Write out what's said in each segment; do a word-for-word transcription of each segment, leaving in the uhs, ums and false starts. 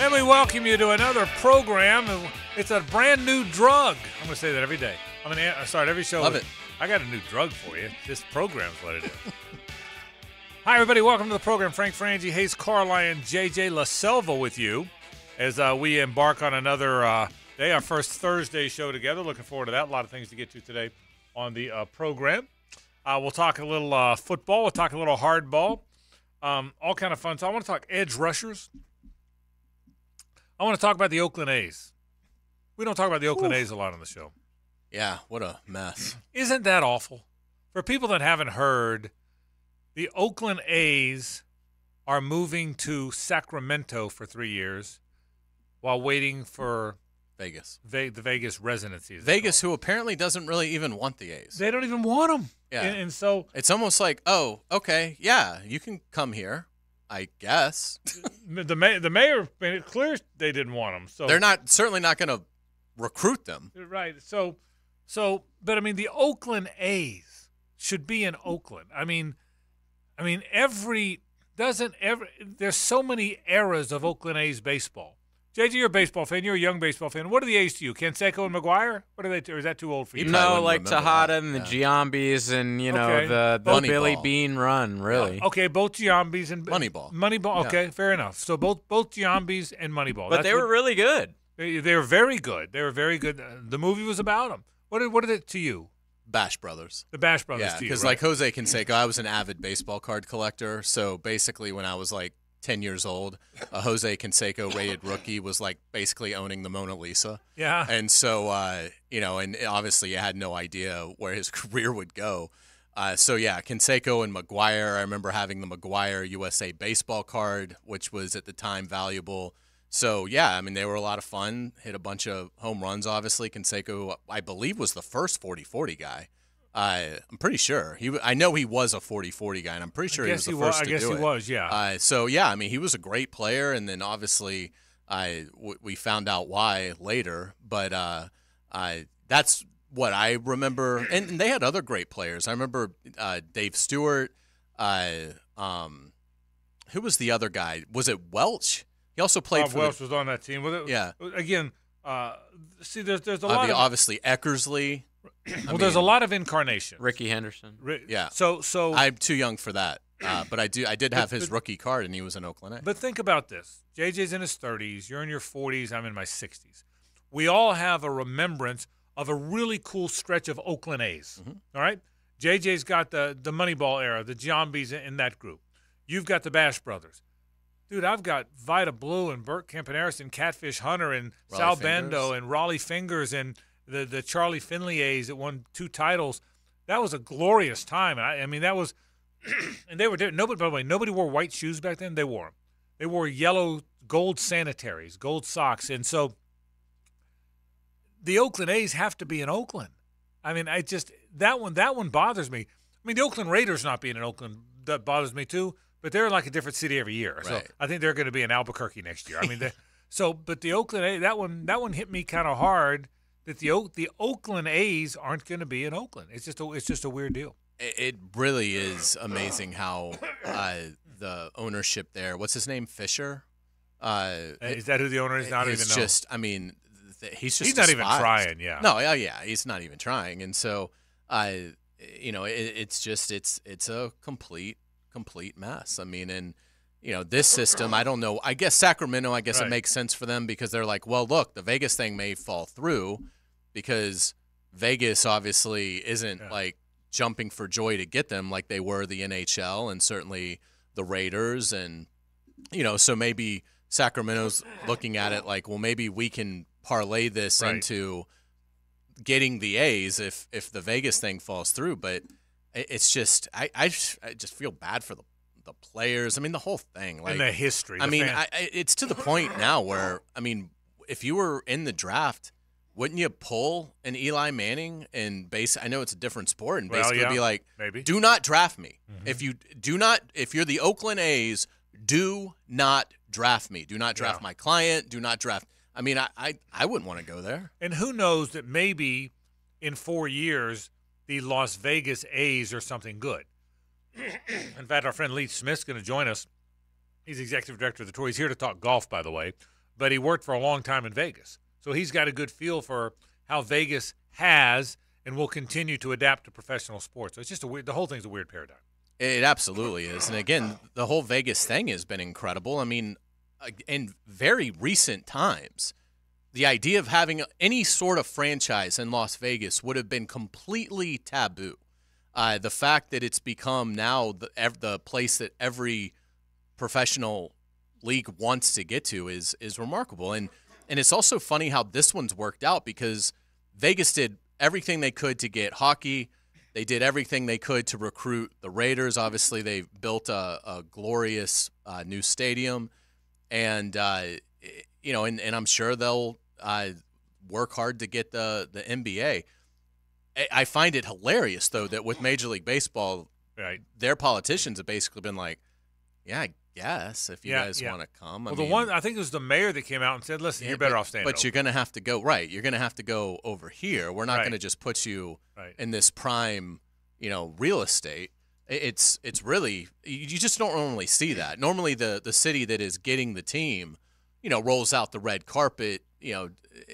And we welcome you to another program. It's a brand new drug. I'm going to say that every day. I'm going to start every show. Love with, it. I got a new drug for you. This program's what it is. Hi, everybody. Welcome to the program. Frank Frangie, Hayes Carline, J J LaSelva with you as uh, we embark on another uh, day, our first Thursday show together. Looking forward to that. A lot of things to get to today on the uh, program. Uh, we'll talk a little uh, football. We'll talk a little hardball. Um, all kind of fun. So I want to talk edge rushers. I want to talk about the Oakland A's. We don't talk about the Oakland Ooh. A's a lot on the show. Yeah, what a mess. Isn't that awful? For people that haven't heard, the Oakland A's are moving to Sacramento for three years while waiting for Vegas. Ve- the Vegas residency. Vegas, who apparently doesn't really even want the A's. They don't even want them. Yeah. And, and so it's almost like, oh, okay, yeah, you can come here, I guess. the mayor, the mayor made it clear they didn't want them. So they're not certainly not going to recruit them. Right. So, so, but I mean, the Oakland A's should be in Oakland. I mean, I mean, every doesn't every there's so many eras of Oakland A's baseball. J J, you're a baseball fan. You're a young baseball fan. What are the A's to you? Canseco and McGuire? What are they? Or is that too old for you? No, like Tejada and the yeah. Giambis and, you know, okay. the, the Billy Bean run, really. Uh, okay, both Giambis and Moneyball. Moneyball. Okay, yeah. Fair enough. So both both Giambis and Moneyball. But That's they were what, really good. They, they were very good. They were very good. The movie was about them. What are, what are it to you? Bash Brothers. The Bash Brothers yeah, to you, because right? like Jose Canseco, I was an avid baseball card collector. So basically when I was like ten years old, a Jose Canseco rated rookie was like basically owning the Mona Lisa. Yeah. And so, uh, you know, and obviously you had no idea where his career would go. Uh, so, yeah, Canseco and McGuire. I remember having the McGuire U S A baseball card, which was at the time valuable. So, yeah, I mean, they were a lot of fun. Hit a bunch of home runs, obviously. Canseco, I believe, was the first forty forty guy. Uh, I'm pretty sure he. I know he was a forty forty guy, and I'm pretty sure he was the he first was, to do it. I guess it. he was, yeah. Uh, so yeah, I mean, he was a great player, and then obviously, I w- we found out why later. But uh, I that's what I remember, and, and they had other great players. I remember uh, Dave Stewart. Uh, um, who was the other guy? Was it Welch? He also played Bob for Welch the, was on that team. Well, it, yeah. Again, uh, see, there's there's a uh, lot the, of obviously Eckersley. well, I there's mean, a lot of incarnation. Ricky Henderson. Yeah. So so I'm too young for that, uh, but I do. I did have but, his but, rookie card, and he was an Oakland A. But think about this: J J's in his thirties. You're in your forties. I'm in my sixties. We all have a remembrance of a really cool stretch of Oakland A's. Mm-hmm. All right. J J's got the the Moneyball era, the Giambis in that group. You've got the Bash Brothers. Dude, I've got Vida Blue and Burt Campaneris and Catfish Hunter and Raleigh Sal Fingers. Bando and Raleigh Fingers and the, the Charlie Finley A's that won two titles. That was a glorious time. I, I mean, that was – and they were – nobody. By the way, nobody wore white shoes back then. They wore them. They wore yellow gold sanitaries, gold socks. And so the Oakland A's have to be in Oakland. I mean, I just – that one that one bothers me. I mean, the Oakland Raiders not being in Oakland, that bothers me too. But they're like a different city every year, so right. I think they're going to be in Albuquerque next year. I mean, so but the Oakland A, that one that one hit me kind of hard that the the Oakland A's aren't going to be in Oakland. It's just a, it's just a weird deal. It really is amazing how uh, the ownership there. What's his name? Fisher. Uh, is that who the owner is? Not it's even. just. Know. I mean, he's just. He's not despised. even trying. Yeah. No. Yeah. Yeah. He's not even trying, and so, uh, you know, it, it's just it's it's a complete. complete mess. I mean, and you know, this system, I don't know. I guess Sacramento, I guess right. it makes sense for them because they're like, well, look, the Vegas thing may fall through because Vegas obviously isn't yeah. like jumping for joy to get them like they were the N H L and certainly the Raiders. And, you know, so maybe Sacramento's looking at it like, well, maybe we can parlay this right. into getting the A's if, if the Vegas thing falls through. But it's just I, I, just, I just feel bad for the the players. I mean, the whole thing. Like, and the history. I the mean, fan- I, it's to the point now where, I mean, if you were in the draft, wouldn't you pull an Eli Manning and base? I know it's a different sport, and well, basically yeah, be like, maybe. do not draft me. Mm-hmm. If you do not, if you're the Oakland A's, do not draft me. Do not draft yeah. my client. Do not draft. I mean, I, I, I wouldn't want to go there. And who knows that maybe in four years the Las Vegas A's are something good. In fact, our friend Lee Smith's going to join us. He's executive director of the tour. He's here to talk golf, by the way. but he worked for a long time in Vegas. So he's got a good feel for how Vegas has and will continue to adapt to professional sports. So it's just a weird – the whole thing's a weird paradigm. It absolutely is. And, again, the whole Vegas thing has been incredible. I mean, in very recent times, the idea of having any sort of franchise in Las Vegas would have been completely taboo. Uh, the fact that it's become now the, the place that every professional league wants to get to is is remarkable. And and it's also funny how this one's worked out because Vegas did everything they could to get hockey. They did everything they could to recruit the Raiders. Obviously, they built a, a glorious uh, new stadium. And, uh, you know, and, and I'm sure they'll uh, work hard to get the, the N B A. I find it hilarious, though, that with Major League Baseball, right, their politicians have basically been like, yeah, I guess, if you yeah, guys yeah. want to come. Well, I the mean, one, I think it was the mayor that came out and said, listen, yeah, you're better but, off staying But over. you're going to have to go, right, you're going to have to go over here. We're not right. going to just put you right. in this prime, you know, real estate. It's it's really, you just don't normally see that. Normally the, the city that is getting the team, you know, rolls out the red carpet, you know,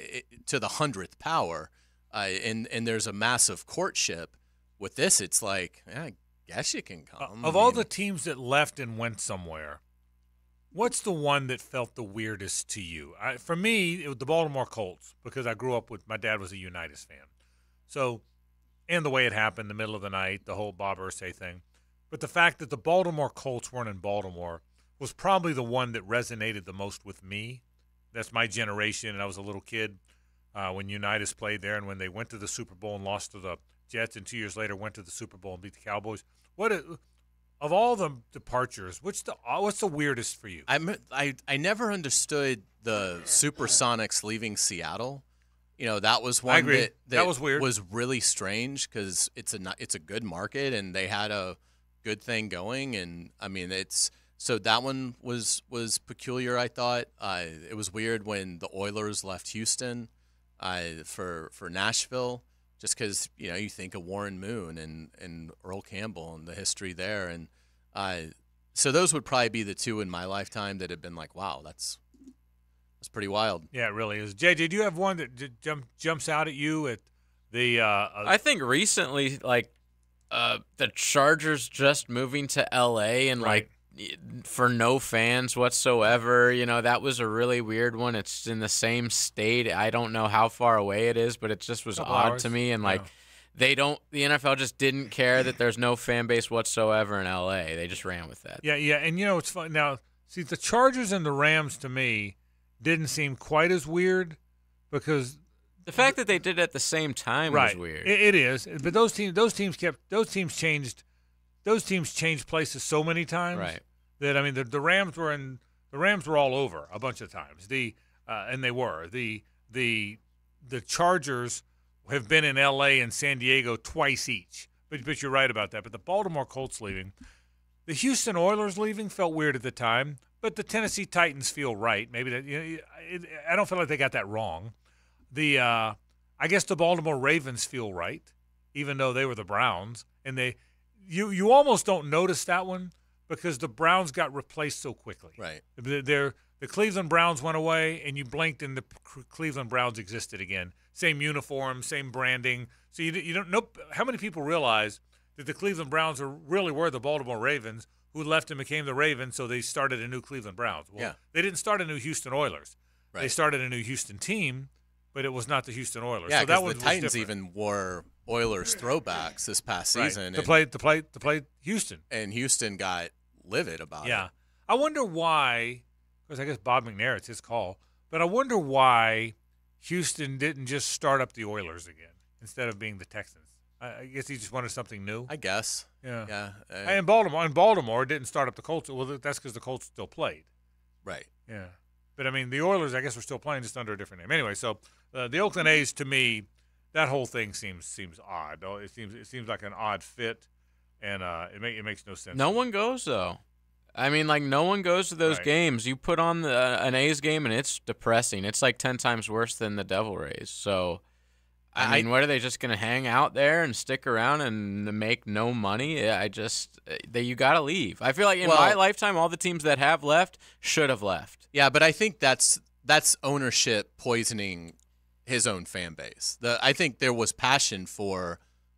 to the hundredth power. Uh, and, and there's a massive courtship. With this, it's like, yeah, I guess you can come. Uh, of I all mean, the teams that left and went somewhere, what's the one that felt the weirdest to you? I, for me, it was the Baltimore Colts because I grew up with – my dad was a Unitas fan. So – and the way it happened, the middle of the night, the whole Bob Irsay thing. But the fact that the Baltimore Colts weren't in Baltimore was probably the one that resonated the most with me. That's my generation, and I was a little kid. Uh, when Unitas played there and when they went to the Super Bowl and lost to the Jets and two years later went to the Super Bowl and beat the Cowboys. What a, of all the departures, what's the what's the weirdest for you? I'm, I I never understood the Supersonics leaving Seattle. You know, that was one I agree. that, that that was weird. Was really strange because it's a it's a good market and they had a good thing going. And I mean, it's so that one was was peculiar. I thought uh, it was weird when the Oilers left Houston. Uh, for for Nashville, just because you know you think of Warren Moon and, and Earl Campbell and the history there, and uh, so those would probably be the two in my lifetime that have been like, wow, that's that's pretty wild. Yeah, it really is. J J, do you have one that j- jump, jumps out at you at the? Uh, uh, I think recently, like uh, the Chargers just moving to L A and right. like. For no fans whatsoever, you know, that was a really weird one. It's in the same state. I don't know how far away it is, but it just was Couple odd hours. to me. And, like, yeah. they don't – the N F L just didn't care that there's no fan base whatsoever in L A. They just ran with that. Yeah, yeah. And, you know, it's fun. Now, see, the Chargers and the Rams, to me, didn't seem quite as weird because – The fact that they did it at the same time right. was weird. It, it is. But those teams, those teams kept – those teams changed – those teams changed places so many times. Right. That I mean, the, the Rams were in the Rams were all over a bunch of times. The uh, and they were the the the Chargers have been in L A and San Diego twice each. But but you're right about that. But the Baltimore Colts leaving, the Houston Oilers leaving felt weird at the time. But the Tennessee Titans feel right. Maybe that you know, it, I don't feel like they got that wrong. The uh, I guess the Baltimore Ravens feel right, even though they were the Browns, and they you you almost don't notice that one. Because the Browns got replaced so quickly. Right. They're, the Cleveland Browns went away, and you blinked, and the Cleveland Browns existed again. Same uniform, same branding. So you, you don't know how many people realize that the Cleveland Browns are really were the Baltimore Ravens, who left and became the Ravens, so they started a new Cleveland Browns. Well, yeah. They didn't start a new Houston Oilers. Right. They started a new Houston team, but it was not the Houston Oilers. Yeah, so that because the Titans even wore Oilers throwbacks this past right. season. To and, play to play to play Houston. And Houston got livid about yeah. it. I wonder why, because I guess Bob McNair, it's his call, but I wonder why Houston didn't just start up the Oilers again instead of being the Texans. I, I guess he just wanted something new. I guess. Yeah. Yeah. Uh, and Baltimore, and Baltimore didn't start up the Colts. Well, that's because the Colts still played. Right. Yeah. But, I mean, the Oilers, I guess, were still playing just under a different name. Anyway, so uh, the Oakland A's, to me, that whole thing seems seems odd. Though It seems it seems like an odd fit, and uh, it, make, it makes no sense. No one goes, though. I mean, like, no one goes to those right. games. You put on the, uh, an A's game, and it's depressing. It's like ten times worse than the Devil Rays. So, I, I mean, what are they just going to hang out there and stick around and make no money? I just they, you got to leave. I feel like in well, my lifetime, all the teams that have left should have left. Yeah, but I think that's that's ownership poisoning his own fan base. The I think there was passion for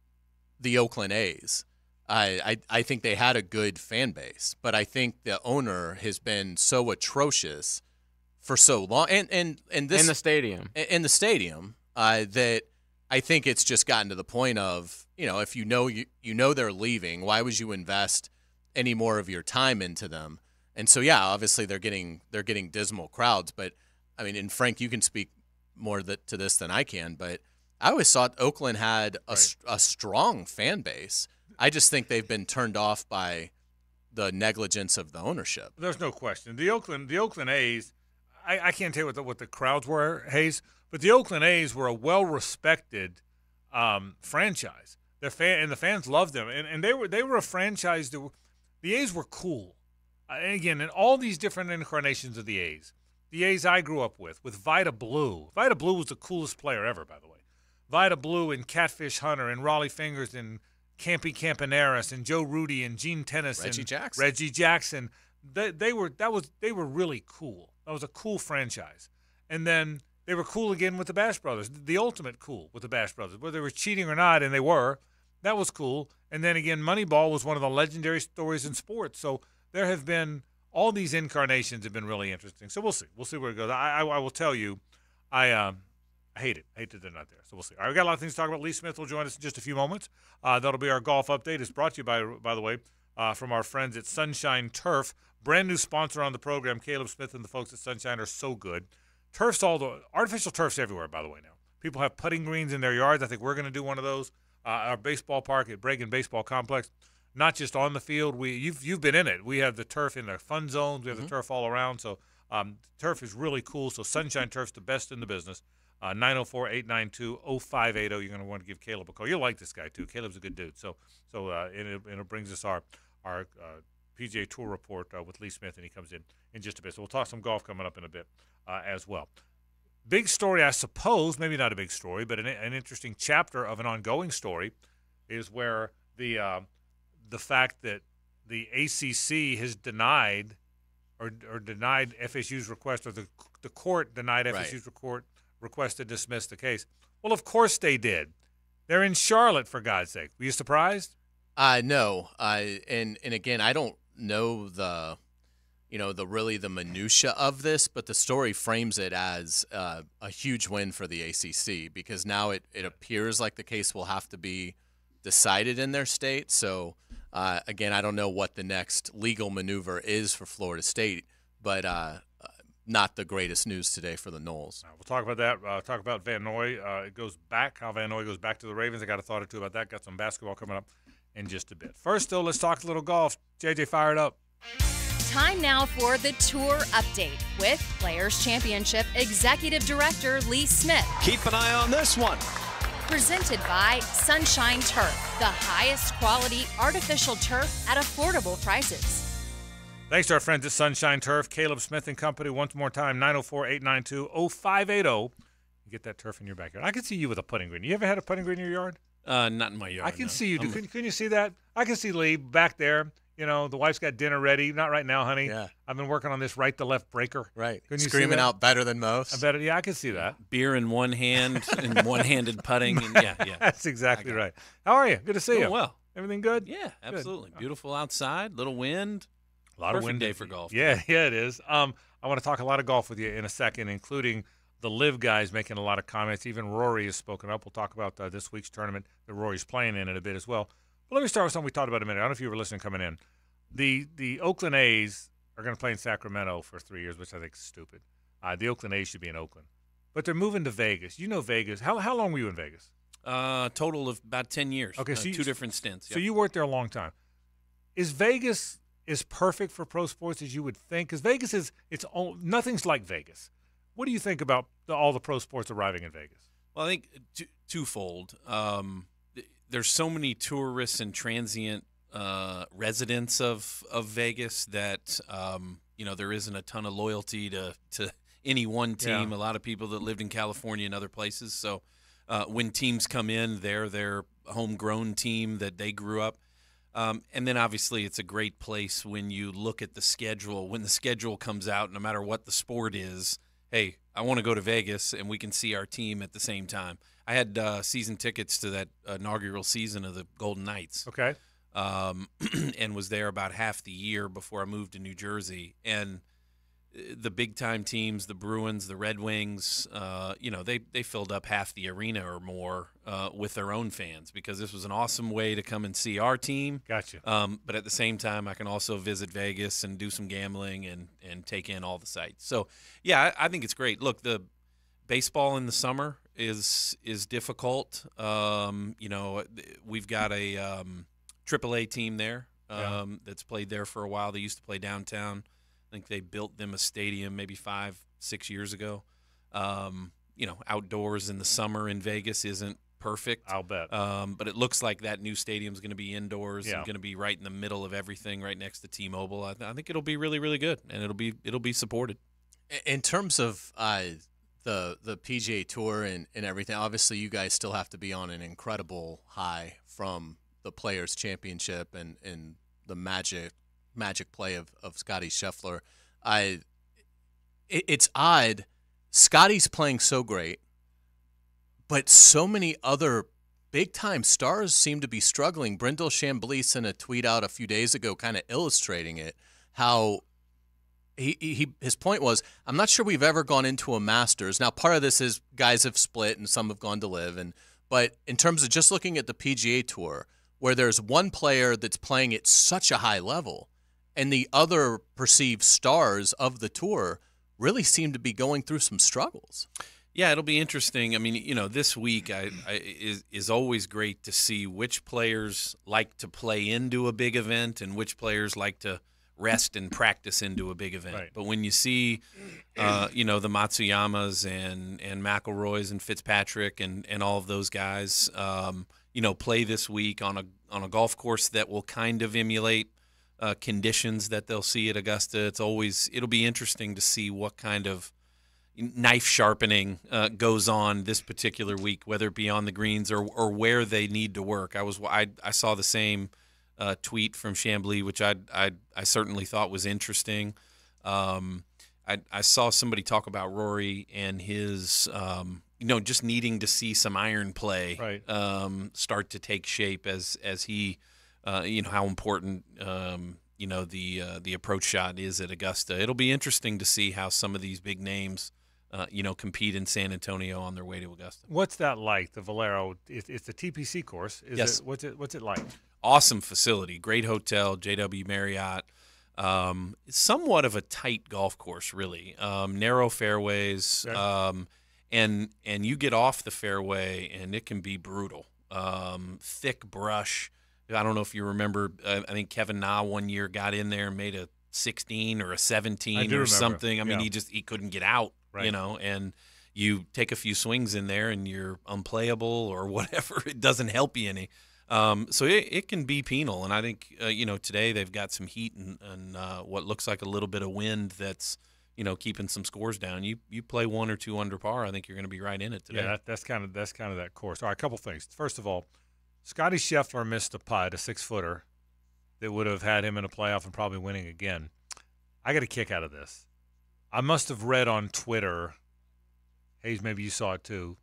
the Oakland A's. I, I I think they had a good fan base, but I think the owner has been so atrocious for so long, and and, and this in the stadium, in the stadium, uh, that I think it's just gotten to the point of, you know, if you know you you know they're leaving, why would you invest any more of your time into them? And so yeah, obviously they're getting they're getting dismal crowds, but I mean, and Frank, you can speak more that, to this than I can, but I always thought Oakland had a, right. a strong fan base. I just think they've been turned off by the negligence of the ownership. There's no question. The Oakland, the Oakland A's, I, I can't tell you what the, what the crowds were, Hayes, but the Oakland A's were a well-respected um, franchise. Their fan and the fans loved them, and, and they were they were a franchise that were, the A's were cool. Uh, and again, in all these different incarnations of the A's, the A's I grew up with, with Vida Blue. Vida Blue was the coolest player ever, by the way. Vida Blue and Catfish Hunter and Raleigh Fingers and Campy Campaneris and Joe Rudy and Gene Tennyson, Reggie Jackson. Reggie Jackson. They, they were that was they were really cool. That was a cool franchise. And then they were cool again with the Bash Brothers, the ultimate cool with the Bash Brothers, whether they were cheating or not, and they were. That was cool. And then again, Moneyball was one of the legendary stories in sports. So there have been all these incarnations have been really interesting. So we'll see. We'll see where it goes. I I, I will tell you, I um. I hate it. I hate that they're not there. So we'll see. All right, we got a lot of things to talk about. Lee Smith will join us in just a few moments. Uh, that'll be our golf update. It's brought to you, by by the way, uh, from our friends at Sunshine Turf. Brand new sponsor on the program. Caleb Smith and the folks at Sunshine are so good. Turf's all the artificial turf's everywhere, by the way, now. People have putting greens in their yards. I think we're going to do one of those. Uh, our baseball park at Bregan Baseball Complex, not just on the field. We you've you've been in it. We have the turf in the fun zones. We have mm-hmm. the turf all around. So um, turf is really cool. So Sunshine Turf's the best in the business. Uh, nine oh four, eight nine two, oh five eight oh. You're going to want to give Caleb a call. You'll like this guy, too. Caleb's a good dude. So so uh, and, it, and it brings us our, our uh, P G A Tour report uh, with Lee Smith, and he comes in in just a bit. So we'll talk some golf coming up in a bit uh, as well. Big story, I suppose, maybe not a big story, but an, an interesting chapter of an ongoing story is where the uh, the fact that the A C C has denied or, or denied F S U's request, or the, the court denied F S U's right. record, request to dismiss the case. Well, of course they did. They're in Charlotte, for God's sake. Were you surprised? Uh, no. Uh, and, and again, I don't know the, you know, the really the minutia of this, but the story frames it as uh, a huge win for the A C C, because now it, it appears like the case will have to be decided in their state. So, uh, again, I don't know what the next legal maneuver is for Florida State, but uh, not the greatest news today for the Noles. Uh, we'll talk about that. Uh, talk about Van Noy. Uh, it goes back, how Van Noy goes back to the Ravens. I got a thought or two about that. Got some basketball coming up in just a bit. First, though, let's talk a little golf. J J, fire it up. Time now for the Tour Update with Players Championship Executive Director Lee Smith. Keep an eye on this one. Presented by Sunshine Turf, the highest quality artificial turf at affordable prices. Thanks to our friends at Sunshine Turf, Caleb Smith and Company. Once more time, nine oh four, eight nine two, oh five eight oh. You get that turf in your backyard. I can see you with a putting green. You ever had a putting green in your yard? Uh, not in my yard. I can no. see you. Do. Um, Can, can you see that? I can see Lee back there. You know, the wife's got dinner ready. Not right now, honey. Yeah. I've been working on this right-to-left breaker. Right. Can you Screaming out better than most. I bet. Yeah, I can see that. Beer in one hand and one-handed putting. And yeah, yeah. That's exactly right. How are you? Good to see oh, you. well. Everything good? Yeah, absolutely. Good. Beautiful outside, little wind. A lot Perfect of wind day for golf. Yeah, yeah, it is. Um, I want to talk a lot of golf with you in a second, including the Live guys making a lot of comments. Even Rory has spoken up. We'll talk about uh, this week's tournament that Rory's playing in in a bit as well. But let me start with something we talked about a minute. I don't know if you were listening coming in. The the Oakland A's are going to play in Sacramento for three years, which I think is stupid. Uh, the Oakland A's should be in Oakland. But they're moving to Vegas. You know Vegas. How how long were you in Vegas? Uh, total of about ten years. Okay, uh, so you, two different stints. So yep. you worked there a long time. Is Vegas as perfect for pro sports as you would think? Because Vegas is it's all, nothing's like Vegas. What do you think about the, all the pro sports arriving in Vegas? Well, I think two, twofold. Um, th- there's so many tourists and transient uh, residents of, of Vegas that um, you know there isn't a ton of loyalty to, to any one team. Yeah. A lot of people that lived in California and other places. So uh, when teams come in, they're their homegrown team that they grew up. Um, and then obviously it's a great place when you look at the schedule. When the schedule comes out, no matter what the sport is, hey, I want to go to Vegas and we can see our team at the same time. I had uh, season tickets to that inaugural season of the Golden Knights. Okay. Um, and was there about half the year before I moved to New Jersey. And the big-time teams, the Bruins, the Red Wings, uh, you know, they, they filled up half the arena or more uh, with their own fans because this was an awesome way to come and see our team. Gotcha. Um, but at the same time, I can also visit Vegas and do some gambling and, and take in all the sights. So, yeah, I, I think it's great. Look, the baseball in the summer is is difficult. Um, you know, we've got a um, triple A team there um, Yeah. that's played there for a while. They used to play downtown. I think they built them a stadium maybe five, six years ago. Um, you know, outdoors in the summer in Vegas isn't perfect. I'll bet. Um, but it looks like that new stadium is going to be indoors Yeah. and going to be right in the middle of everything, right next to T-Mobile. I, th- I think it'll be really, really good, and it'll be it'll be supported. In terms of uh, the the P G A Tour and, and everything, obviously you guys still have to be on an incredible high from the Players Championship and, and the magic magic play of, of Scotty Scheffler. I it, it's odd. Scotty's playing so great, but so many other big-time stars seem to be struggling. Brindle Chambly sent a tweet out a few days ago kind of illustrating it, how he, he his point was, I'm not sure we've ever gone into a Masters. Now, part of this is guys have split and some have gone to live, and but in terms of just looking at the P G A Tour, where there's one player that's playing at such a high level, and the other perceived stars of the tour really seem to be going through some struggles. Yeah, it'll be interesting. I mean, you know, this week I, I, is is always great to see which players like to play into a big event and which players like to rest and practice into a big event. Right. But when you see, uh, you know, the Matsuyamas and and McIlroys and Fitzpatrick and, and all of those guys, um, you know, play this week on a on a golf course that will kind of emulate uh, conditions that they'll see at Augusta, it's always it'll be interesting to see what kind of knife sharpening uh, goes on this particular week, whether it be on the greens or or where they need to work. I was I I saw the same uh, tweet from Chambly, which I I I certainly thought was interesting. Um, I I saw somebody talk about Rory and his um, you know just needing to see some iron play Right. um, start to take shape as as he uh, you know how important um, you know the uh, the approach shot is at Augusta. It'll be interesting to see how some of these big names. Uh, you know, compete in San Antonio on their way to Augusta. What's that like? The Valero? It, it's the T P C course. Is Yes. It, what's it? What's it like? Awesome facility, great hotel, J W Marriott. Um, somewhat of a tight golf course, really. Um, narrow fairways, Yeah. um, and and you get off the fairway, and it can be brutal. Um, thick brush. I don't know if you remember. Uh, I think Kevin Na one year got in there and made a sixteen or a seventeen I do or remember. something. I mean, Yeah. he just he couldn't get out. Right. You know, and you take a few swings in there and you're unplayable or whatever. It doesn't help you any. Um, so it, it can be penal. And I think, uh, you know, today they've got some heat and, and uh, what looks like a little bit of wind that's, you know, keeping some scores down. You you play one or two under par, I think you're going to be right in it today. Yeah, that, that's kind of that's kind of that course. All right, a couple things. First of all, Scotty Scheffler missed a putt, a six footer, that would have had him in a playoff and probably winning again. I got a kick out of this. I must have read on Twitter, Hayes, maybe you saw it too,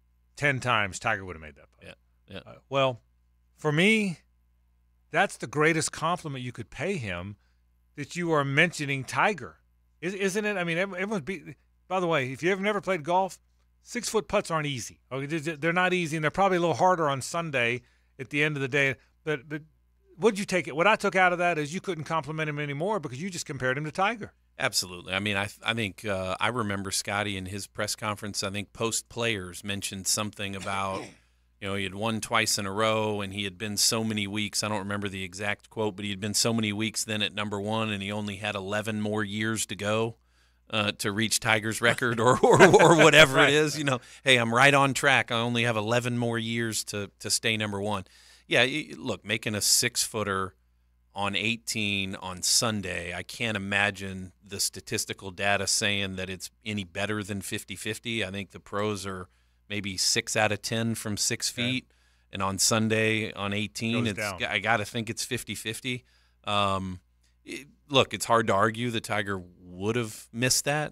ten times Tiger would have made that putt. Yeah, yeah. Uh, well, for me, that's the greatest compliment you could pay him, that you are mentioning Tiger. Is, isn't it? I mean, everyone's be. By the way, if you've never played golf, six-foot putts aren't easy. Okay, they're not easy, and they're probably a little harder on Sunday at the end of the day. But, but what'd you take it? What I took out of that is you couldn't compliment him anymore because you just compared him to Tiger. Absolutely. I mean, I I think uh, I remember Scotty in his press conference. I think post players mentioned something about, you know, he had won twice in a row and he had been so many weeks. I don't remember the exact quote, but he had been so many weeks then at number one, and he only had eleven more years to go uh, to reach Tiger's record or or, or whatever Right. it is. You know, hey, I'm right on track. I only have eleven more years to to stay number one. Yeah, y- look, making a six footer on eighteen on Sunday, I can't imagine the statistical data saying that it's any better than fifty-fifty. I think the pros are maybe six out of ten from six Okay. feet. And on Sunday, on eighteen, Goes it's down. I got to think it's fifty-fifty. Um, it- look, it's hard to argue that Tiger would have missed that,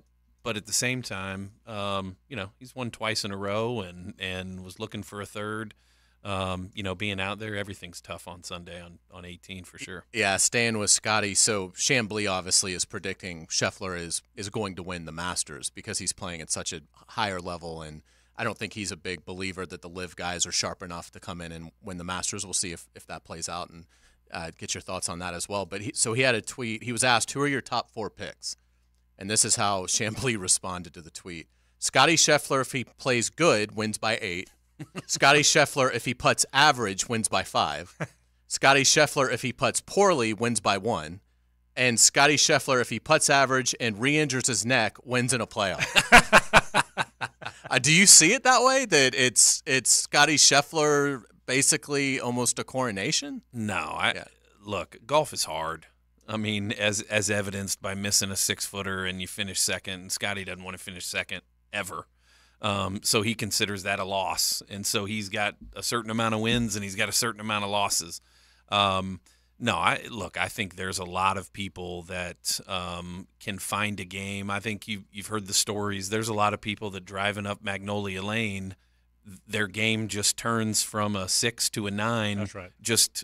but at the same time, um, you know, he's won twice in a row and, and was looking for a third. Um, you know, being out there, everything's tough on Sunday on, on eighteen for sure. Yeah, staying with Scotty. So Chambly obviously is predicting Scheffler is is going to win the Masters because he's playing at such a higher level, and I don't think he's a big believer that the live guys are sharp enough to come in and win the Masters. We'll see if, if that plays out, and uh, get your thoughts on that as well. But he, so he had a tweet. He was asked, who are your top four picks? And this is how Chambly responded to the tweet. Scotty Scheffler, if he plays good, wins by eight. Scotty Scheffler, if he putts average, wins by five. Scotty Scheffler, if he putts poorly, wins by one. And Scotty Scheffler, if he putts average and re-injures his neck, wins in a playoff. uh, do you see it that way? That it's it's Scotty Scheffler basically almost a coronation? No, I yeah. Look, golf is hard. I mean, as as evidenced by missing a six-footer and you finish second, and Scotty doesn't want to finish second ever. Um, so he considers that a loss, and so he's got a certain amount of wins and he's got a certain amount of losses. Um, no, I look. I think there's a lot of people that um, can find a game. I think you you've heard the stories. There's a lot of people that driving up Magnolia Lane, their game just turns from a six to a nine. That's right. Just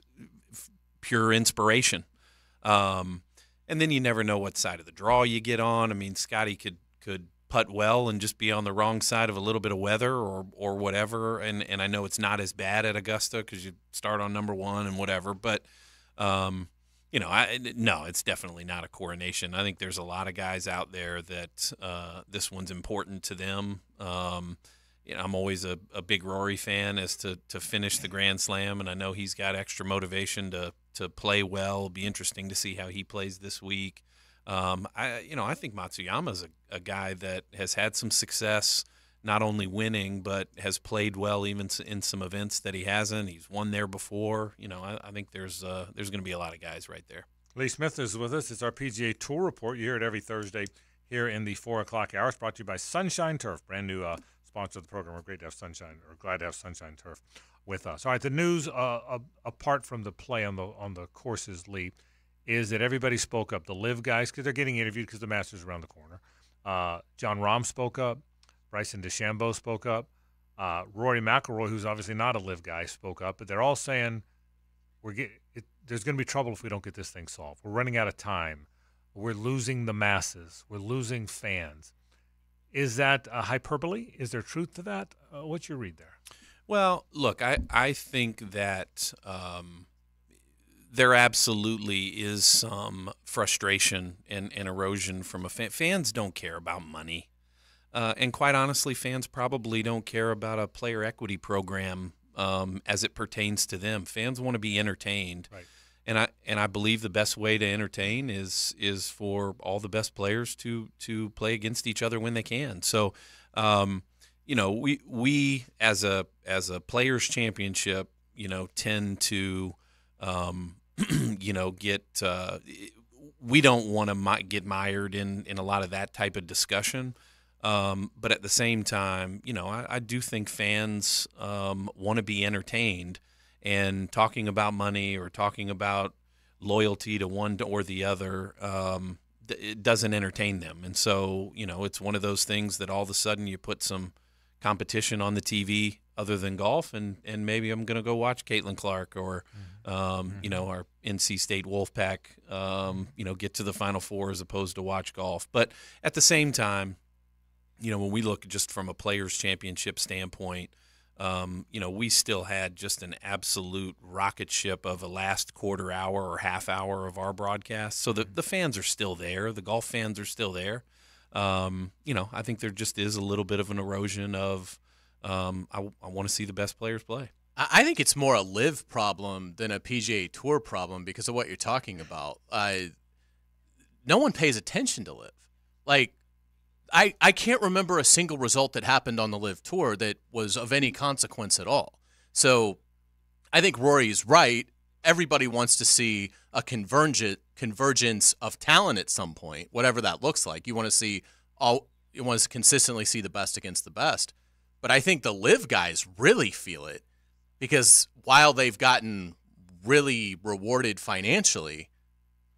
pure inspiration. Um, and then you never know what side of the draw you get on. I mean, Scotty could could. putt well and just be on the wrong side of a little bit of weather or or whatever, and and I know it's not as bad at Augusta because you start on number one and whatever, but um you know I no it's definitely not a coronation. I think there's a lot of guys out there that uh this one's important to them. um you know I'm always a, a big Rory fan as to to finish the Grand Slam, and I know he's got extra motivation to to play well. It'll be interesting to see how he plays this week. Um, I, you know, I think Matsuyama's a, a guy that has had some success, not only winning, but has played well even in some events that he hasn't. He's won there before. You know, I, I think there's uh, there's going to be a lot of guys right there. Lee Smith is with us. It's our P G A Tour Report. You hear it every Thursday here in the four o'clock hour. It's brought to you by Sunshine Turf, brand new uh, sponsor of the program. We're great to have Sunshine, or glad to have Sunshine Turf with us. All right, the news uh, uh, apart from the play on the on the courses, Lee, is that everybody spoke up. The live guys, because they're getting interviewed because the Masters is around the corner. Uh, John Rahm spoke up. Bryson DeChambeau spoke up. Uh, Rory McIlroy, who's obviously not a live guy, spoke up. But they're all saying we're get, it, there's going to be trouble if we don't get this thing solved. We're running out of time. We're losing the masses. We're losing fans. Is that a hyperbole? Is there truth to that? Uh, what's your read there? Well, look, I, I think that um, – there absolutely is some frustration and, and erosion from a fan. Fans don't care about money. Uh, and quite honestly, fans probably don't care about a player equity program um, as it pertains to them. Fans want to be entertained. Right. And I and I believe the best way to entertain is is for all the best players to to play against each other when they can. So, um, you know, we we as a as a players championship, you know, tend to um, you know, get uh, we don't want to mi- get mired in, in a lot of that type of discussion. Um, but at the same time, you know, I, I do think fans um, want to be entertained, and talking about money or talking about loyalty to one or the other, um, it doesn't entertain them. And so, you know, it's one of those things that all of a sudden you put some competition on the T V other than golf, and, and maybe I'm going to go watch Caitlin Clark or, um, mm-hmm. you know, our N C State Wolfpack, um, you know, get to the Final Four as opposed to watch golf. But at the same time, you know, when we look just from a Players' Championship standpoint, um, you know, we still had just an absolute rocket ship of a last quarter hour or half hour of our broadcast. So the, the fans are still there. The golf fans are still there. Um, you know, I think there just is a little bit of an erosion of um, I, I want to see the best players play. I think it's more a live problem than a P G A Tour problem because of what you're talking about. Uh, no one pays attention to live. Like, I, I can't remember a single result that happened on the Live Tour that was of any consequence at all. So I think Rory's right. Everybody wants to see a convergent convergence of talent at some point, whatever that looks like. You want to see all you want to consistently see the best against the best. But I think the Live guys really feel it because while they've gotten really rewarded financially,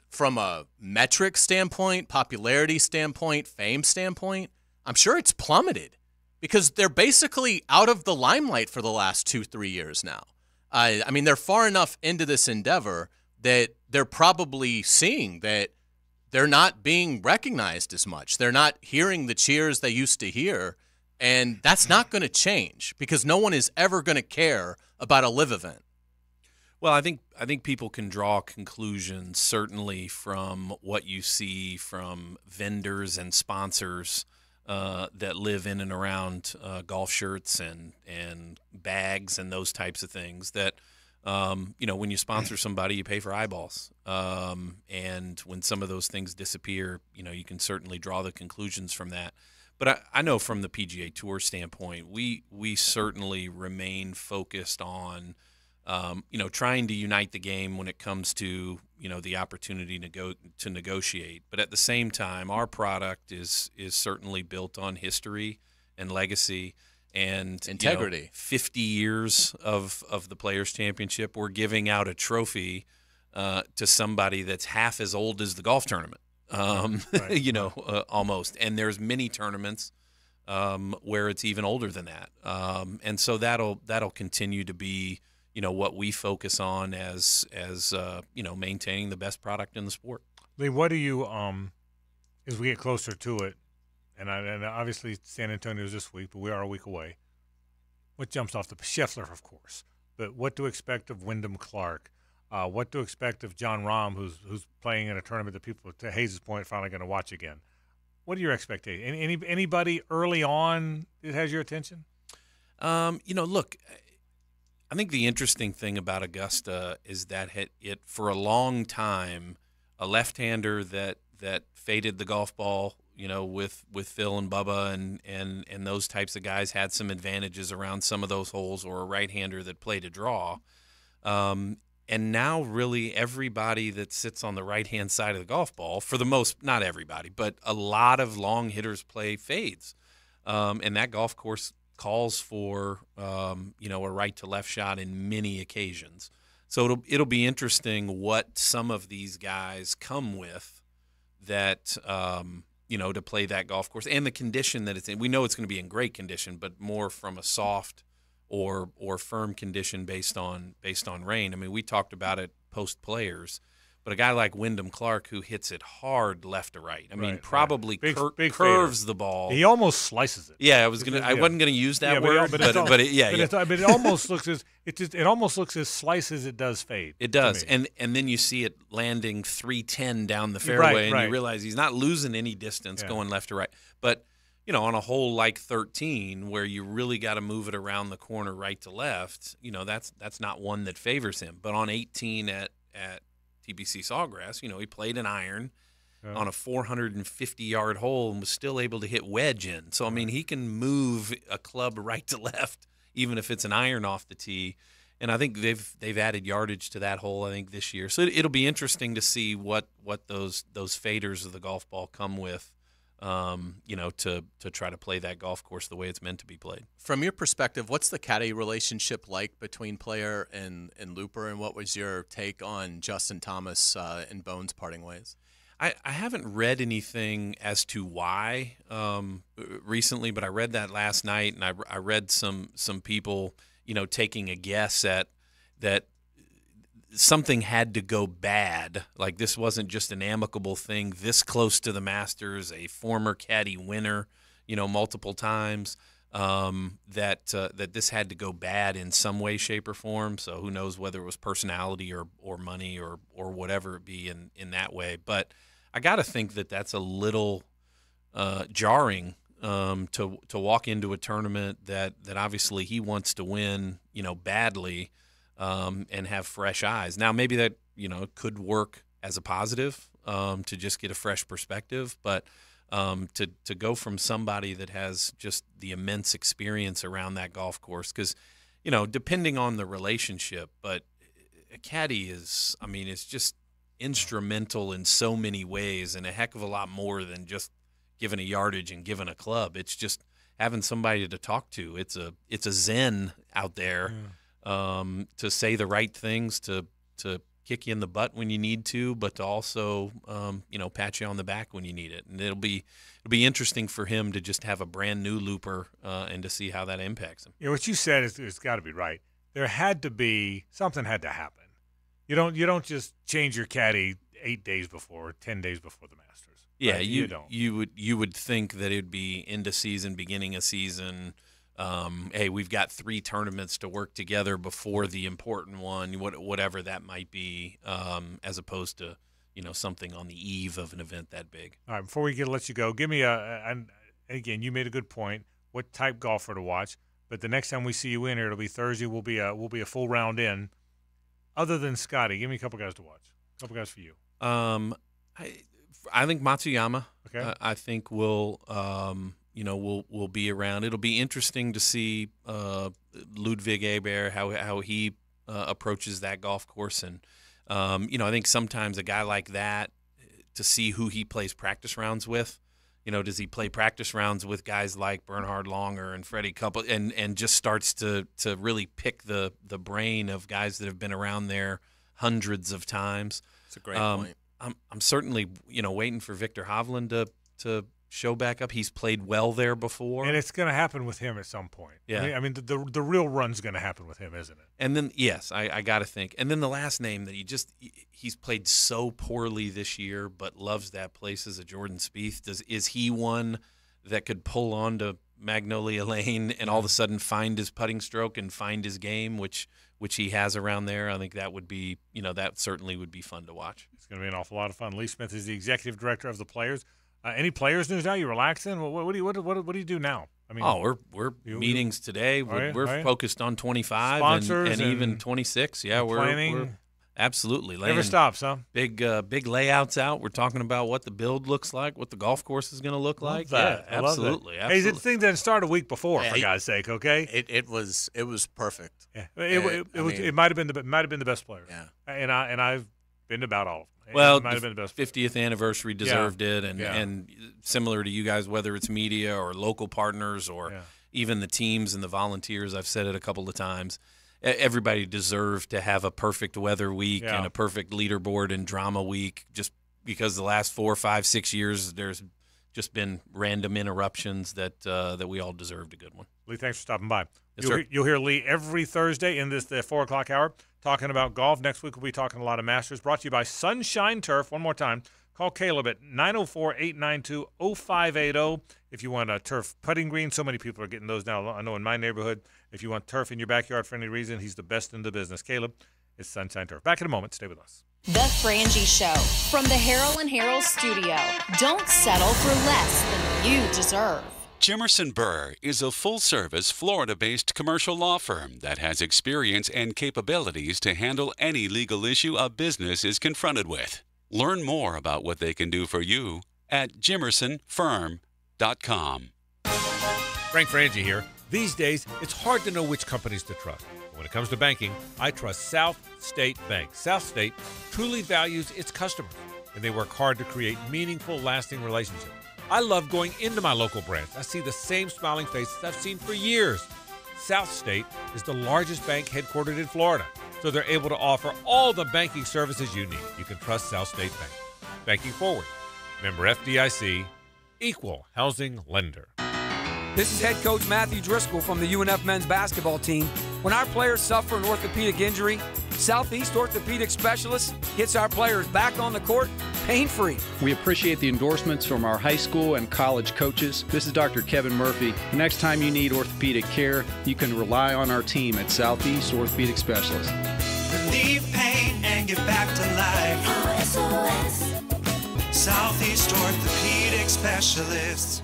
from a metric standpoint, popularity standpoint, fame standpoint, I'm sure it's plummeted because they're basically out of the limelight for the last two, three years now. Uh, I mean, they're far enough into this endeavor that they're probably seeing that they're not being recognized as much. They're not hearing the cheers they used to hear, and that's not going to change because no one is ever going to care about a live event. Well, I think I think people can draw conclusions certainly from what you see from vendors and sponsors uh, that live in and around uh, golf shirts and and bags and those types of things. That um, you know, when you sponsor somebody, you pay for eyeballs, um, and when some of those things disappear, you know, you can certainly draw the conclusions from that. But I, I know from the P G A Tour standpoint, we we certainly remain focused on. Um, you know, trying to unite the game when it comes to, you know, the opportunity to go to negotiate. But at the same time, our product is is certainly built on history and legacy and integrity. You know, fifty years of, of the Players Championship. We're giving out a trophy uh, to somebody that's half as old as the golf tournament, um, right. you know, uh, almost. And there's many tournaments um, where it's even older than that. Um, and so that'll that'll continue to be, you know, what we focus on as as uh, you know, maintaining the best product in the sport. Lee, what do you um, as we get closer to it, and, I, and obviously San Antonio is this week, but we are a week away. What jumps off the Scheffler, of course, but what to expect of Wyndham Clark? Uh, what to expect of John Rahm, who's who's playing in a tournament that people, to Hayes' point, finally going to watch again? What are your expectations? Any, any anybody early on that has your attention? Um, you know, look. I think the interesting thing about Augusta is that it, for a long time, a left-hander that, that faded the golf ball, you know, with, with Phil and Bubba and, and, and those types of guys had some advantages around some of those holes, or a right-hander that played a draw. Um, and now really everybody that sits on the right-hand side of the golf ball, for the most, not everybody, but a lot of long hitters play fades. Um, and that golf course calls for um, you know, a right to left shot in many occasions. So it'll it'll be interesting what some of these guys come with that um, you know, to play that golf course and the condition that it's in. We know it's going to be in great condition, but more from a soft or or firm condition based on based on rain. I mean, we talked about it post Players. But a guy like Wyndham Clark, who hits it hard left to right, I mean, right, probably right. Big, cur- big curves fader. the ball. He almost slices it. Yeah, I was gonna. I yeah. wasn't gonna use that yeah, word, but, but but, but it, yeah, but, yeah. It's, but it almost looks as it just it almost looks as slice as it does fade. It does, and and then you see it landing three ten down the fairway, right, and right. you realize he's not losing any distance yeah. going left to right. But you know, on a hole like thirteen, where you really got to move it around the corner right to left, you know, that's that's not one that favors him. But on eighteen at at T B C Sawgrass, you know, he played an iron yeah. on a four hundred fifty yard hole and was still able to hit wedge in. So, I mean, he can move a club right to left, even if it's an iron off the tee. And I think they've they've added yardage to that hole, I think, this year. So it, it'll be interesting to see what, what those those faders of the golf ball come with, um, you know, to to try to play that golf course the way it's meant to be played. From your perspective, what's the caddy relationship like between player and, and looper, and what was your take on Justin Thomas uh, and Bones parting ways? I, I haven't read anything as to why um, recently, but I read that last night, and I, I read some some people, you know, taking a guess at that something had to go bad. Like, this wasn't just an amicable thing this close to the Masters, a former caddy winner, you know, multiple times, um, that uh, that this had to go bad in some way, shape, or form. So who knows whether it was personality or, or money or or whatever it be in, in that way. But I got to think that that's a little uh, jarring um, to to walk into a tournament that, that obviously he wants to win, you know, badly, Um, and have fresh eyes. Now, maybe that, you know, could work as a positive um, to just get a fresh perspective, but um, to to go from somebody that has just the immense experience around that golf course, because, you know, depending on the relationship, but a caddy is, I mean, it's just instrumental in so many ways, and a heck of a lot more than just giving a yardage and giving a club. It's just having somebody to talk to. It's a it's a zen out there. Yeah. Um, to say the right things, to to kick you in the butt when you need to, but to also, um, you know, pat you on the back when you need it. And it'll be it'll be interesting for him to just have a brand new looper uh, and to see how that impacts him. Yeah, what you said is it's got to be right. There had to be something had to happen. You don't you don't just change your caddy eight days before, ten days before the Masters. Yeah, right? you you don't. You would you would think that it'd be end of season, beginning of season. Um, hey, we've got three tournaments to work together before the important one, what, whatever that might be, um, as opposed to, you know, something on the eve of an event that big. All right, before we get let you go, give me a, and again, you made a good point, what type golfer to watch, but the next time we see you in here, it'll be Thursday, we'll be a, we'll be a full round in. Other than Scotty, give me a couple guys to watch, a couple guys for you. Um, I, I think Matsuyama, okay. uh, I think will, um, you know, will will be around. It'll be interesting to see uh, Ludwig Aberg, how how he uh, approaches that golf course, and um, you know, I think sometimes a guy like that, to see who he plays practice rounds with. You know, does he play practice rounds with guys like Bernhard Langer and Freddie Couple, and and just starts to to really pick the the brain of guys that have been around there hundreds of times. That's a great um, point. I'm I'm certainly you know waiting for Victor Hovland to to. show back up. He's played well there before, and it's going to happen with him at some point. Yeah, I mean, I mean the, the the real run's going to happen with him, isn't it? And then yes, I, I got to think. And then the last name that he just he's played so poorly this year, but loves that place as a Jordan Spieth. Does is he one that could pull on to Magnolia Lane and all of a sudden find his putting stroke and find his game, which which he has around there? I think that would be you know that certainly would be fun to watch. It's going to be an awful lot of fun. Lee Smith is the executive director of the Players. Uh, any Players news now? You relaxing? What, what do you what, what, what do you do now? I mean, oh, we're we're you, meetings today. We're, you, we're focused on twenty-five and, and, and even twenty-six. Yeah, we're, we're absolutely laying never stops, huh? Big uh, big layouts out. We're talking about what the build looks like, what the golf course is going to look love like. That. Yeah, I love absolutely, that. absolutely. Hey, this thing didn't start a week before, Yeah, for it, God's sake. Okay, it it was it was perfect. Yeah, it, it, it, it was. mean, it might have been the might have been the best player. Yeah, and I and I've been to about all of them. Well, it might have been the best fiftieth anniversary deserved yeah. it, and yeah. and similar to you guys, whether it's media or local partners or yeah. even the teams and the volunteers. I've said it a couple of times. Everybody deserved to have a perfect weather week yeah. and a perfect leaderboard and drama week, just because the last four, five, six years there's just been random interruptions that uh, that we all deserved a good one. Lee, thanks for stopping by. Yes, you'll, sir. hear, you'll hear Lee every Thursday in this the four o'clock hour talking about golf. Next week we'll be talking a lot of Masters. Brought to you by Sunshine Turf. One more time, call Caleb at nine oh four, eight nine two, oh five eight oh if you want a turf putting green. So many people are getting those now. I know in my neighborhood, if you want turf in your backyard for any reason, he's the best in the business. Caleb, it's Sunshine Turf. Back in a moment. Stay with us. The Frangie Show from the Harrell and Harrell studio. Don't settle for less than you deserve. Jimerson Burr is a full-service, Florida-based commercial law firm that has experience and capabilities to handle any legal issue a business is confronted with. Learn more about what they can do for you at jimerson firm dot com. Frank Frangie here. These days, it's hard to know which companies to trust. When it comes to banking, I trust South State Bank. South State truly values its customers, and they work hard to create meaningful, lasting relationships. I love going into my local branch. I see the same smiling faces I've seen for years. South State is the largest bank headquartered in Florida, so they're able to offer all the banking services you need. You can trust South State Bank. Banking forward. Member F D I C, equal housing lender. This is head coach Matthew Driscoll from the U N F men's basketball team. When our players suffer an orthopedic injury, Southeast Orthopedic Specialists gets our players back on the court pain-free. We appreciate the endorsements from our high school and college coaches. This is Doctor Kevin Murphy. The next time you need orthopedic care, you can rely on our team at Southeast Orthopedic Specialists. Relieve pain and get back to life. O S O S. Southeast Orthopedic Specialists.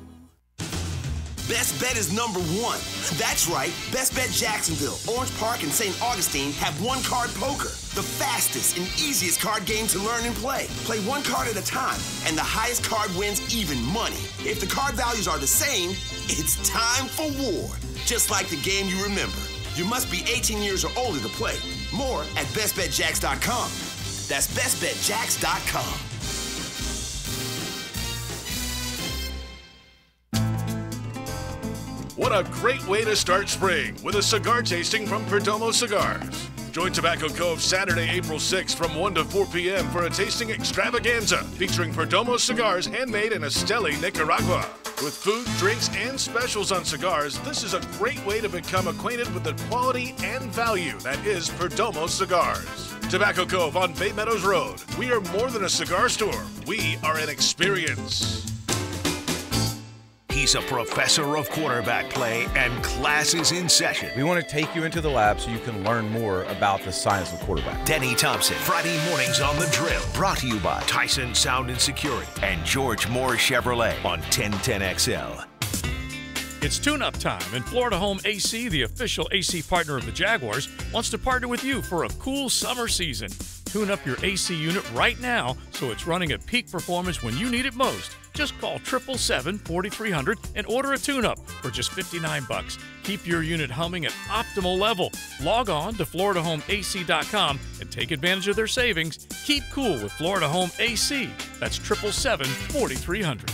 Best Bet is number one. That's right. Best Bet Jacksonville, Orange Park, and Saint Augustine have one-card poker, the fastest and easiest card game to learn and play. Play one card at a time, and the highest card wins even money. If the card values are the same, it's time for war. Just like the game you remember. You must be eighteen years or older to play. More at best bet jacks dot com. That's best bet jacks dot com. What a great way to start spring with a cigar tasting from Perdomo Cigars. Join Tobacco Cove Saturday, April sixth from one to four p.m. for a tasting extravaganza featuring Perdomo cigars handmade in Esteli, Nicaragua. With food, drinks, and specials on cigars, this is a great way to become acquainted with the quality and value that is Perdomo cigars. Tobacco Cove on Bay Meadows Road. We are more than a cigar store. We are an experience. He's a professor of quarterback play, and class is in session. We want to take you into the lab so you can learn more about the science of quarterback. Denny Thompson, Friday mornings on The Drill. Brought to you by Tyson Sound and Security and George Moore Chevrolet on ten ten X L. It's tune-up time, and Florida Home A C, the official A C partner of the Jaguars, wants to partner with you for a cool summer season. Tune up your A C unit right now so it's running at peak performance when you need it most. Just call triple seven, forty-three hundred and order a tune-up for just fifty-nine bucks. Keep your unit humming at optimal level. Log on to florida home A C dot com and take advantage of their savings. Keep cool with Florida Home A C. That's triple seven, forty-three hundred.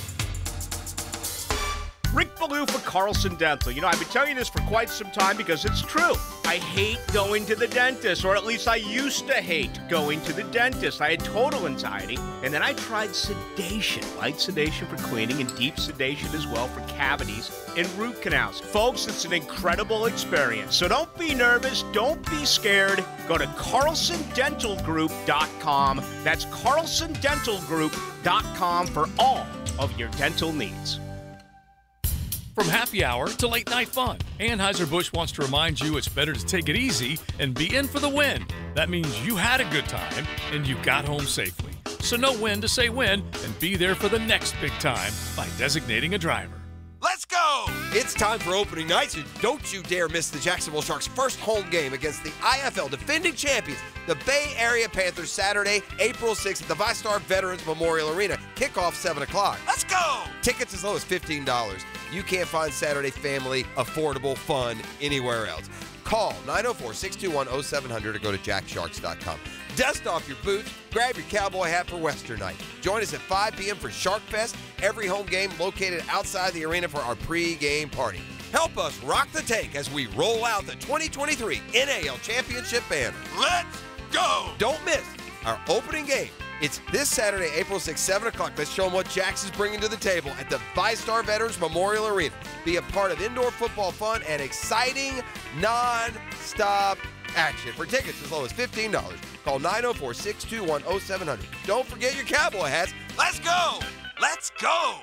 Rick Ballou for Carlson Dental. You know, I've been telling you this for quite some time because it's true. I hate going to the dentist, or at least I used to hate going to the dentist. I had total anxiety, and then I tried sedation. Light sedation for cleaning and deep sedation as well for cavities and root canals. Folks, it's an incredible experience. So don't be nervous. Don't be scared. Go to carlson dental group dot com. That's carlson dental group dot com for all of your dental needs. From happy hour to late night fun, Anheuser-Busch wants to remind you it's better to take it easy and be in for the win. That means you had a good time and you got home safely. So know when to say when and be there for the next big time by designating a driver. Let's go! It's time for opening night, so don't you dare miss the Jacksonville Sharks' first home game against the I F L defending champions, the Bay Area Panthers, Saturday, April sixth at the VyStar Veterans Memorial Arena. Kickoff seven o'clock. Let's go! Tickets as low as fifteen dollars. You can't find Saturday family, affordable fun anywhere else. Call nine oh four, six two one, oh seven hundred or go to jack sharks dot com. Dust off your boots, grab your cowboy hat for Western night. Join us at five p.m. for Shark Fest, every home game located outside the arena for our pre-game party. Help us rock the tank as we roll out the twenty twenty-three N A L Championship banner. Let's go! Don't miss our opening game. It's this Saturday, April sixth, seven o'clock. Let's show them what Jax is bringing to the table at the VyStar Veterans Memorial Arena. Be a part of indoor football fun and exciting, non-stop action. For tickets as low as fifteen dollars, call nine oh four, six two one, oh seven hundred. Don't forget your cowboy hats. Let's go! Let's go!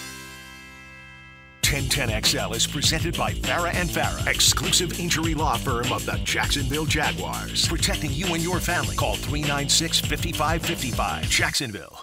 ten ten X L is presented by Farah and Farah, exclusive injury law firm of the Jacksonville Jaguars. Protecting you and your family. Call three nine six, five five five five. Jacksonville.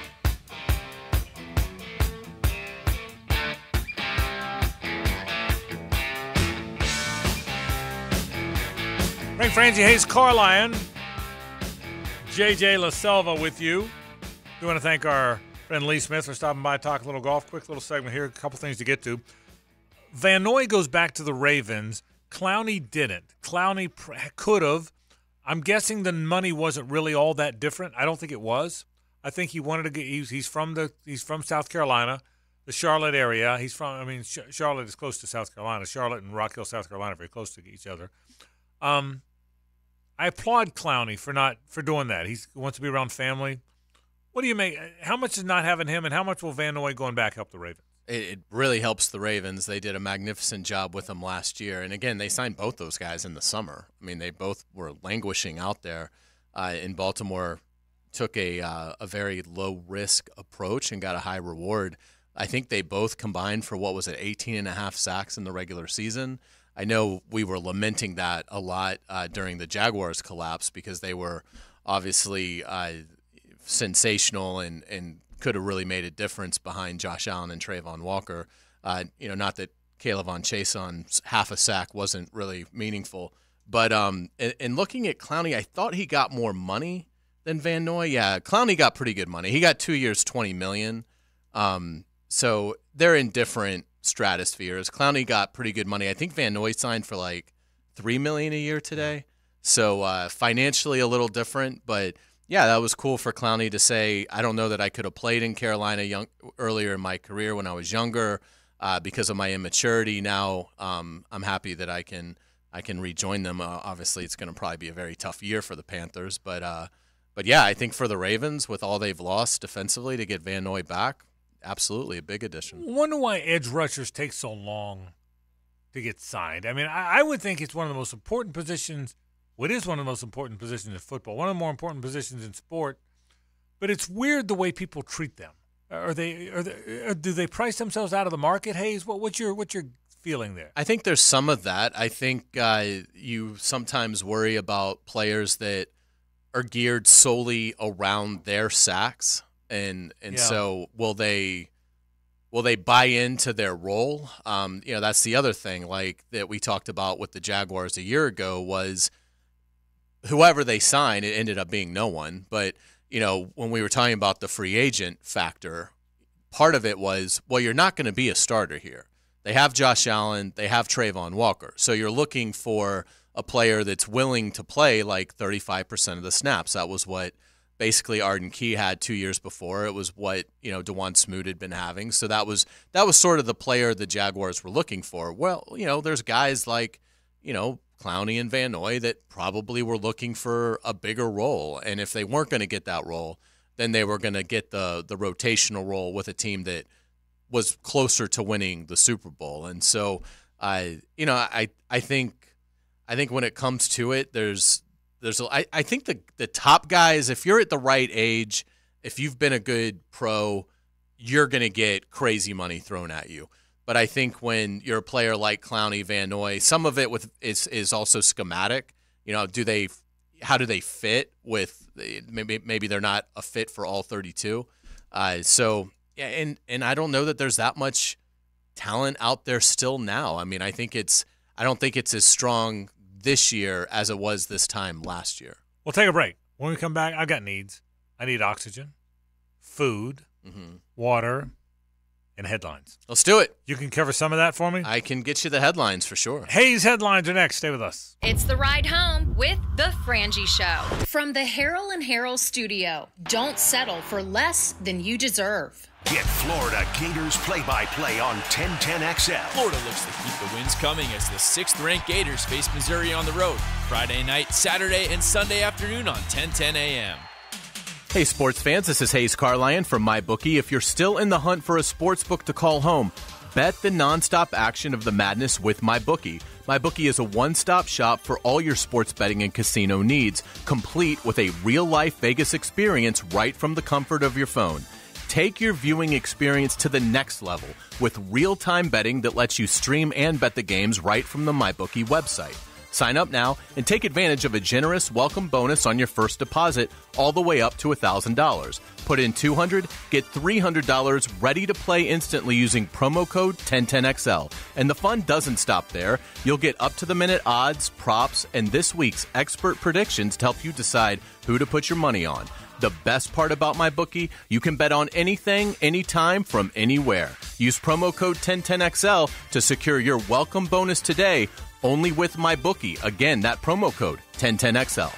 Frank Frangie, Hayes Carlyon, J J LaSelva with you. We want to thank our friend Lee Smith for stopping by, talk a little golf. Quick little segment here, a couple things to get to. Van Noy goes back to the Ravens. Clowney didn't. Clowney pr- could have. I'm guessing the money wasn't really all that different. I don't think it was. I think he wanted to get. He's, he's from the. He's from South Carolina, the Charlotte area. He's from. I mean, Sh- Charlotte is close to South Carolina. Charlotte and Rock Hill, South Carolina, are very close to each other. Um, I applaud Clowney for not for doing that. He wants to be around family. What do you make? How much is not having him, and how much will Van Noy going back help the Ravens? It, it really helps the Ravens. They did a magnificent job with him last year, and again, they signed both those guys in the summer. I mean, they both were languishing out there uh, in Baltimore. Took a uh, a very low risk approach and got a high reward. I think they both combined for what was it, eighteen and a half sacks in the regular season. I know we were lamenting that a lot uh, during the Jaguars collapse because they were obviously uh, sensational and, and could have really made a difference behind Josh Allen and Trayvon Walker. Uh, you know, not that Caleb on Chase on half a sack wasn't really meaningful, but um, in, in looking at Clowney, I thought he got more money than Van Noy. Yeah, Clowney got pretty good money. He got two years, twenty million dollars. Um, so they're in different stratospheres. Clowney got pretty good money. I think Van Noy signed for like three million dollars a year today. So uh, financially a little different, but yeah, that was cool for Clowney to say, I don't know that I could have played in Carolina young, earlier in my career when I was younger uh, because of my immaturity. Now um, I'm happy that I can I can rejoin them. Uh, obviously, it's going to probably be a very tough year for the Panthers, but uh, but yeah, I think for the Ravens, with all they've lost defensively, to get Van Noy back, absolutely a big addition. Wonder why edge rushers take so long to get signed. I mean, I, I would think it's one of the most important positions. Well, it is one of the most important positions in football, one of the more important positions in sport. But it's weird the way people treat them. Are they? Are they? Or do they price themselves out of the market, Hayes? What, what's your what's your feeling there? I think there's some of that. I think uh, you sometimes worry about players that are geared solely around their sacks, and and Yeah. so will they will they buy into their role? Um, you know, that's the other thing, like that we talked about with the Jaguars a year ago, was whoever they signed, it ended up being no one. But you know, when we were talking about the free agent factor, part of it was, well, you're not going to be a starter here. They have Josh Allen. They have Trayvon Walker. So you're looking for a player that's willing to play like thirty-five percent of the snaps. That was what basically Arden Key had two years before. It was what, you know, DeJuan Smoot had been having. So that was that was sort of the player the Jaguars were looking for. Well, you know, there's guys like, you know, Clowney and Van Noy that probably were looking for a bigger role. And if they weren't going to get that role, then they were going to get the the rotational role with a team that was closer to winning the Super Bowl. And so, I, you know, I I think I think when it comes to it, there's there's a, I, I think the the top guys, if you're at the right age, if you've been a good pro, you're going to get crazy money thrown at you. But I think when you're a player like Clowney, Van Noy, some of it with is is also schematic. You know, do they how do they fit with maybe maybe they're not a fit for all thirty-two. Uh, so yeah, and and I don't know that there's that much talent out there still now. I mean, I think it's I don't think it's as strong this year as it was this time last year. We'll take a break. When we come back, I've got needs. I need oxygen, food, mm-hmm. water, and headlines. Let's do it. You can cover some of that for me? I can get you the headlines for sure. Hayes headlines are next. Stay with us. It's the ride home with The Frangie Show. From the Harrell and Harrell studio, don't settle for less than you deserve. Get Florida Gators play-by-play on ten ten X L. Florida looks to keep the wins coming as the sixth-ranked Gators face Missouri on the road. Friday night, Saturday, and Sunday afternoon on ten ten A M. Hey, sports fans, this is Hayes Carlyon from MyBookie. If you're still in the hunt for a sports book to call home, bet the nonstop action of the madness with MyBookie. MyBookie is a one-stop shop for all your sports betting and casino needs, complete with a real-life Vegas experience right from the comfort of your phone. Take your viewing experience to the next level with real-time betting that lets you stream and bet the games right from the MyBookie website. Sign up now and take advantage of a generous welcome bonus on your first deposit all the way up to one thousand dollars. Put in two hundred dollars, get three hundred dollars ready to play instantly using promo code ten ten X L. And the fun doesn't stop there. You'll get up-to-the-minute odds, props, and this week's expert predictions to help you decide who to put your money on. The best part about MyBookie, you can bet on anything, anytime, from anywhere. Use promo code ten ten X L to secure your welcome bonus today, only with MyBookie. Again, that promo code, ten ten X L.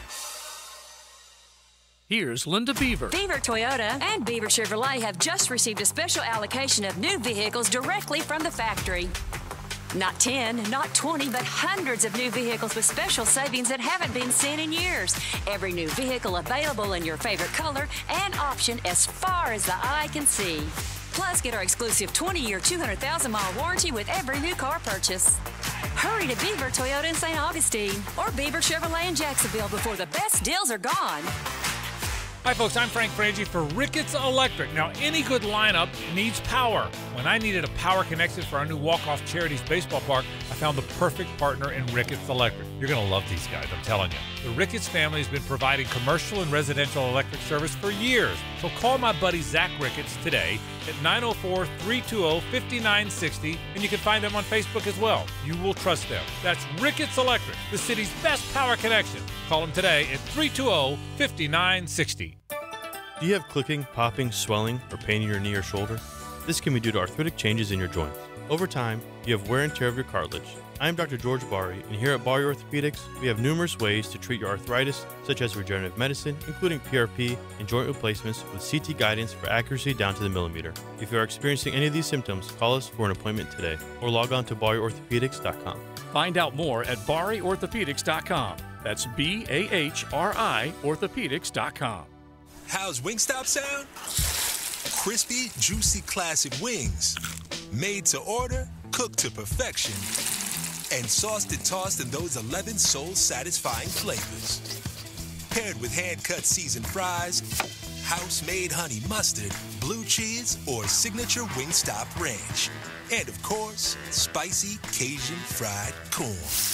Here's Linda Beaver. Beaver Toyota and Beaver Chevrolet have just received a special allocation of new vehicles directly from the factory. Not ten, not twenty, but hundreds of new vehicles with special savings that haven't been seen in years. Every new vehicle available in your favorite color and option as far as the eye can see. Plus, get our exclusive twenty-year, two hundred thousand mile warranty with every new car purchase. Hurry to Beaver Toyota in Saint Augustine or Beaver Chevrolet in Jacksonville before the best deals are gone. Hi, folks. I'm Frank Frangie for Ricketts Electric. Now, any good lineup needs power. When I needed a power connection for our new Walk-Off Charities baseball park, I found the perfect partner in Ricketts Electric. You're going to love these guys, I'm telling you. The Ricketts family has been providing commercial and residential electric service for years. So call my buddy Zach Ricketts today at nine oh four, three two zero, five nine six zero, and you can find them on Facebook as well. You will trust them. That's Ricketts Electric, the city's best power connection. Call them today at three two zero, five nine six zero. Do you have clicking, popping, swelling, or pain in your knee or shoulder? This can be due to arthritic changes in your joints. Over time, you have wear and tear of your cartilage. I am Doctor George Bari, and here at Bari Orthopedics, we have numerous ways to treat your arthritis, such as regenerative medicine, including P R P and joint replacements with C T guidance for accuracy down to the millimeter. If you are experiencing any of these symptoms, call us for an appointment today, or log on to bari orthopedics dot com. Find out more at Bahri Orthopedics dot com. That's B A H R I Orthopedics dot com. How's Wingstop sound? Crispy, juicy, classic wings. Made to order, cooked to perfection, and sauced and tossed in those eleven soul-satisfying flavors. Paired with hand-cut seasoned fries, house-made honey mustard, blue cheese, or signature Wingstop ranch. And of course, spicy Cajun fried corn.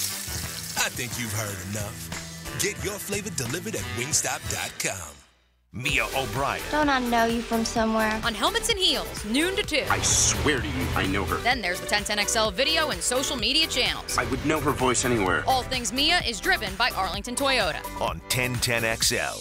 I think you've heard enough. Get your flavor delivered at wingstop dot com. Mia O'Brien. Don't I know you from somewhere? On Helmets and Heels, noon to two. I swear to you, I know her. Then there's the ten ten X L video and social media channels. I would know her voice anywhere. All Things Mia is driven by Arlington Toyota. On ten ten X L.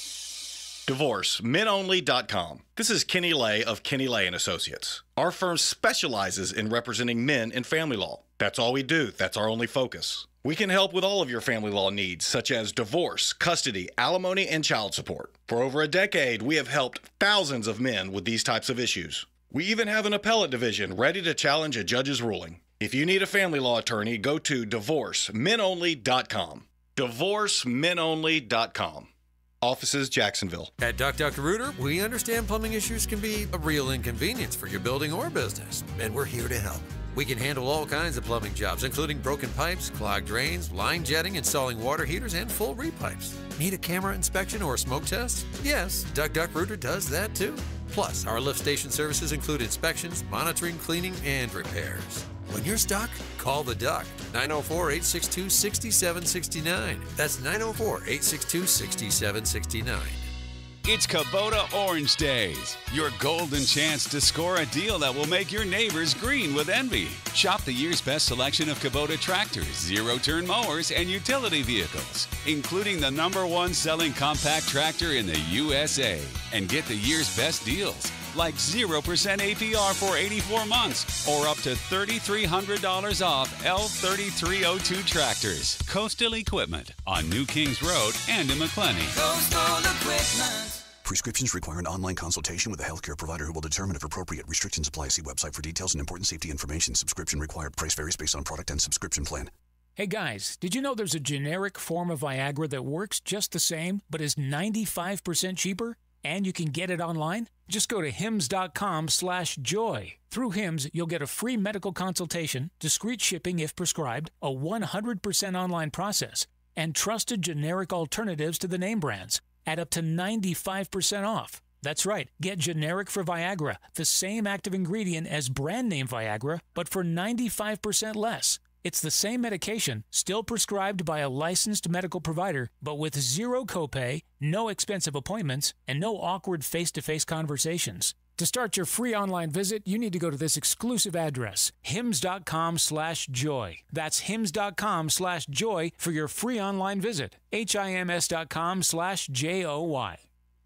Divorce men only dot com. This is Kenny Lay of Kenny Lay and Associates. Our firm specializes in representing men in family law. That's all we do. That's our only focus. We can help with all of your family law needs, such as divorce, custody, alimony, and child support. For over a decade, we have helped thousands of men with these types of issues. We even have an appellate division ready to challenge a judge's ruling. If you need a family law attorney, go to divorce men only dot com. divorce men only dot com. Offices, Jacksonville. At Duck Duck Rooter, we understand plumbing issues can be a real inconvenience for your building or business, and we're here to help. We can handle all kinds of plumbing jobs, including broken pipes, clogged drains, line jetting, installing water heaters, and full repipes. Need a camera inspection or a smoke test? Yes, Duck Duck Rooter does that too. Plus, our lift station services include inspections, monitoring, cleaning, and repairs. When you're stuck, call the Duck, nine oh four, eight six two, six seven six nine. That's nine oh four, eight six two, six seven six nine. It's Kubota Orange Days, your golden chance to score a deal that will make your neighbors green with envy. Shop the year's best selection of Kubota tractors, zero-turn mowers, and utility vehicles, including the number one selling compact tractor in the U S A. And get the year's best deals, like zero percent A P R for eighty-four months, or up to three thousand three hundred dollars off L thirty-three oh two tractors. Coastal Equipment on New Kings Road and in McClenny. Coastal Equipment. Prescriptions require an online consultation with a healthcare provider who will determine if appropriate. Restrictions apply. See website for details and important safety information. Subscription required. Price varies based on product and subscription plan. Hey guys, did you know there's a generic form of Viagra that works just the same, but is ninety-five percent cheaper? And you can get it online? Just go to hims.com slash joy. Through Hims, you'll get a free medical consultation, discreet shipping if prescribed, a one hundred percent online process, and trusted generic alternatives to the name brands at up to ninety-five percent off. That's right, get generic for Viagra, the same active ingredient as brand name Viagra, but for ninety-five percent less. It's the same medication, still prescribed by a licensed medical provider, but with zero copay, no expensive appointments, and no awkward face-to-face conversations. To start your free online visit, you need to go to this exclusive address, hims.com slash joy. That's hims.com slash joy for your free online visit. H-I-M-S.com slash J-O-Y.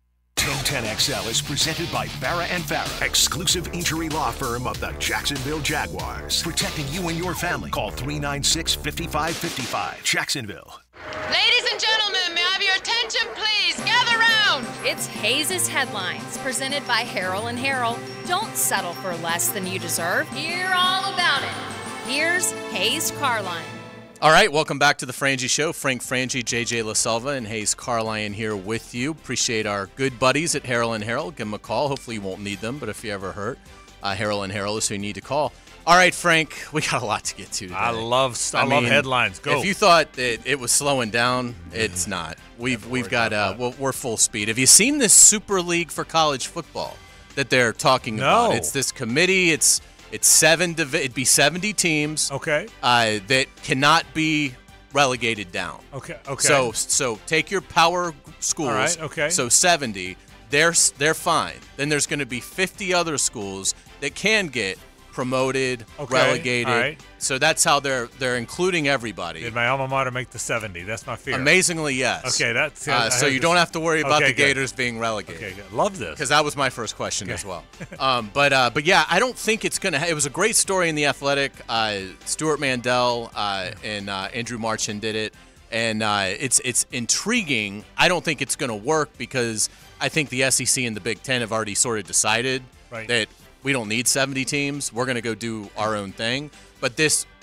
ten ten X L is presented by Farah and Farah, exclusive injury law firm of the Jacksonville Jaguars. Protecting you and your family. Call three nine six, five five five five. Jacksonville. Ladies and gentlemen, may I have your attention, please? Gather round. It's Hayes' Headlines, presented by Harrell and Harrell. Don't settle for less than you deserve. Hear all about it. Here's Hayes Carline. All right, welcome back to the Frangie Show. Frank Frangie, J J LaSelva, and Hayes Carline here with you. Appreciate our good buddies at Harrell and Harrell. Give them a call. Hopefully you won't need them, but if you ever hurt, uh, Harrell and Harrell is who you need to call. All right, Frank, we got a lot to get to today. I love I, I love mean, headlines. Go. If you thought that it was slowing down, it's not. We've we've got uh, well, we're full speed. Have you seen this Super League for college football that they're talking no. about? It's this committee. It's it's seven. Divi- it'd be seventy teams. Okay. Uh, that cannot be relegated down. Okay. Okay. So so take your power schools. All right. Okay. So seventy, they're they're fine. Then there's going to be fifty other schools that can get promoted, okay. relegated. All right. So that's how they're they're including everybody. Did my alma mater make the seventy? That's my fear. Amazingly, yes. Okay, that's uh, so you this. don't have to worry about okay, the Gators good. being relegated. Okay, good. Love this because that was my first question okay. as well. um, but uh, but yeah, I don't think it's gonna. Ha- it was a great story in the Athletic. Uh, Stuart Mandel uh, and uh, Andrew Marchand did it, and uh, it's it's intriguing. I don't think it's gonna work because I think the S E C and the Big Ten have already sort of decided right. that we don't need seventy teams. We're gonna go do our own thing. But this.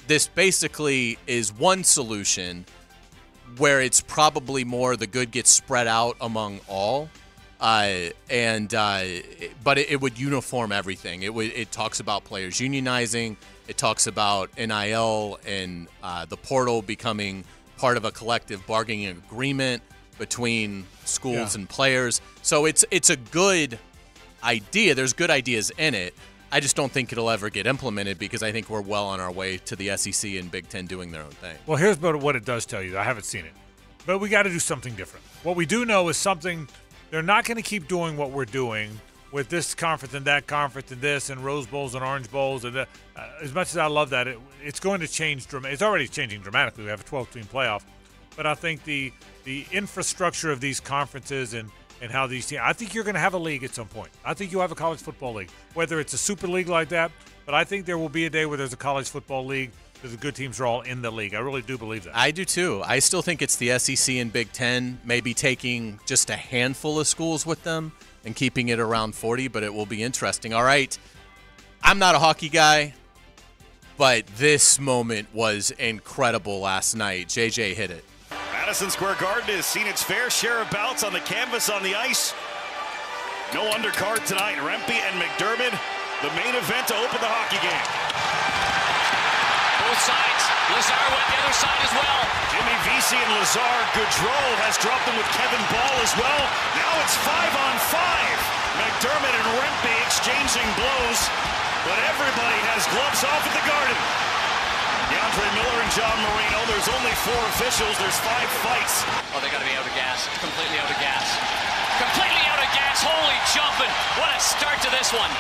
this basically is one solution where it's probably more the good gets spread out among all. Uh, and uh, but it, it would uniform everything. It would it talks about players unionizing. It talks about N I L and uh, the portal becoming part of a collective bargaining agreement between schools Yeah. and players. So it's it's a good idea. There's good ideas in it. I just don't think it'll ever get implemented because I think we're well on our way to the S E C and Big Ten doing their own thing. Well, here's what what it does tell you. I haven't seen it, but we got to do something different. What we do know is something. They're not going to keep doing what we're doing with this conference and that conference and this and Rose Bowls and Orange Bowls. And uh, as much as I love that, it, it's going to change. Dram- it's already changing dramatically. We have a twelve-team playoff. But I think the the infrastructure of these conferences and, and how these teams – I think you're going to have a league at some point. I think you'll have a college football league, whether it's a super league like that. But I think there will be a day where there's a college football league because the good teams are all in the league. I really do believe that. I do too. I still think it's the S E C and Big Ten, maybe taking just a handful of schools with them and keeping it around forty, but it will be interesting. All right. I'm not a hockey guy, but this moment was incredible last night. J J hit it. Madison Square Garden has seen its fair share of bouts on the canvas on the ice. No undercard tonight. Rempe and McDermott, the main event to open the hockey game. Both sides. Lazar went the other side as well. Jimmy Vesey and Lazar. Gaudreau has dropped them with Kevin Ball as well. Now it's five on five. McDermott and Rempe exchanging blows, but everybody has gloves off at the Garden. DeAndre Miller and John Marino. There's only four officials. There's five fights. Oh, they got to be out of gas. Completely out of gas. Completely out of gas. Holy jumping. What a start to this one.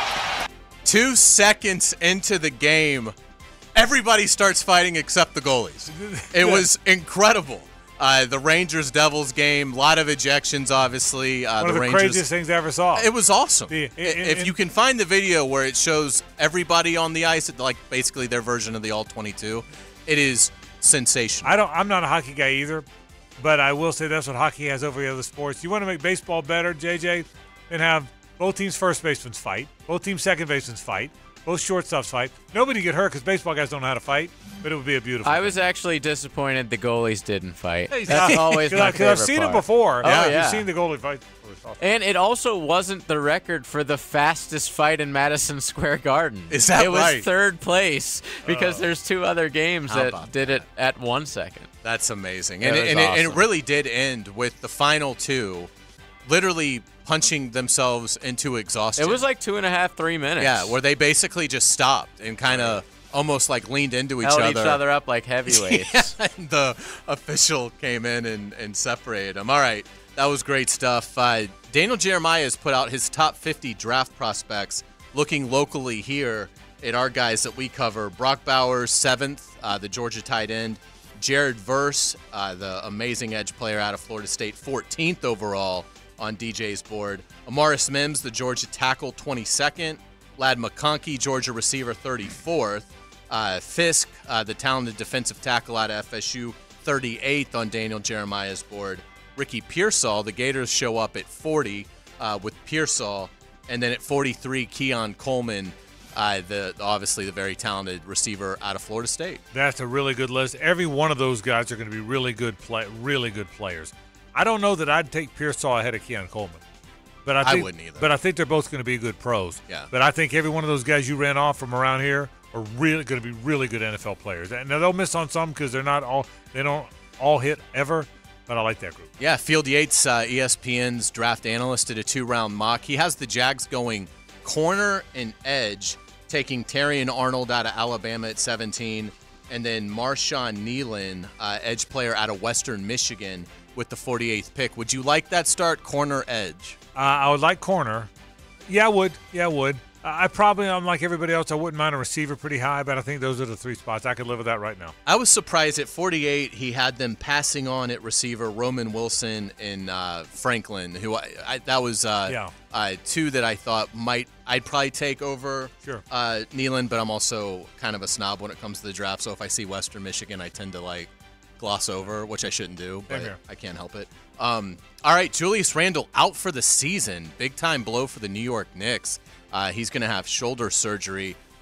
Two seconds into the game, everybody starts fighting except the goalies. It was incredible. Uh, the Rangers-Devils game, a lot of ejections, obviously. Uh, One the of the Rangers, craziest things I ever saw. It was awesome. The, in, in, if you can find the video where it shows everybody on the ice, like basically their version of the all twenty-two, it is sensational. I don't. I'm not a hockey guy either, but I will say that's what hockey has over the other sports. You want to make baseball better, J J, then have both teams' first basemen fight, both teams' second basemen fight, both shortstops fight. Nobody get hurt because baseball guys don't know how to fight, but it would be a beautiful. I thing. was actually disappointed the goalies didn't fight. Hey, That's yeah. always my Because favorite I've seen part. it before. Oh, yeah, yeah. You've seen the goalie fight. And it also wasn't the record for the fastest fight in Madison Square Garden. Is that It was right? third place because Oh. there's two other games How that about did it at one second. That's amazing. It And, it, was and, it, and it awesome. really did end with the final two literally punching themselves into exhaustion. It was like two and a half, three minutes. Yeah, where they basically just stopped and kind of almost like leaned into each Held other. each other up like heavyweights. Yeah, and the official came in and, and separated them. All right, that was great stuff. Uh, Daniel Jeremiah has put out his top fifty draft prospects looking locally here at our guys that we cover. Brock Bowers, seventh, uh, the Georgia tight end. Jared Verse, uh, the amazing edge player out of Florida State, fourteenth overall on D J's board. Amaris Mims, the Georgia tackle, twenty-second. Lad McConkey, Georgia receiver, thirty-fourth. Uh, Fisk, uh, the talented defensive tackle out of F S U, thirty-eighth on Daniel Jeremiah's board. Ricky Pearsall, the Gators show up at forty uh, with Pearsall. And then at forty-three, Keon Coleman, uh, the obviously the very talented receiver out of Florida State. That's a really good list. Every one of those guys are going to be really good play, really good players. I don't know that I'd take Pearsall ahead of Keon Coleman, but I, I think, wouldn't either. But I think they're both going to be good pros. Yeah. But I think every one of those guys you ran off from around here are really going to be really good N F L players. Now they'll miss on some because they're not all they don't all hit ever. But I like that group. Yeah, Field Yates, uh, E S P N's draft analyst, did a two-round mock. He has the Jags going corner and edge, taking Terrion Arnold out of Alabama at seventeen, and then Marshawn Nealon, uh, edge player out of Western Michigan, with the forty-eighth pick. Would you like that start, corner edge? Uh, I would like corner. Yeah, I would. Yeah, I would. I probably, I'm like everybody else, I wouldn't mind a receiver pretty high, but I think those are the three spots. I could live with that right now. I was surprised at forty-eight. He had them passing on at receiver Roman Wilson and uh, Franklin, who I, I that was uh, Yeah. uh, two that I thought might I'd probably take over Sure. uh, Nealon, but I'm also kind of a snob when it comes to the draft. So if I see Western Michigan, I tend to like gloss over, which I shouldn't do, but Same here. I can't help it. Um, all right, Julius Randle out for the season. Big time blow for the New York Knicks. Uh, he's going to have shoulder surgery,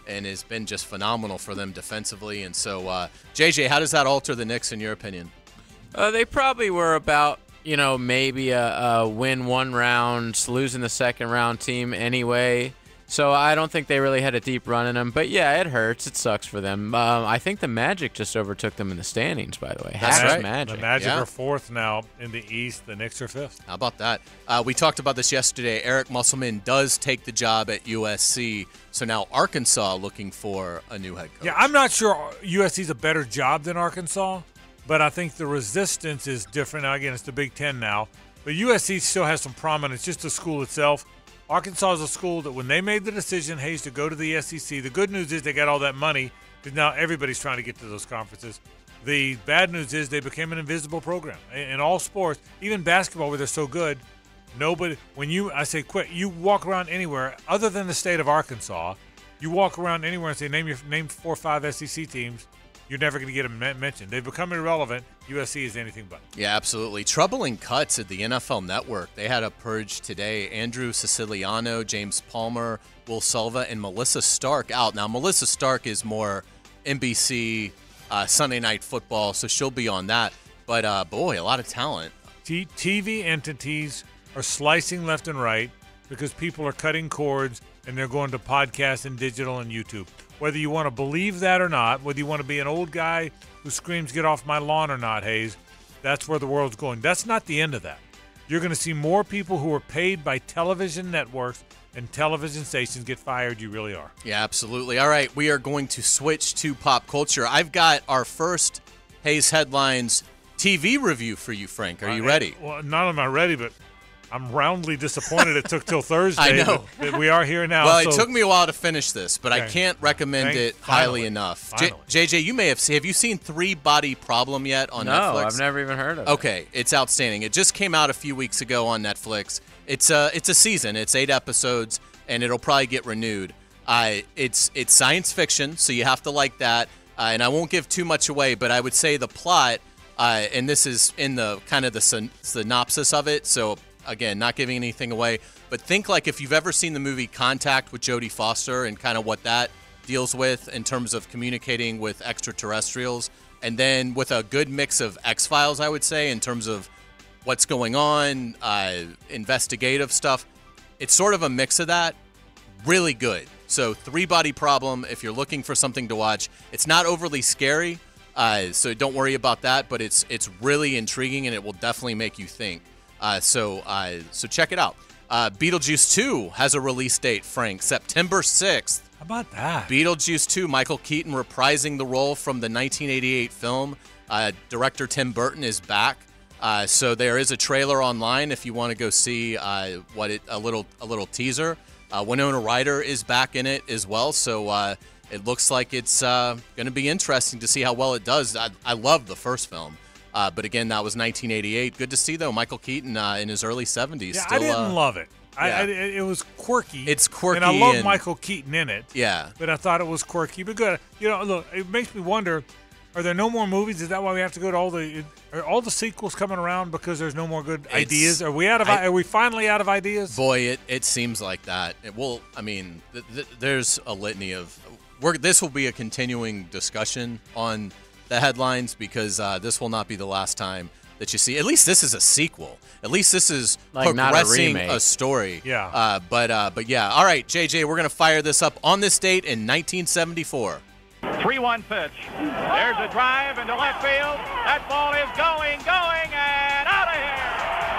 and has been just phenomenal for them defensively. And so, uh, J J, how does that alter the Knicks in your opinion? Uh, they probably were about, you know, maybe a, a win one round, losing the second round team anyway. So I don't think they really had a deep run in them. But, yeah, it hurts. It sucks for them. Um, I think the Magic just overtook them in the standings, by the way. That's Hacks right. Magic. The Magic Yeah. are fourth now in the East. The Knicks are fifth. How about that? Uh, we talked about this yesterday. Eric Musselman does take the job at U S C. So now Arkansas looking for a new head coach. Yeah, I'm not sure U S C's a better job than Arkansas, but I think the resistance is different. Now, again, it's the Big Ten now. But U S C still has some prominence, just the school itself. Arkansas is a school that when they made the decision, Hayes, to go to the S E C, the good news is they got all that money because now everybody's trying to get to those conferences. The bad news is they became an invisible program. In all sports, even basketball where they're so good, nobody, when you, I say quit, you walk around anywhere other than the state of Arkansas, you walk around anywhere and say, name your name four or five S E C teams, you're never going to get them mentioned. They've become irrelevant. U S C is anything but. Yeah, absolutely. Troubling cuts at the N F L Network. They had a purge today. Andrew Siciliano, James Palmer, Will Silva, and Melissa Stark out. Now, Melissa Stark is more N B C uh, Sunday Night Football, so she'll be on that. But, uh, boy, a lot of talent. T- TV entities are slicing left and right because people are cutting cords and they're going to podcasts and digital and YouTube. Whether you want to believe that or not, whether you want to be an old guy who screams, get off my lawn or not, Hayes, that's where the world's going. That's not the end of that. You're going to see more people who are paid by television networks and television stations get fired. You really are. Yeah, absolutely. All right, we are going to switch to pop culture. I've got our first Hayes Headlines T V review for you, Frank. Are you ready? Well, not am I ready, but I'm roundly disappointed it took till Thursday. I know. But, but we are here now. Well, so. it took me a while to finish this, but Okay. I can't recommend Thank- it highly finally. enough. J- Finally. J J, you may have seen. Have you seen Three Body Problem yet on No, Netflix? I've never even heard of it. Okay, it's outstanding. It just came out a few weeks ago on Netflix. It's a it's a season. It's eight episodes, and it'll probably get renewed. Uh, it's it's science fiction, so you have to like that. Uh, and I won't give too much away, but I would say the plot, uh, and this is in the kind of the syn- synopsis of it. So again, not giving anything away, but think like if you've ever seen the movie Contact with Jodie Foster and kind of what that deals with in terms of communicating with extraterrestrials, and then with a good mix of X-Files, I would say, in terms of what's going on, uh, investigative stuff. It's sort of a mix of that. Really good. So Three Body Problem, if you're looking for something to watch, it's not overly scary, uh, so don't worry about that, but it's it's really intriguing, and it will definitely make you think. Uh, so uh, so check it out. Uh, Beetlejuice two has a release date, Frank, September sixth. How about that? Beetlejuice two, Michael Keaton reprising the role from the nineteen eighty-eight film. Uh, director Tim Burton is back. Uh, so there is a trailer online if you want to go see uh, what it a little a little teaser. Uh, Winona Ryder is back in it as well, so uh, it looks like it's uh, going to be interesting to see how well it does. I, I love the first film, uh, but again, that was nineteen eighty-eight. Good to see though, Michael Keaton uh, in his early seventies. Yeah, still, I didn't uh, love it. I, yeah. I, it was quirky. It's quirky, and I love and- Michael Keaton in it. Yeah. But I thought it was quirky, but good. You know, look, it makes me wonder: are there no more movies? Is that why we have to go to all the? Are all the sequels coming around because there's no more good It's- ideas? Are we out of? I- are we finally out of ideas? Boy, it, it seems like that. It will. I mean, th- th- there's a litany of. We're, this will be a continuing discussion on the headlines because uh, this will not be the last time that you see. At least this is a sequel. At least this is Like, not a progressing remake. a story. Yeah. Uh, but uh, but yeah. All right, J J, we're gonna fire this up on this date in nineteen seventy-four. three one pitch. There's a drive into left field. That ball is going, going, and out of here.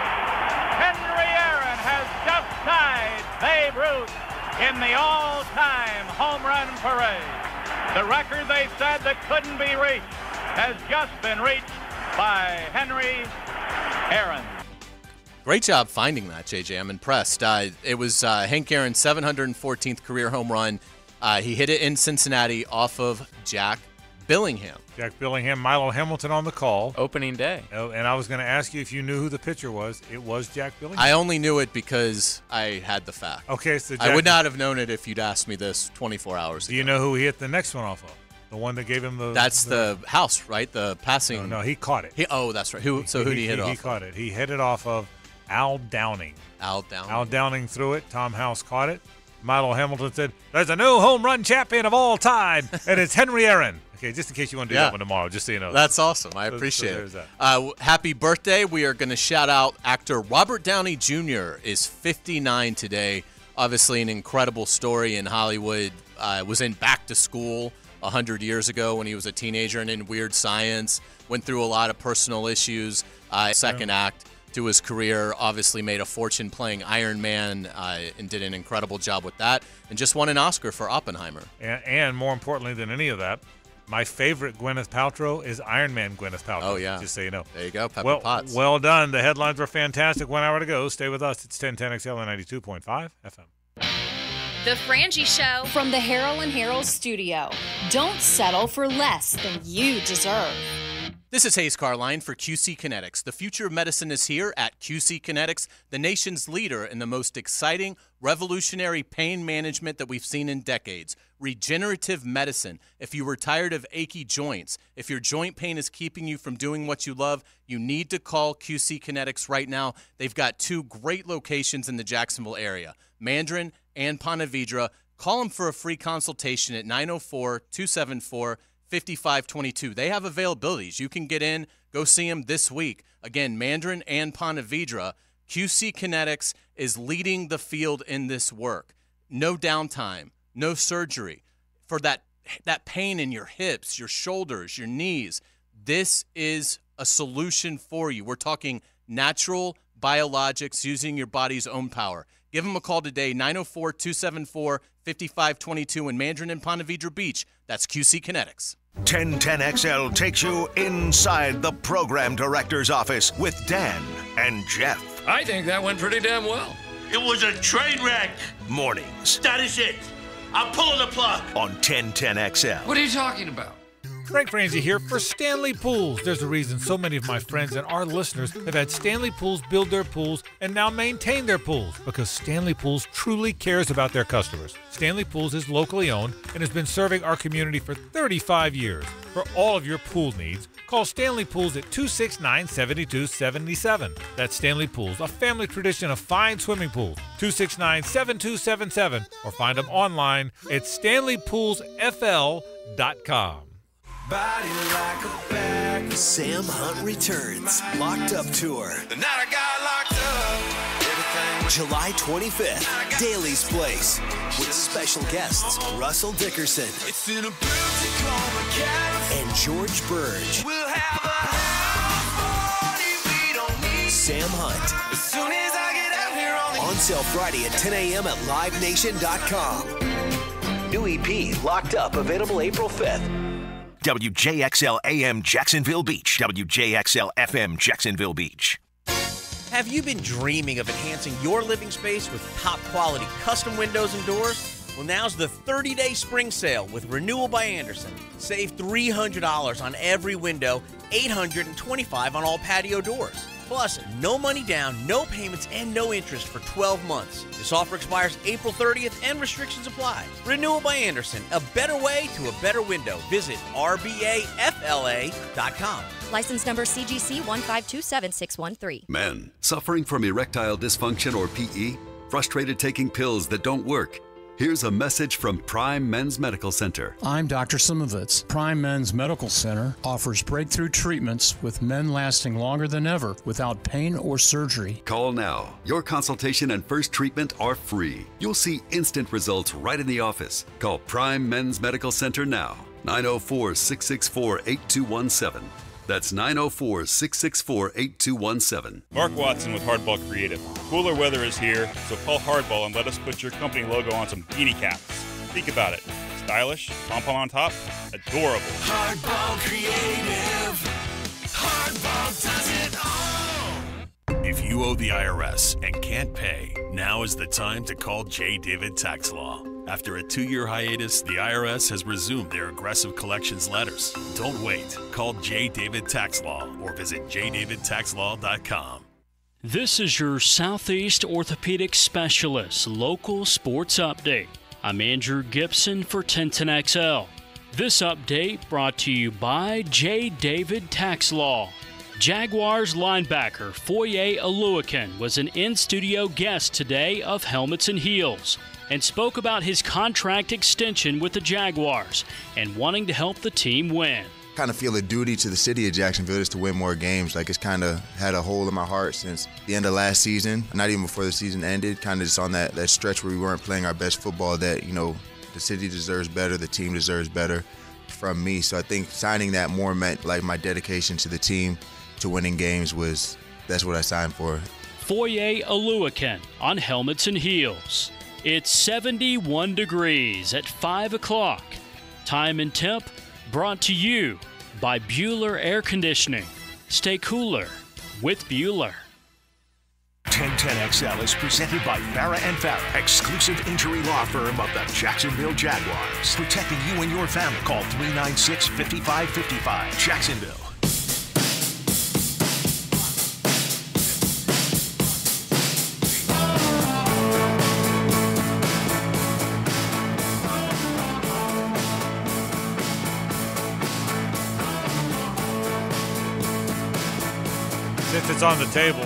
Henry Aaron has just tied Babe Ruth in the all-time home run parade. The record they said that couldn't be reached has just been reached by Henry Aaron. Great job finding that, J J. I'm impressed. Uh, it was uh, Hank Aaron's seven hundred fourteenth career home run. Uh, he hit it in Cincinnati off of Jack Billingham. Jack Billingham, Milo Hamilton on the call. Opening day. Oh, and I was going to ask you if you knew who the pitcher was. It was Jack Billingham. I only knew it because I had the fact. Okay, so I Jack- would not have known it if you'd asked me this twenty-four hours Do ago. you know who he hit the next one off of? The one that gave him the. That's the house, right? The passing. No, no, he caught it. He, oh, that's right. Who? So who did he hit he, off? He caught it. He hit it off of Al Downing. Al Downing. Al Downing threw it. Tom House caught it. Milo Hamilton said, "There's a new home run champion of all time, and it's Henry Aaron." Okay, just in case you want to do Yeah. that one tomorrow, just so you know. That's awesome. I So- appreciate so it. there's that. Uh, w- happy birthday. We are going to shout out actor Robert Downey Junior is fifty-nine today. Obviously, an incredible story in Hollywood. Uh, was in Back to School one hundred years ago when he was a teenager and in Weird Science. Went through a lot of personal issues. Uh, second act to his career. Obviously made a fortune playing Iron Man uh, and did an incredible job with that. And just won an Oscar for Oppenheimer. And, and more importantly than any of that, my favorite Gwyneth Paltrow is Iron Man Gwyneth Paltrow. Oh, yeah. Just so you know. There you go, Pepper well, Potts. Well done. The headlines were fantastic. One hour to go. Stay with us. It's ten ten X L and ninety-two point five F M. The Frangie Show from the Harold and Harold studio. Don't settle for less than you deserve. This is Hayes Carline for Q C Kinetics. The future of medicine is here at Q C Kinetics, the nation's leader in the most exciting, revolutionary pain management that we've seen in decades. Regenerative medicine. If you were tired of achy joints, if your joint pain is keeping you from doing what you love, you need to call Q C Kinetics right now. They've got two great locations in the Jacksonville area, Mandarin and Ponte Vedra. Call them for a free consultation at nine oh four, two seven four, fifty-five twenty-two. They have availabilities. You can get in, go see them this week. Again, Mandarin and Ponte Vedra. Q C Kinetics is leading the field in this work. No downtime, no surgery. For that that pain in your hips, your shoulders, your knees, this is a solution for you. We're talking natural biologics using your body's own power. Give them a call today, nine oh four, two seven four, fifty-five twenty-two in Mandarin and Ponte Vedra Beach. That's Q C Kinetics. ten ten X L takes you inside the program director's office with Dan and Jeff. I think that went pretty damn well. It was a train wreck. Mornings That is it. I'm pulling the plug. on ten ten X L. What are you talking about? Frank Frangie here for Stanley Pools. There's a reason so many of my friends and our listeners have had Stanley Pools build their pools and now maintain their pools because Stanley Pools truly cares about their customers. Stanley Pools is locally owned and has been serving our community for thirty-five years. For all of your pool needs, call Stanley Pools at two six nine, seven two seven seven. That's Stanley Pools, a family tradition of fine swimming pools. two six nine, seven two seven seven or find them online at stanley pools f l dot com. Body like a bag. Sam Hunt returns. Locked Up Tour. The night I got locked up. Everything was July twenty-fifth, Daly's Place. With special guests Russell Dickerson It's in a Tacoma, California. and George Burge. We'll have a house party we don't need. Sam Hunt. As soon as I get out here on the On sale Friday at ten a.m. at live nation dot com. New E P, Locked Up, available April fifth. W J X L A M Jacksonville Beach. W J X L F M Jacksonville Beach. Have you been dreaming of enhancing your living space with top quality custom windows and doors? Well, now's the thirty-day spring sale with Renewal by Andersen. Save three hundred dollars on every window, eight hundred twenty-five dollars on all patio doors. Plus, no money down, no payments, and no interest for twelve months. This offer expires April thirtieth and restrictions apply. Renewal by Andersen, a better way to a better window. Visit R B A F L A dot com. License number C G C one five two seven six one three. Men, suffering from erectile dysfunction or P E? Frustrated taking pills that don't work? Here's a message from Prime Men's Medical Center. I'm Doctor Simovitz. Prime Men's Medical Center offers breakthrough treatments with men lasting longer than ever without pain or surgery. Call now. Your consultation and first treatment are free. You'll see instant results right in the office. Call Prime Men's Medical Center now. nine oh four, six six four, eight two one seven. That's nine oh four, six six four, eight two one seven. Mark Watson with Hardball Creative. Cooler weather is here, so call Hardball and let us put your company logo on some beanie caps. Think about it. Stylish, pom-pom on top, adorable. Hardball Creative. Hardball does it all. If you owe the I R S and can't pay, now is the time to call J. David Tax Law. After a two-year hiatus, the I R S has resumed their aggressive collections letters. Don't wait. Call J. David Tax Law or visit j david tax law dot com. This is your Southeast Orthopedic Specialist local sports update. I'm Andrew Gibson for ten ten X L. This update brought to you by J. David Tax Law. Jaguars linebacker Foye Oluokun was an in-studio guest today of Helmets and Heels. and spoke about his contract extension with the Jaguars and wanting to help the team win. Kind of feel a duty to the city of Jacksonville is to win more games. Like, it's kind of had a hole in my heart since the end of last season, not even before the season ended, kind of just on that, that stretch where we weren't playing our best football, that, you know, the city deserves better, the team deserves better from me. So I think signing that more meant like my dedication to the team, to winning games was, that's what I signed for. Foye Oluwaken on Helmets and Heels. It's seventy-one degrees at five o'clock. Time and temp brought to you by Bueller Air Conditioning. Stay cooler with Bueller. ten ten X L is presented by Farah and Farah, exclusive injury law firm of the Jacksonville Jaguars. Protecting you and your family. Call three nine six, five five five five. Jacksonville. Since it's on the table,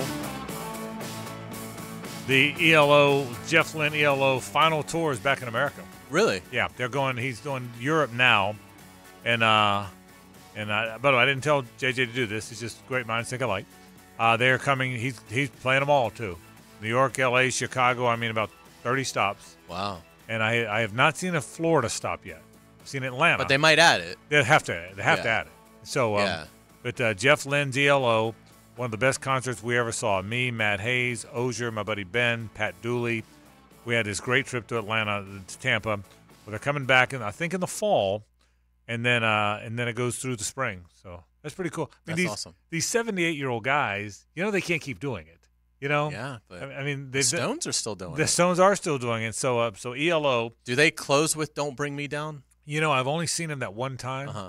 the E L O, Jeff Lynne E L O final tour is back in America. Really? Yeah, they're going. He's doing Europe now, and uh, and I, by the way, I didn't tell J J to do this. It's just great minds think alike. Uh, they're coming. He's he's playing them all too. New York, L A, Chicago. I mean, about thirty stops. Wow. And I I have not seen a Florida stop yet. I've seen Atlanta, But they might add it. They have to. They have Yeah. to add it. So, um, Yeah. but uh, Jeff Lynne's E L O. One of the best concerts we ever saw. Me, Matt Hayes, Ozier, my buddy Ben, Pat Dooley. We had this great trip to Atlanta, to Tampa. Well, they're coming back, in, I think, in the fall, and then uh, and then it goes through the spring. So that's pretty cool. I mean, That's these, awesome. These seventy-eight-year-old guys, you know, they can't keep doing it. You know? Yeah, but I I mean, the they, Stones are still doing the it. Stones are still doing it. So, uh, so E L O. Do they close with "Don't Bring Me Down"? You know, I've only seen them that one time. Uh huh.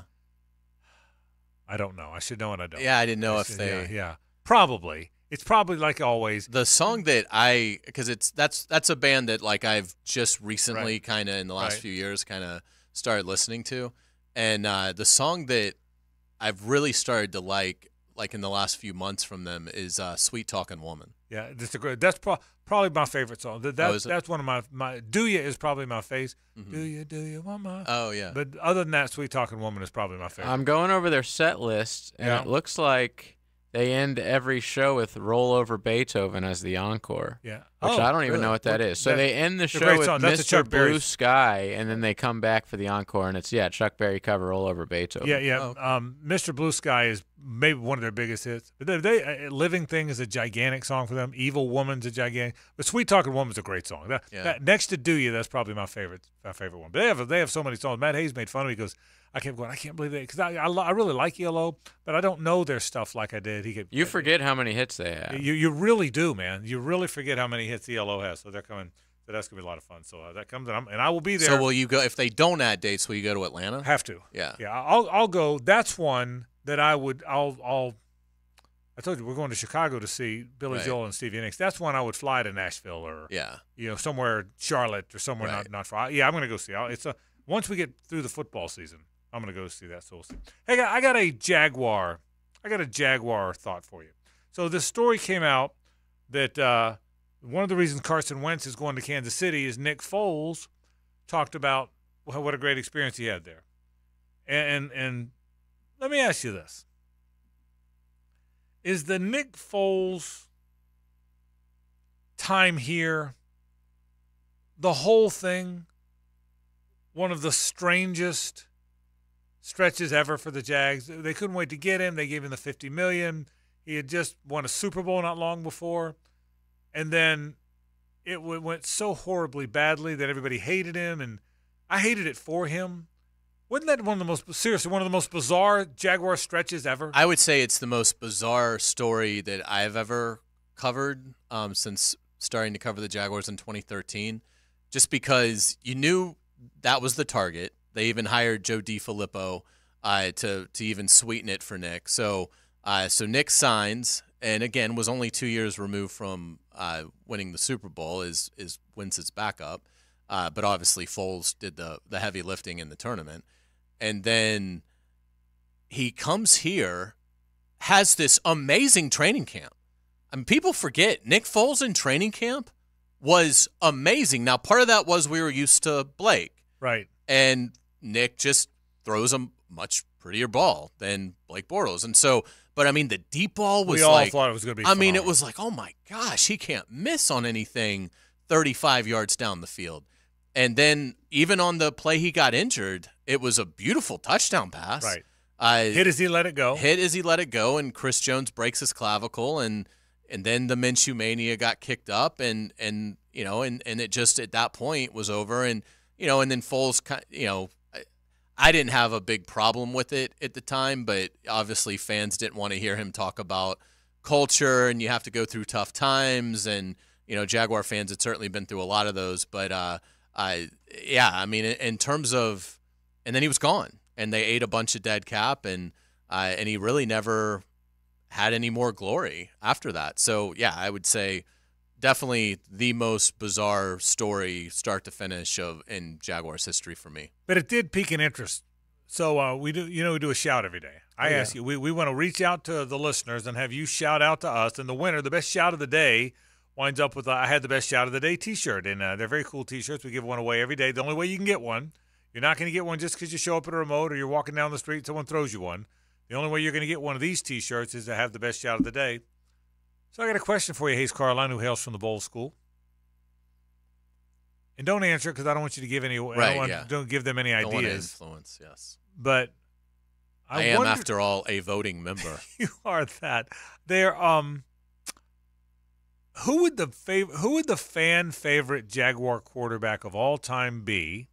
I don't know. I should know, and I don't. Yeah, I didn't know I if should- they. Yeah, yeah. Probably. It's probably like always. The song that I, because it's that's that's a band that like I've just recently Right. kind of in the last Right. few years kind of started listening to, and uh, the song that I've really started to like like in the last few months from them is uh, "Sweet Talking Woman." Yeah, that's a great. That's pro- probably my favorite song. That, that Oh, is it? that's one of my my. Do Ya is probably my face. Mhm. Do you do you want my? Oh yeah. But other than that, Sweet Talking Woman is probably my favorite. I'm going over their set list, and Yeah. it looks like they end every show with "Roll Over Beethoven" as the encore. Yeah. Which Oh, I don't even really? know what that Well, is. So that- they end the it's a show great with song. That's a Mister Chuck Berry- Blue Sky, and then they come back for the encore, and it's, yeah, Chuck Berry cover "Roll Over Beethoven." Yeah, yeah. Oh. Um, Mister Blue Sky is maybe one of their biggest hits. But they, they uh, Living Thing is a gigantic song for them. Evil Woman's a gigantic. But Sweet Talking Woman's a great song. That, Yeah. that- next to Do You, that's probably my favorite my favorite one. But they have they have so many songs. Matt Hayes made fun of me because I kept going, I can't believe it, because I, I lo- I really like E L O, but I don't know their stuff like I did. He could. You forget how many hits they have. You you really do, man. You really forget how many hits E L O has. So they're coming. So that's gonna be a lot of fun. So uh, that comes, and, I'm, and I will be there. So will you go if they don't add dates? Will you go to Atlanta? Have to. Yeah. Yeah. I'll I'll go. That's one that I would. I'll I'll. I told you we're going to Chicago to see Billy Right. Joel and Stevie Nicks. That's one I would fly to Nashville or Yeah. you know somewhere Charlotte or somewhere Right. not not far. Yeah, I'm gonna go see. I'll, it's a once we get through the football season, I'm gonna go see that. So we'll see. Hey, I got a Jaguar. I got a Jaguar thought for you. So this story came out that uh, one of the reasons Carson Wentz is going to Kansas City is Nick Foles talked about wh- what a great experience he had there. And, and and let me ask you this. Is the Nick Foles time here, the whole thing, one of the strangest stretches ever for the Jags? They couldn't wait to get him. They gave him the fifty million dollars. He had just won a Super Bowl not long before. And then it w- went so horribly badly that everybody hated him, and I hated it for him. Wasn't that one of the most, seriously, one of the most bizarre Jaguar stretches ever? I would say it's the most bizarre story that I've ever covered um, since starting to cover the Jaguars in twenty thirteen, just because you knew that was the target. They even hired Joe DiFilippo uh, to to even sweeten it for Nick. So uh, so Nick signs, and again was only two years removed from uh, winning the Super Bowl. Is is Wentz's backup, uh, but obviously Foles did the the heavy lifting in the tournament, and then he comes here, has this amazing training camp. I mean, people forget Nick Foles in training camp was amazing. Now, part of that was we were used to Blake. Right. And Nick just throws a much prettier ball than Blake Bortles. And so, but I mean, the deep ball was we all like, thought it was going to be I mean, it phenomenal. was like, oh my gosh, he can't miss on anything thirty-five yards down the field. And then even on the play he got injured, it was a beautiful touchdown pass. Right. Uh, hit as he let it go. Hit as he let it go, and Chris Jones breaks his clavicle, and and then the Minshew mania got kicked up, and and you know, and and it just at that point was over, and you know, and then Foles, you know, I, I didn't have a big problem with it at the time, but obviously fans didn't want to hear him talk about culture, and you have to go through tough times, and you know, Jaguar fans had certainly been through a lot of those, but uh, I yeah, I mean, in, in terms of, and then he was gone. And they ate a bunch of dead cap, and uh, and he really never had any more glory after that. So, yeah, I would say definitely the most bizarre story, start to finish, of in Jaguars history for me. But it did pique an interest. So uh, we do, you know, we do a shout every day. I Oh, ask yeah. you, we, we want to reach out to the listeners and have you shout out to us. And the winner, the best shout of the day, winds up with a, I had the best shout of the day T-shirt. And uh, they're very cool T-shirts. We give one away every day. The only way you can get one. You're not going to get one just because you show up at a remote or you're walking down the street and someone throws you one. The only way you're going to get one of these T-shirts is to have the best shout of the day. So I got a question for you, Hayes Carline, who hails from the Bowl School. And don't answer it because I don't want you to give any. I Right, don't, want, yeah. don't give them any Don't want to ideas. influence, yes. But I, I, am, wonder- after all, a voting member. you are that. They're um. Who would the fav- Who would the fan favorite Jaguar quarterback of all time be?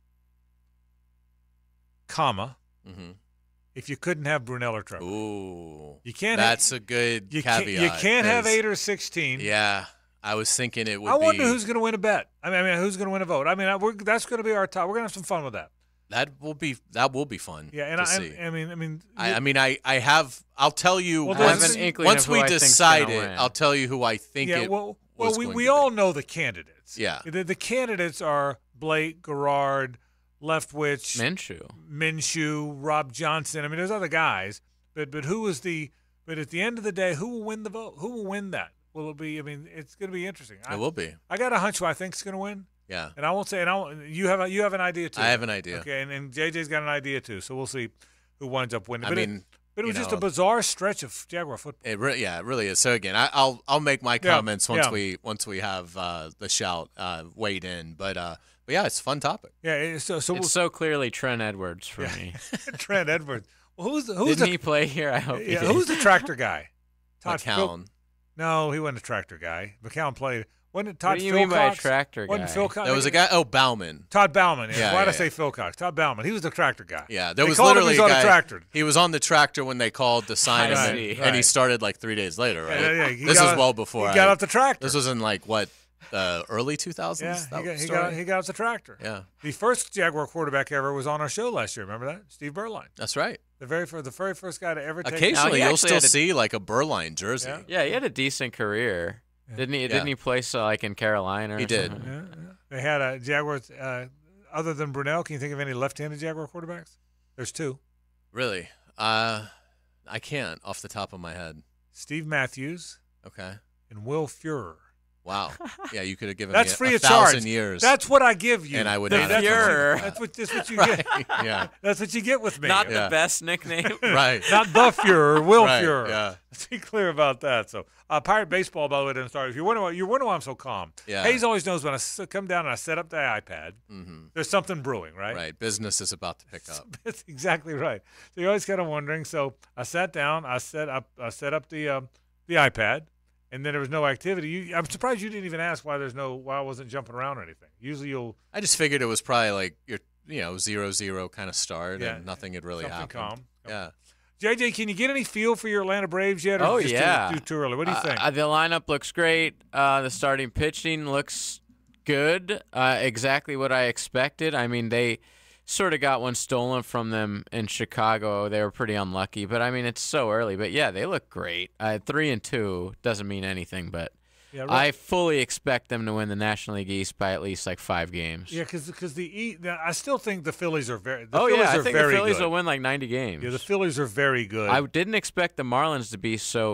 Comma. Mm-hmm. If you couldn't have Brunell or Trevor. Ooh. You can't. That's have, a good you caveat. Can't, you can't have 'cause- eight or sixteen. Yeah. I was thinking it would I be. wonder who's going to win a bet. I mean, I mean, who's going to win a vote? I mean, I, we're, that's going to be our top. We're going to have some fun with that. That will be that will be fun. Yeah, and to I, see. I mean, I mean, I, I mean, I, I have. I'll tell you Well, once, there's an inkling once of who we I think's decide gonna it. win. I'll tell you who I think yeah. it Well, was well, we going we to all be. know the candidates. Yeah. The, the candidates are Blake, Garrard, Leftwich, Minshew, Minshew, Rob Johnson. I mean, there's other guys, but but who is the? But at the end of the day, who will win the vote? Who will win that? Will it be? I mean, it's going to be interesting. It will be. I got a hunch who I think's going to win. Yeah. And I won't say. And I won't, you have a, you have an idea too. I have an idea. Okay, and, and J J's got an idea too. So we'll see who winds up winning. I But it- mean, but it was you just know, a bizarre stretch of Jaguar football. It re- yeah, it really is. So again, I, I'll I'll make my Yeah, comments once yeah. we once we have uh, the shout uh, weighed in. But uh, but yeah, it's a fun topic. Yeah. it- So so we'll, It's so clearly Trent Edwards for Yeah. me. Trent Edwards. Well, who's the, who's Didn't the, he play here? I hope he Yeah, did. who's the tractor guy? Phil- McCown. No, he wasn't a tractor guy. McCown played. Wasn't it Todd What do you mean by a Philcox? tractor Wasn't guy? Philcox? There was a guy. Oh, Bauman. Todd Bauman. Yeah. Yeah, Why'd I yeah, say yeah. Philcox? Todd Bauman. He was the tractor guy. Yeah, there They was called him literally he a was on guy. a tractor. He was on the tractor when they called to sign I him, see. and, Right. and he started like three days later. Right? Yeah, yeah, he this got was off- well before he got I, off the tractor. This was in like what the early two thousands. Yeah, he got, he got he got off the tractor. Yeah. The first Jaguar quarterback ever was on our show last year. Remember that? Steve Berline. That's right. The very first, the very first guy to ever take. Occasionally, Now, he you'll actually still had a- see like a Burline jersey. Yeah. Yeah, he had a decent career. Didn't he? Didn't he play so like in Carolina? Or He did. something? Yeah, yeah. They had a Jaguars. Uh, other than Brunell, can you think of any left-handed Jaguar quarterbacks? There's two. Really? Uh, I can't off the top of my head. Steve Matthews Okay. and Will Fuhrer. Wow. Yeah, you could have given That's me a, free a of thousand charge. years. That's what I give you. And I would The not have Fuhrer. known. That's what, that's what you Right. get. Yeah. That's what you get with me. Not Yeah. the best nickname. Right. Not the Fuhrer, Will Right, Fuhrer. yeah. Let's be clear about that. So, uh, Pirate Baseball, by the way, didn't start. If you're wondering, why, you're wondering why I'm so calm. Yeah. Hayes always knows when I s- come down and I set up the iPad, Mm-hmm. there's something brewing, right? Right. Business is about to pick up. That's exactly right. So you're always kind of wondering. So I sat down, I set up, I set up the um, the iPad, and then there was no activity. You, I'm surprised you didn't even ask why there's no, why I wasn't jumping around or anything. Usually you'll I just figured it was probably like your, you know, zero zero kind of start, Yeah. and nothing had really something happened. calm. Yeah. J J, can you get any feel for your Atlanta Braves yet? Or Oh is it just yeah, too, too, too early. What do you Uh, think? Uh, the lineup looks great. Uh, the starting pitching looks good. Uh, exactly what I expected. I mean, they sort of got one stolen from them in Chicago. They were pretty unlucky, but I mean, it's so early. But yeah, they look great. Uh, three and two doesn't mean anything, but Yeah, right. I fully expect them to win the National League East by at least like five games. Yeah, because the E, the- I still think the Phillies are very. The oh Phillies yeah, I are think very the Phillies good. will win like ninety games. Yeah, the Phillies are very good. I didn't expect the Marlins to be so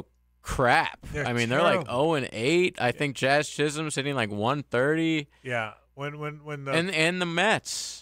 crap. They're I mean, they're terrible. like oh and eight. I think Jazz Chisholm's hitting like one thirty. Yeah, when when when the and and the Mets.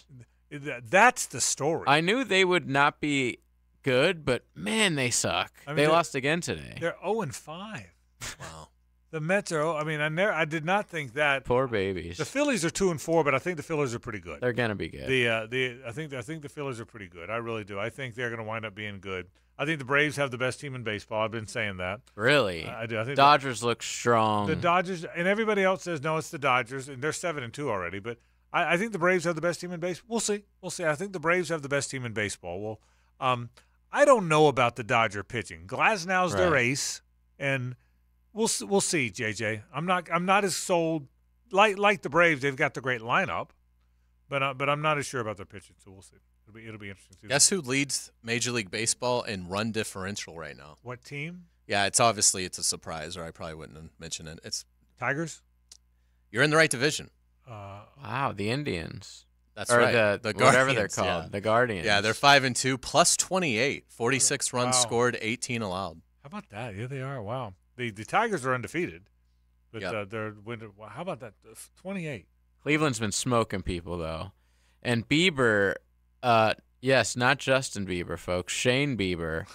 That's the story. I knew they would not be good, but man, they suck. I mean, they they're- lost again today. They're oh and five. Wow. The Mets are. I mean, I never. I did not think that. Poor babies. The Phillies are two and four, but I think the Phillies are pretty good. They're gonna be good. The uh, the I think I think the Phillies are pretty good. I really do. I think they're going to wind up being good. I think the Braves have the best team in baseball. I've been saying that. Really? I do. I think Dodgers look strong. The, the Dodgers and everybody else says no, it's the Dodgers, and they're seven and two already. But I, I think the Braves have the best team in baseball. We'll see. We'll see. I think the Braves have the best team in baseball. Well, um, I don't know about the Dodger pitching. Glasnow's their Right. ace, and we'll s- we'll see, J J. I'm not I'm not as sold like like the Braves. They've got the great lineup, but uh, but I'm not as sure about their pitching. So we'll see. It'll be it'll be interesting. To see. Guess who leads Major League Baseball in run differential right now? What team? Yeah, it's obviously it's a surprise, or I probably wouldn't have mentioned it. It's Tigers. You're in the right division. Uh, wow, the Indians. That's or right. The, the whatever they're Guardians, called, yeah. the Guardians. Yeah, they're five and two, plus twenty-eight, forty-six runs Wow. scored, eighteen allowed. How about that? Yeah, they are. Wow. The the Tigers are undefeated, but Yep. uh, they're winter. Wow, how about that? twenty-eight. Cleveland's been smoking people though, and Bieber. Uh, yes, not Justin Bieber, folks. Shane Bieber.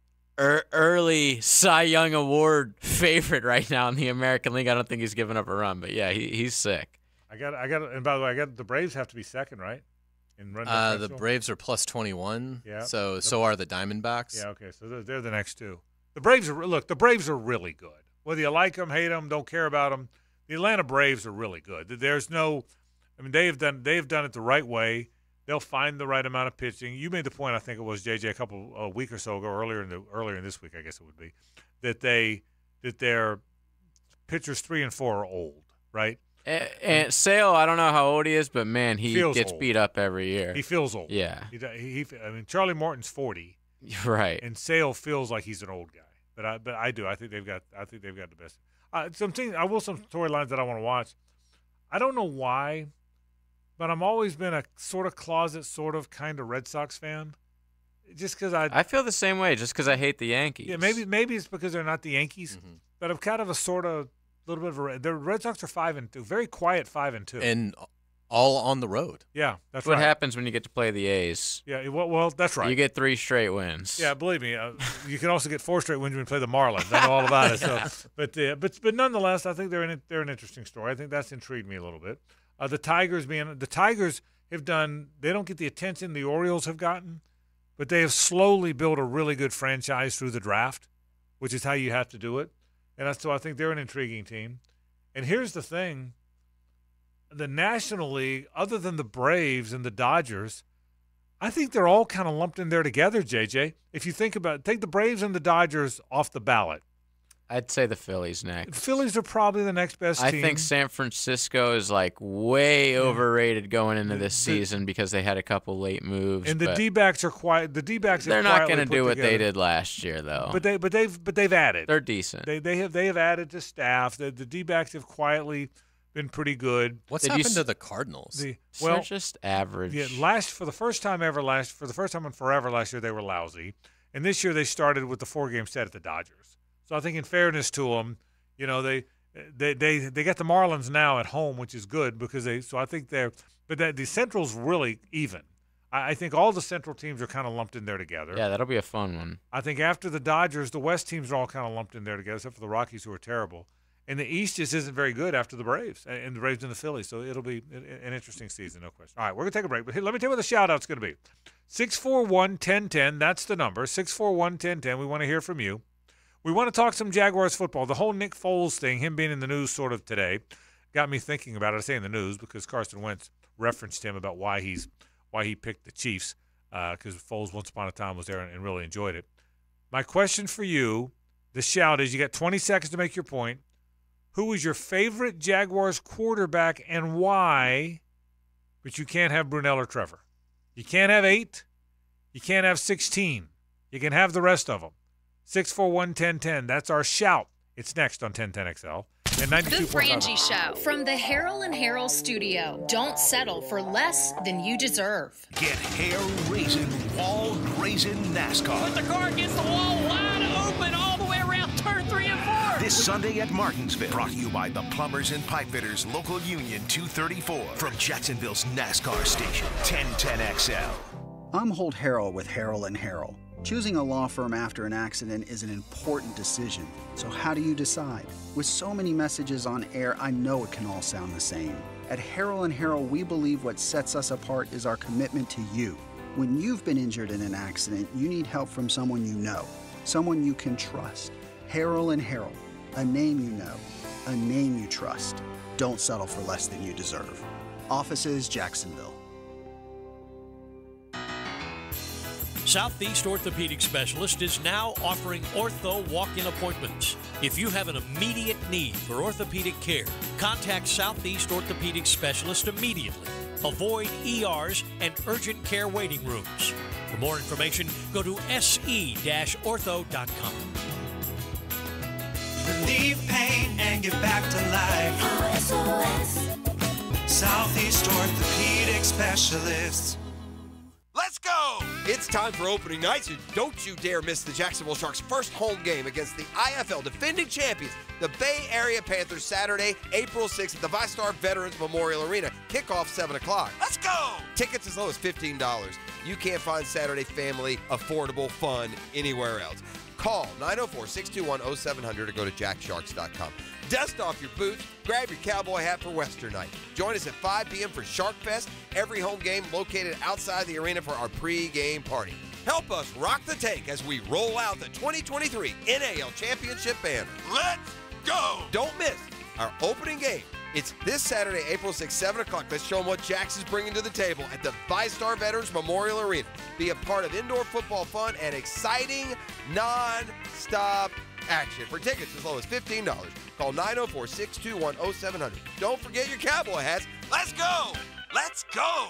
Er, early Cy Young Award favorite right now in the American League. I don't think he's given up a run, but yeah, he, he's sick. I got. I got. And by the way, I got the Braves have to be second, right? In run Uh, the differential? Braves are plus twenty-one. Yeah. So The- so are the Diamondbacks. Yeah. Okay. So they're, they're the next two. The Braves are look. The Braves are really good. Whether you like them, hate them, don't care about them, the Atlanta Braves are really good. There's no. I mean, they've done. They've done it the right way. They'll find the right amount of pitching. You made the point. I think it was J J a couple a week or so ago, earlier in the earlier in this week, I guess it would be, that they that their pitchers three and four are old, right? And, and Sale, I don't know how old he is, but man, he Feels gets old. beat up every year. He feels old. Yeah. He, he, he I mean, Charlie Morton's forty, Right. and Sale feels like he's an old guy. But I, but I do. I think they've got. I think they've got the best. Uh, some things. I will some storylines that I want to watch. I don't know why, but I'm always been a sort of closet, sort of kind of Red Sox fan. Just because I. I feel the same way, just because I hate the Yankees. Yeah, maybe maybe it's because they're not the Yankees, Mm-hmm. but I'm kind of a sort of little bit of a. Red- The Red Sox are five and two, very quiet five and two, And all on the road. yeah, that's what right. happens when you get to play the A's. Yeah, well, well, that's right. You get three straight wins. Yeah, believe me, uh, you can also get four straight wins when you play the Marlins. I know all about it. So, but uh, but but nonetheless, I think they're an they're an interesting story. I think that's intrigued me a little bit. Uh, the Tigers being the Tigers have done. They don't get the attention the Orioles have gotten, but they have slowly built a really good franchise through the draft, which is how you have to do it. And that's, so I think they're an intriguing team. And here's the thing: the National League, other than the Braves and the Dodgers, I think they're all kind of lumped in there together, J J. If you think about it, take the Braves and the Dodgers off the ballot. I'd say the Phillies next. Phillies are probably the next best I team. think San Francisco is like way overrated going into this season because they had a couple late moves. and the but D-backs are quiet. The D-backs they're have not going to do what they did last year, though. But they but they've but they've added. They're decent. They they have they have added to staff. The the D-backs have quietly been pretty good. What's Did you happened s- to the Cardinals? The They're well, just average. yeah, last for the first time ever last for the first time in forever last year they were lousy, and this year they started with the four game set at the Dodgers. So I think in fairness to them, you know they they they they got the Marlins now at home, which is good because they. So I think they're but that the Central's really even. I, I think all the Central teams are kind of lumped in there together. Yeah, that'll be a fun one. I think after the Dodgers, the West teams are all kind of lumped in there together, except for the Rockies, who are terrible. And the East just isn't very good after the Braves and the Braves and the Phillies. So it'll be an interesting season, no question. All right, we're going to take a break. But here, let me tell you what the shout-out's going to be. six four one, one zero one zero, that's the number, six four one, one zero one zero. We want to hear from you. We want to talk some Jaguars football. The whole Nick Foles thing, him being in the news sort of today, got me thinking about it. I say in the news because Carson Wentz referenced him about why he's why he picked the Chiefs because uh, Foles once upon a time was there and, and really enjoyed it. My question for you, the shout is, you got twenty seconds to make your point. Who is your favorite Jaguars quarterback and why? But you can't have Brunell or Trevor. You can't have eight. You can't have sixteen. You can have the rest of them. six four one, one zero one zero. That's our shout. It's next on ten ten X L. And The ninety-two point five. Frangie Show from the Harold and Harold studio. Don't settle for less than you deserve. Get hair-raising, wall-grazing NASCAR. The car gets the wall wide open all the way around turn three and four. this Sunday at Martinsville. Brought to you by the Plumbers and Pipefitters Local Union two thirty-four from Jacksonville's NASCAR station, ten ten X L. I'm Holt Harrell with Harrell and Harrell. Choosing a law firm after an accident is an important decision. So how do you decide? With so many messages on air, I know it can all sound the same. At Harrell and Harrell, we believe what sets us apart is our commitment to you. When you've been injured in an accident, you need help from someone you know, someone you can trust. Harrell and Harrell, a name you know, a name you trust. Don't settle for less than you deserve. Offices, Jacksonville. Southeast Orthopedic Specialist is now offering ortho walk-in appointments. If you have an immediate need for orthopedic care, contact Southeast Orthopedic Specialist immediately. Avoid E Rs and urgent care waiting rooms. For more information, go to S E ortho dot com. Relieve pain and get back to life. S O S. Southeast Orthopedic Specialists. Let's go! It's time for opening night, so don't you dare miss the Jacksonville Sharks' first home game against the I F L defending champions, the Bay Area Panthers, Saturday, April sixth at the VyStar Veterans Memorial Arena. Kickoff seven o'clock. Let's go! Tickets as low as fifteen dollars. You can't find Saturday family, affordable fun anywhere else. Call nine oh four, six two one, oh seven hundred or go to jack sharks dot com. Dust off your boots, grab your cowboy hat for Western night. Join us at five p.m. for Shark Fest, every home game located outside the arena for our pre-game party. Help us rock the take as we roll out the twenty twenty-three N A L Championship banner. Let's go! Don't miss our opening game. It's this Saturday, April sixth, seven o'clock. Let's show them what Jax is bringing to the table at the VyStar Veterans Memorial Arena. Be a part of indoor football fun and exciting, non-stop action. For tickets as low as fifteen dollars, call nine oh four, six two one, oh seven hundred. Don't forget your cowboy hats. Let's go! Let's go!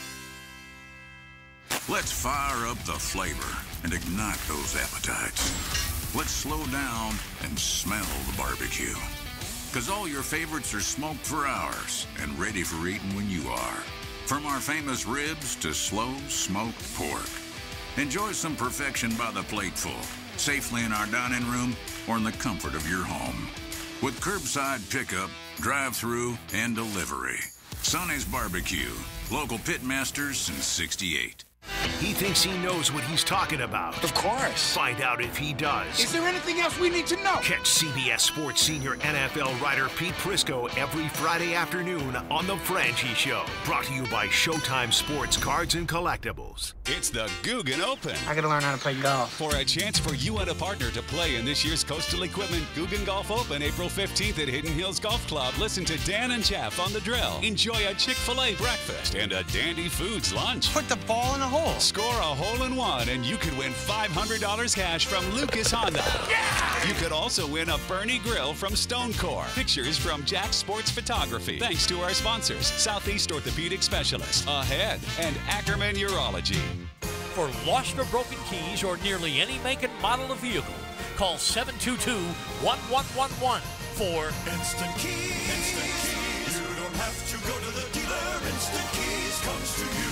Let's fire up the flavor and ignite those appetites. Let's slow down and smell the barbecue. Because all your favorites are smoked for hours and ready for eating when you are. From our famous ribs to slow smoked pork. Enjoy some perfection by the plateful, safely in our dining room or in the comfort of your home. With curbside pickup, drive-through, and delivery. Sonny's Barbecue, local pitmasters since sixty-eight. He thinks he knows what he's talking about. Of course. Find out if he does. Is there anything else we need to know? Catch C B S Sports senior N F L writer Pete Prisco every Friday afternoon on The Franchi Show. Brought to you by Showtime Sports Cards and Collectibles. It's the Guggen Open. I gotta learn how to play golf. For a chance for you and a partner to play in this year's Coastal Equipment Guggen Golf Open, April fifteenth at Hidden Hills Golf Club. Listen to Dan and Jeff on the drill. Enjoy a Chick-fil-A breakfast and a Dandy Foods lunch. Put the ball in the hole. Score a hole-in-one, and you could win five hundred dollars cash from Lucas Honda. Yeah! You could also win a Bernie Grill from StoneCore. Pictures from Jack Sports Photography. Thanks to our sponsors, Southeast Orthopedic Specialist, Ahead, and Ackerman Urology. For lost or broken keys or nearly any make and model of vehicle, call seven two two, one one one one for Instant Keys. Instant Keys. You don't have to go to the dealer. Instant Keys comes to you.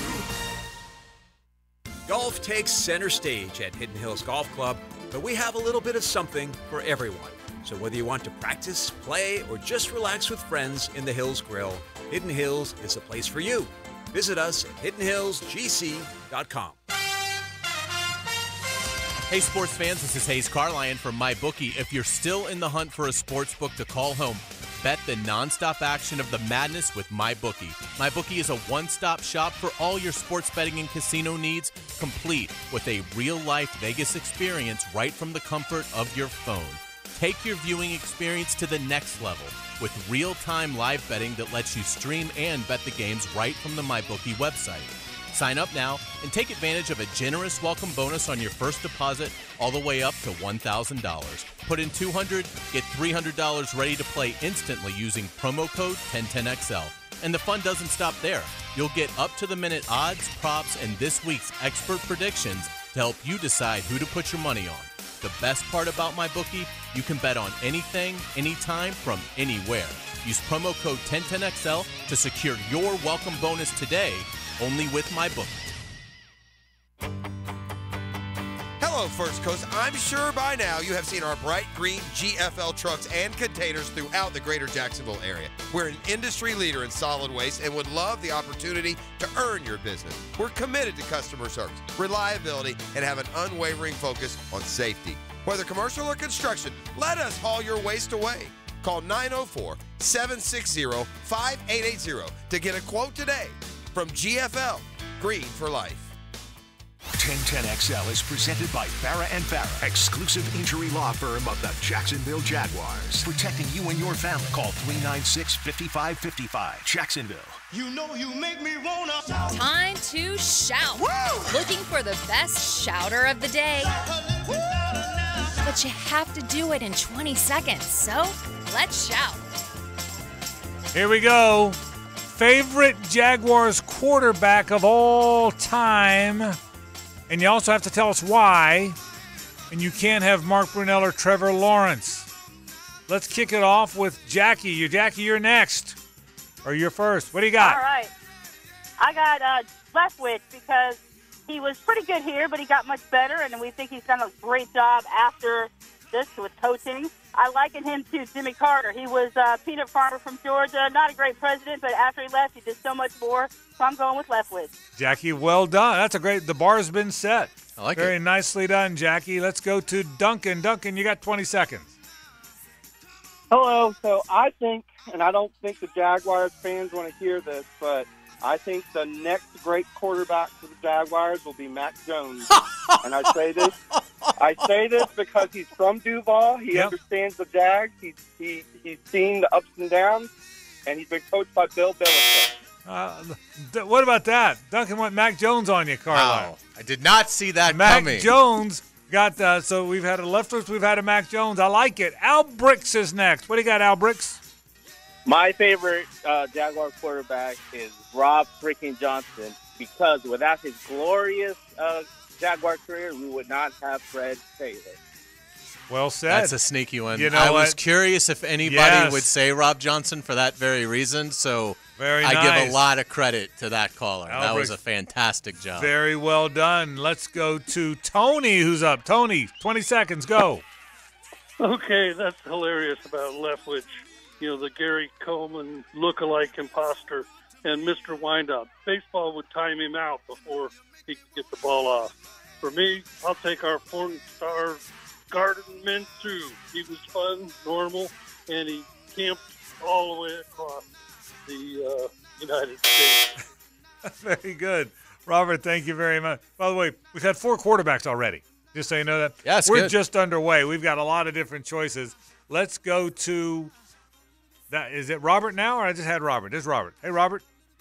Golf takes center stage at Hidden Hills Golf Club, but we have a little bit of something for everyone. So whether you want to practice, play, or just relax with friends in the Hills Grill, Hidden Hills is the place for you. Visit us at hidden hills g c dot com. Hey sports fans, this is Hayes Carlyon from MyBookie. If you're still in the hunt for a sports book to call home, bet the nonstop action of the madness with MyBookie. MyBookie is a one-stop shop for all your sports betting and casino needs, complete with a real-life Vegas experience right from the comfort of your phone. Take your viewing experience to the next level with real-time live betting that lets you stream and bet the games right from the MyBookie website. Sign up now and take advantage of a generous welcome bonus on your first deposit all the way up to one thousand dollars. Put in two hundred dollars, get three hundred dollars ready to play instantly using promo code ten ten X L. And the fun doesn't stop there. You'll get up-to-the-minute odds, props, and this week's expert predictions to help you decide who to put your money on. The best part about MyBookie, you can bet on anything, anytime, from anywhere. Use promo code ten ten X L to secure your welcome bonus today, only with MyBookie. Hello, Hello, First Coast. I'm sure by now you have seen our bright green G F L trucks and containers throughout the greater Jacksonville area. We're an industry leader in solid waste and would love the opportunity to earn your business. We're committed to customer service, reliability, and have an unwavering focus on safety. Whether commercial or construction, let us haul your waste away. Call nine oh four, seven six zero, five eight eight zero to get a quote today from G F L, Green for Life. ten ten X L is presented by Farah and Farah, exclusive injury law firm of the Jacksonville Jaguars. Protecting you and your family. Call three nine six, five five five five. Jacksonville. You know you make me wanna. Time to shout. Woo! Looking for the best shouter of the day. Woo! But you have to do it in twenty seconds, so let's shout. Here we go. Favorite Jaguars quarterback of all time. And you also have to tell us why. And you can't have Mark Brunell or Trevor Lawrence. Let's kick it off with Jackie. You, Jackie, you're next. Or you're first. What do you got? All right. I got uh, Leftwich because he was pretty good here, but he got much better, and we think he's done a great job after this with coaching. I liken him to Jimmy Carter. He was a peanut farmer from Georgia, not a great president, but after he left, he did so much more. So I'm going with Leftwich. Jackie, well done. That's a great – the bar's been set. I like Very it. nicely done, Jackie. Let's go to Duncan. Duncan, you got twenty seconds. Hello. So I think, and I don't think the Jaguars fans want to hear this, but I think the next great quarterback for the Jaguars will be Mac Jones. And I say this, I say this because he's from Duval. He Yep. understands the Jags. He's he, he's seen the ups and downs, and he's been coached by Bill Belichick. Uh, th- what about that? Duncan went Mac Jones on you, Carlisle. Wow. I did not see that Mac coming. Jones got uh, – so we've had a Leftwich, we've had a Mac Jones. I like it. Al Bricks is next. What do you got, Al Bricks? My favorite uh, Jaguar quarterback is Rob freaking Johnson because without his glorious uh, Jaguar career, we would not have Fred Taylor. Well said. That's a sneaky one. You know I what? was curious if anybody Yes. would say Rob Johnson for that very reason, so Very I nice. give a lot of credit to that caller. Al that was Bricks. a fantastic job. Very well done. Let's go to Tony, who's up. Tony, twenty seconds. Go. Okay, that's hilarious about Leftwich. You know, the Gary Coleman look-alike imposter and Mister Windup. Baseball would time him out before he could get the ball off. For me, I'll take our four-star Garden Minshew. He was fun, normal, and he camped all the way across the uh, United States. Very good. Robert, thank you very much. By the way, we've had four quarterbacks already, just so you know that. Yeah, it's We're good. just underway. We've got a lot of different choices. Let's go to that. Is it Robert now, or I just had Robert? This is Robert. Hey, Robert.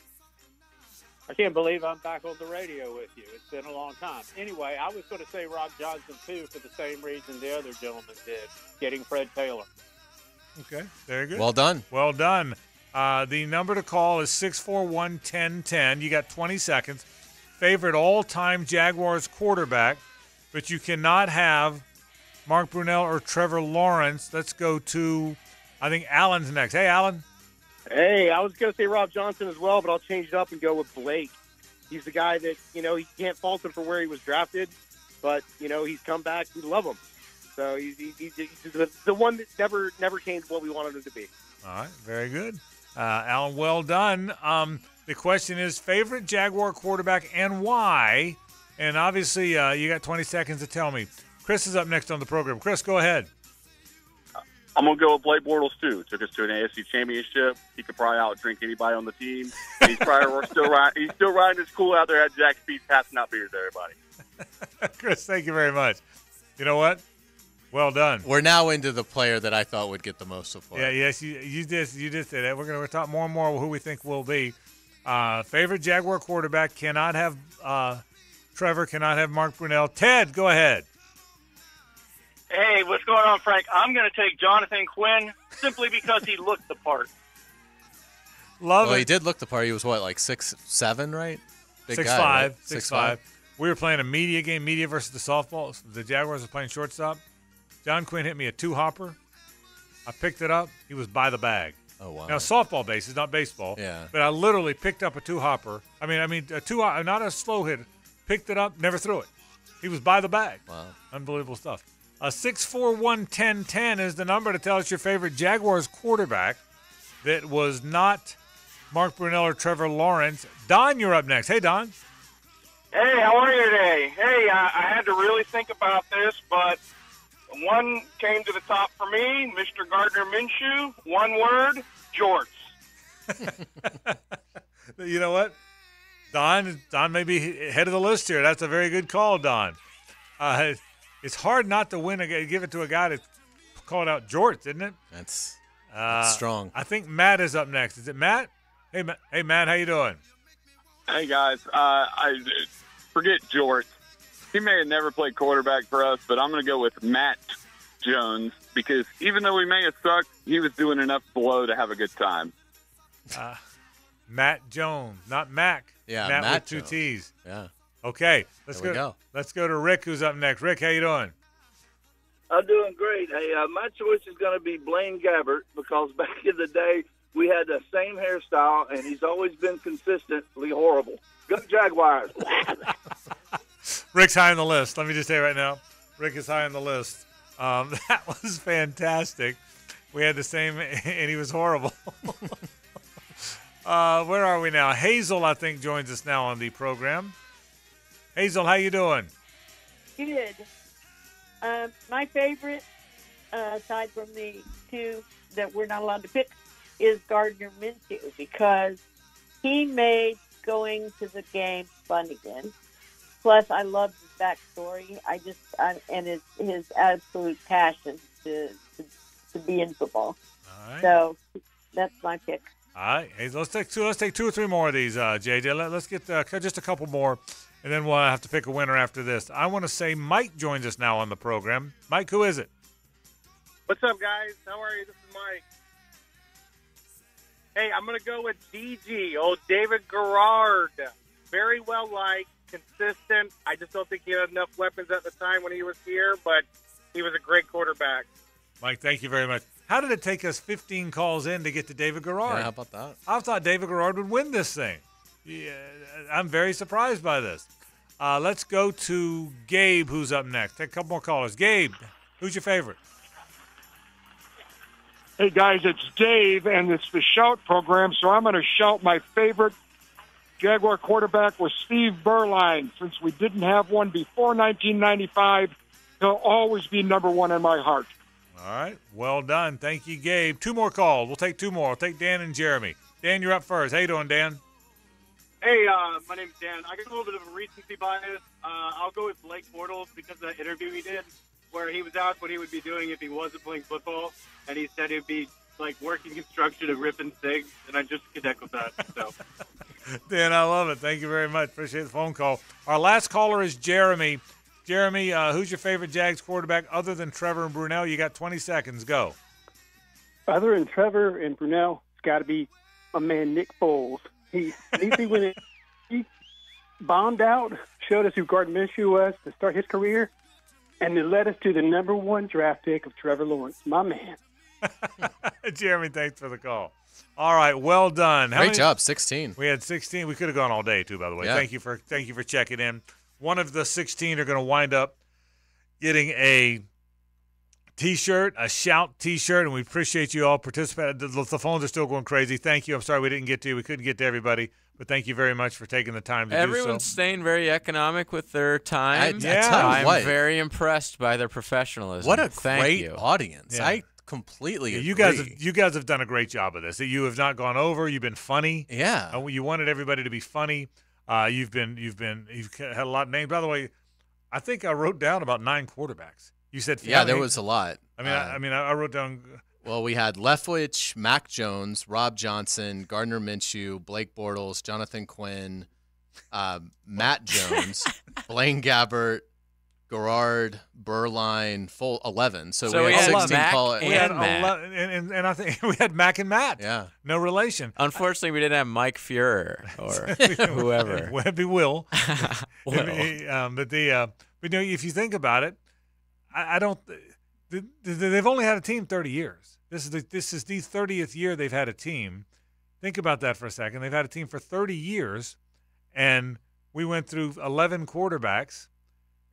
I can't believe I'm back on the radio with you. It's been a long time. Anyway, I was going to say Rob Johnson, too, for the same reason the other gentleman did, getting Fred Taylor. Okay, very good. Well done. Well done. Uh, the number to call is six four one, one zero one zero. You got twenty seconds. Favorite all-time Jaguars quarterback, but you cannot have Mark Brunell or Trevor Lawrence. Let's go to, I think Alan's next. Hey, Alan. Hey, I was going to say Rob Johnson as well, but I'll change it up and go with Blake. He's the guy that, you know, he can't fault him for where he was drafted, but, you know, he's come back. We love him. So he's, he's, he's the, the one that never never changed what we wanted him to be. All right, very good. Uh, Alan, well done. Um, the question is favorite Jaguar quarterback and why? And obviously, uh, you got twenty seconds to tell me. Chris is up next on the program. Chris, go ahead. I'm going to go with Blake Bortles, too. Took us to an A F C championship. He could probably out-drink anybody on the team. He's probably we're still riding, he's still riding his cool out there at Jack Speed's passing out beers to everybody. Chris, thank you very much. You know what? Well done. We're now into the player that I thought would get the most support. Yeah, yes, you, you did. You did say that. We're going to talk more and more who we think will be. Uh, favorite Jaguar quarterback cannot have uh, Trevor, cannot have Mark Brunell. Ted, go ahead. Hey, what's going on, Frank? I'm going to take Jonathan Quinn simply because he looked the part. Love well, it. he did look the part. He was, what, like six seven, right? Big Six guy, five, right? six five. We were playing a media game, media versus the softball. The Jaguars were playing shortstop. John Quinn hit me a two-hopper. I picked it up. He was by the bag. Oh, wow. Now, softball bases, not baseball. Yeah. But I literally picked up a two-hopper. I mean, I mean, a two, not a slow hit. Picked it up, never threw it. He was by the bag. Wow. Unbelievable stuff. Uh, six four one, one zero one zero is the number to tell us your favorite Jaguars quarterback that was not Mark Brunell or Trevor Lawrence. Don, you're up next. Hey, Don. Hey, how are you today? Hey, I, I had to really think about this, but one came to the top for me, Mister Gardner Minshew. One word, jorts. You know what? Don, Don may be head of the list here. That's a very good call, Don. Uh, it's hard not to win a, give it to a guy that's called out jorts, isn't it? That's, uh, that's strong. I think Matt is up next. Is it Matt? Hey, Matt, hey, Matt, how you doing? Hey, guys. Uh, I forget jorts. He may have never played quarterback for us, but I'm going to go with Matt Jones because even though we may have sucked, he was doing enough below to have a good time. Uh, Matt Jones, not Mac. Yeah, Matt, Matt with two Jones. T's. Yeah. Okay, let's There go, we go. Let's go to Rick, who's up next. Rick, how you doing? I'm doing great. Hey, uh, my choice is going to be Blaine Gabbert because back in the day we had the same hairstyle, and he's always been consistently horrible. Go Jaguars! Rick's high on the list. Let me just say right now, Rick is high on the list. Um, that was fantastic. We had the same, and he was horrible. uh, where are we now? Hazel, I think, joins us now on the program. Hazel, how you doing? Good. Uh, my favorite, uh, aside from the two that we're not allowed to pick, is Gardner Minshew because he made going to the game fun again. Plus, I love his backstory. I just I, and his his absolute passion to to, to be in football. All right. So that's my pick. All right, Hazel, let's take two. Let's take two or three more of these, uh, J J. Let, let's get uh, just a couple more, and then we'll have to pick a winner after this. I want to say Mike joins us now on the program. Mike, who is it? What's up, guys? How are you? This is Mike. Hey, I'm going to go with D G, old David Garrard. Very well liked, consistent. I just don't think he had enough weapons at the time when he was here, but he was a great quarterback. Mike, thank you very much. How did it take us fifteen calls in to get to David Garrard? Yeah, how about that? I thought David Garrard would win this thing. Yeah, I'm very surprised by this. Uh, let's go to Gabe, who's up next. Take a couple more callers. Gabe, who's your favorite? Hey, guys, it's Dave, and it's the Shout program, so I'm going to shout my favorite Jaguar quarterback was Steve Berline. Since we didn't have one before nineteen ninety-five, he'll always be number one in my heart. All right, well done. Thank you, Gabe. Two more calls. We'll take two more. We'll take Dan and Jeremy. Dan, you're up first. How you doing, Dan? Hey, uh, my name's Dan. I got a little bit of a recency bias. Uh, I'll go with Blake Bortles because of that interview he did where he was asked what he would be doing if he wasn't playing football, and he said he'd be, like, working construction and ripping cigs, and I just connect with that. So, Dan, I love it. Thank you very much. Appreciate the phone call. Our last caller is Jeremy. Jeremy, uh, who's your favorite Jags quarterback other than Trevor and Brunell? You got twenty seconds. Go. Other than Trevor and Brunell, it's got to be my man Nick Foles. He, he when it, he bombed out, showed us who Gardner Minshew was to start his career, and it led us to the number one draft pick of Trevor Lawrence. My man. Jeremy, thanks for the call. All right, well done. How Great many- job, sixteen. We had sixteen. We could have gone all day too, by the way. Yeah. Thank you for thank you for checking in. One of the sixteen are going to wind up getting a T-shirt, a Shout T-shirt, and we appreciate you all participating. The, the phones are still going crazy. Thank you. I'm sorry we didn't get to you. We couldn't get to everybody, but thank you very much for taking the time to Everyone's do so. staying very economic with their time. I- I tell you I'm what. very impressed by their professionalism. What a Thank great you. audience. Yeah. I completely Yeah, agree. you guys, have, you guys have done a great job of this. You have not gone over. You've been funny. Yeah. Uh, you wanted everybody to be funny. Uh, you've been, you've been, you've had a lot of names. By the way, I think I wrote down about nine quarterbacks. You said, Yeah, there I mean- was a lot. I mean, Uh, I, I mean, I I wrote down. Well, we had Leftwich, Mac Jones, Rob Johnson, Gardner Minshew, Blake Bortles, Jonathan Quinn, uh, Matt Jones, Blaine Gabbert, Garrard, Berline, full eleven. So, So we we had had sixteen Mac call We had and Matt. eleven, and, and, and I think we had Mac and Matt. Yeah. No relation. Unfortunately, we didn't have Mike Fuhrer or whoever. Webby Will. Will. um, but the, uh, but you know, if you think about it, I, I don't. The, the, they've only had a team thirty years. This is the this is the thirtieth year they've had a team. Think about that for a second. They've had a team for thirty years, and we went through eleven quarterbacks,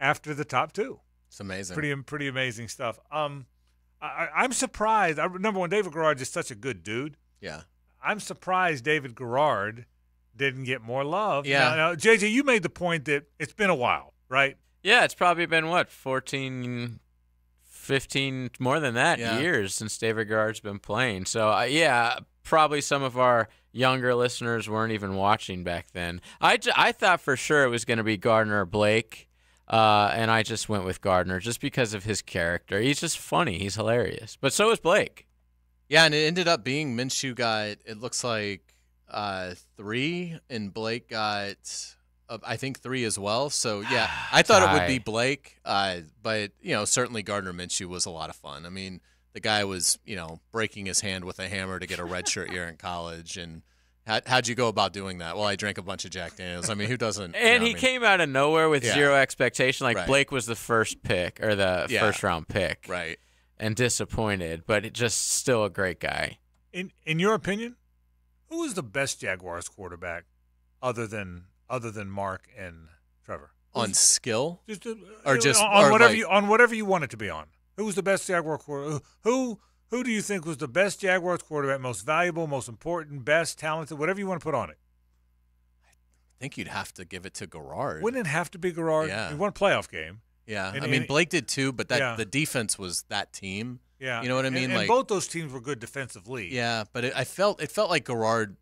after the top two. It's amazing. Pretty pretty amazing stuff. Um, I, I'm surprised. I, number one, David Garrard is such a good dude. Yeah. I'm surprised David Garrard didn't get more love. Yeah. Now, now, J J, you made the point that it's been a while, right? Yeah, it's probably been, what, fourteen, fifteen, more than that Yeah. years since David Garrard's been playing. So, uh, yeah, probably some of our younger listeners weren't even watching back then. I, j- I thought for sure it was going to be Gardner or Blake, uh, and I just went with Gardner just because of his character. He's just funny. He's hilarious. But so is Blake. Yeah, and it ended up being Minshew got, it looks like, uh, three, and Blake got, uh, I think, three as well. So, yeah, I thought it would be Blake, uh, but, you know, certainly Gardner Minshew was a lot of fun. I mean, the guy was, you know, breaking his hand with a hammer to get a redshirt year in college, and how, how'd you go about doing that? Well, I drank a bunch of Jack Daniels. I mean, who doesn't? And you know, he I mean, came out of nowhere with Yeah. zero expectation. Like, Right. Blake was the first pick, or the Yeah. first-round pick. Right. And disappointed, but it just still a great guy. In in your opinion, who is the best Jaguars quarterback other than other than Mark and Trevor? on Who's- skill, Just uh, or just on or whatever like- you on whatever you want it to be on. Who was the best Jaguar quarterback? Who who do you think was the best Jaguars quarterback, most valuable, most important, best, talented, whatever you want to put on it? I think you'd have to give it to Garrard. Wouldn't it have to be Garrard? Yeah. He won a playoff game. Yeah, And- I mean and- Blake did too, but that Yeah. the defense was that team. Yeah, you know what I And- mean. And, like both those teams were good defensively. yeah, but it, I felt it felt like Garrard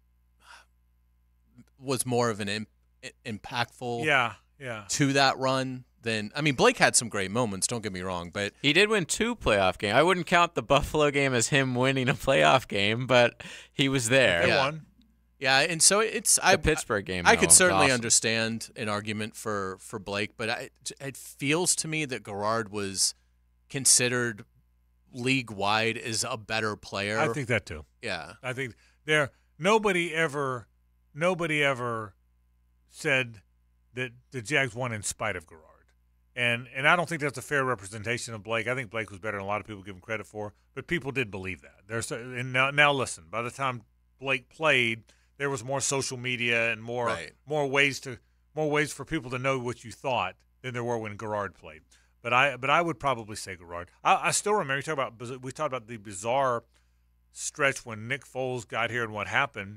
was more of an im- impactful. Yeah, yeah. To that run than I mean Blake had some great moments. Don't get me wrong, but He did win two playoff games. I wouldn't count the Buffalo game as him winning a playoff game, but he was there. yeah. Yeah, and so it's I The Pittsburgh game, I though, could was certainly awesome. understand an argument for for Blake, but I, it feels to me that Garrard was considered league wide as a better player. I think that too. Yeah. I think there nobody ever nobody ever said that the Jags won in spite of Garrard. And and I don't think that's a fair representation of Blake. I think Blake was better than a lot of people give him credit for, but people did believe that. There's and now now listen, by the time Blake played, there was more social media and more Right. more ways to more ways for people to know what you thought than there were when Garrard played. But I but I would probably say Garrard. I, I still remember you talk about biz- we talked about the bizarre stretch when Nick Foles got here and what happened.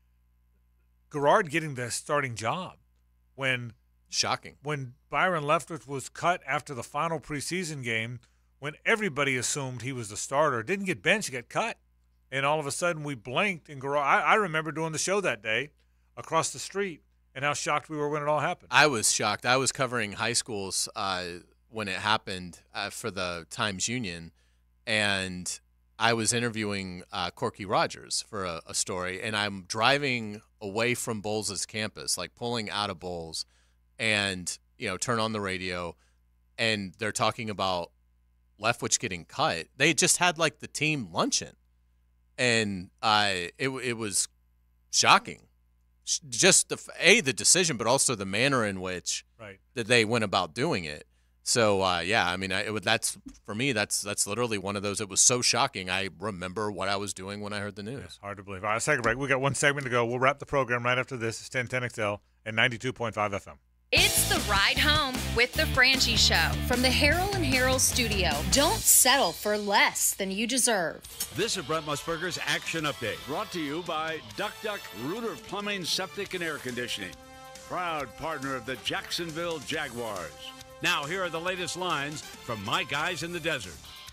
Garrard getting the starting job when shocking when Byron Leftwich was cut after the final preseason game, when everybody assumed he was the starter, didn't get benched, he got cut, and all of a sudden we blinked and Garrard. I, I remember doing the show that day across the street and how shocked we were when it all happened. I was shocked. I was covering high schools uh, when it happened uh, for the Times Union, and I was interviewing uh, Corky Rogers for a, a story, and I'm driving away from Bowles' campus, like pulling out of Bowles, and you know, turn on the radio, and they're talking about Leftwich getting cut. They just had like the team luncheon, and uh, it it was shocking. Just the a the decision, but also the manner in which right. that they went about doing it. So uh, yeah, I mean, I, it would, that's for me. That's that's literally one of those. It was so shocking. I remember what I was doing when I heard the news. It's hard to believe. All right, second break. We got one segment to go. We'll wrap the program right after this. It's ten ten X L and ninety-two point five F M. It's the ride home with the Frangie Show from the Harold and Harold studio. Don't settle for less than you deserve. This is Brent Musburger's Action Update, brought to you by Duck Duck Rooter Plumbing, Septic, and Air Conditioning, proud partner of the Jacksonville Jaguars. Now, here are the latest lines from my guys in the desert.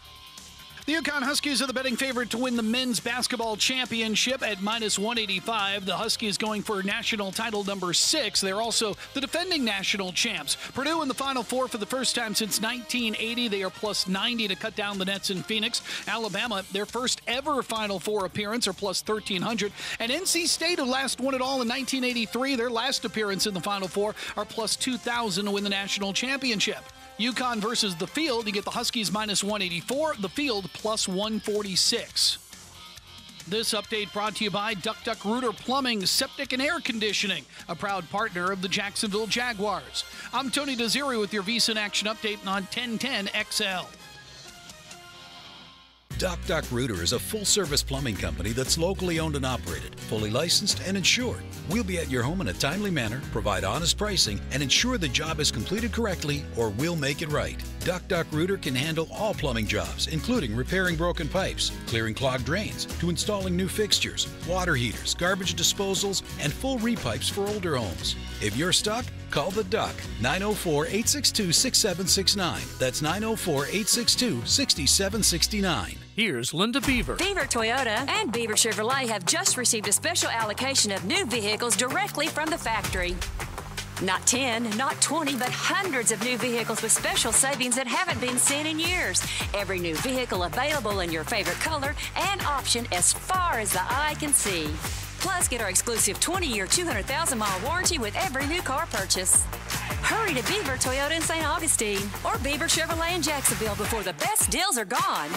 The UConn Huskies are the betting favorite to win the men's basketball championship at minus one eighty-five. The Huskies going for national title number six. They're also the defending national champs. Purdue in the Final Four for the first time since nineteen eighty. They are plus ninety to cut down the nets in Phoenix. Alabama, their first ever Final Four appearance, are plus thirteen hundred. And N C State, who last won it all in nineteen eighty-three, their last appearance in the Final Four, are plus two thousand to win the national championship. UConn versus the Field, you get the Huskies minus one eighty-four, the Field plus one forty-six. This update brought to you by Duck Duck Rooter Plumbing, Septic, and Air Conditioning, a proud partner of the Jacksonville Jaguars. I'm Tony Desiri with your VSiN Action Update on ten ten X L. Duck Duck Rooter is a full-service plumbing company that's locally owned and operated, fully licensed and insured. We'll be at your home in a timely manner, provide honest pricing, and ensure the job is completed correctly, or we'll make it right. Duck Duck Rooter can handle all plumbing jobs, including repairing broken pipes, clearing clogged drains, to installing new fixtures, water heaters, garbage disposals, and full repipes for older homes. If you're stuck, call the Duck, nine oh four, eight six two, six seven six nine. That's nine oh four, eight six two, six seven six nine. Here's Linda Beaver. Beaver Toyota and Beaver Chevrolet have just received a special allocation of new vehicles directly from the factory. Not ten, not twenty, but hundreds of new vehicles with special savings that haven't been seen in years. Every new vehicle available in your favorite color and option as far as the eye can see. Plus, get our exclusive twenty-year, two hundred thousand mile warranty with every new car purchase. Hurry to Beaver Toyota in Saint Augustine or Beaver Chevrolet in Jacksonville before the best deals are gone.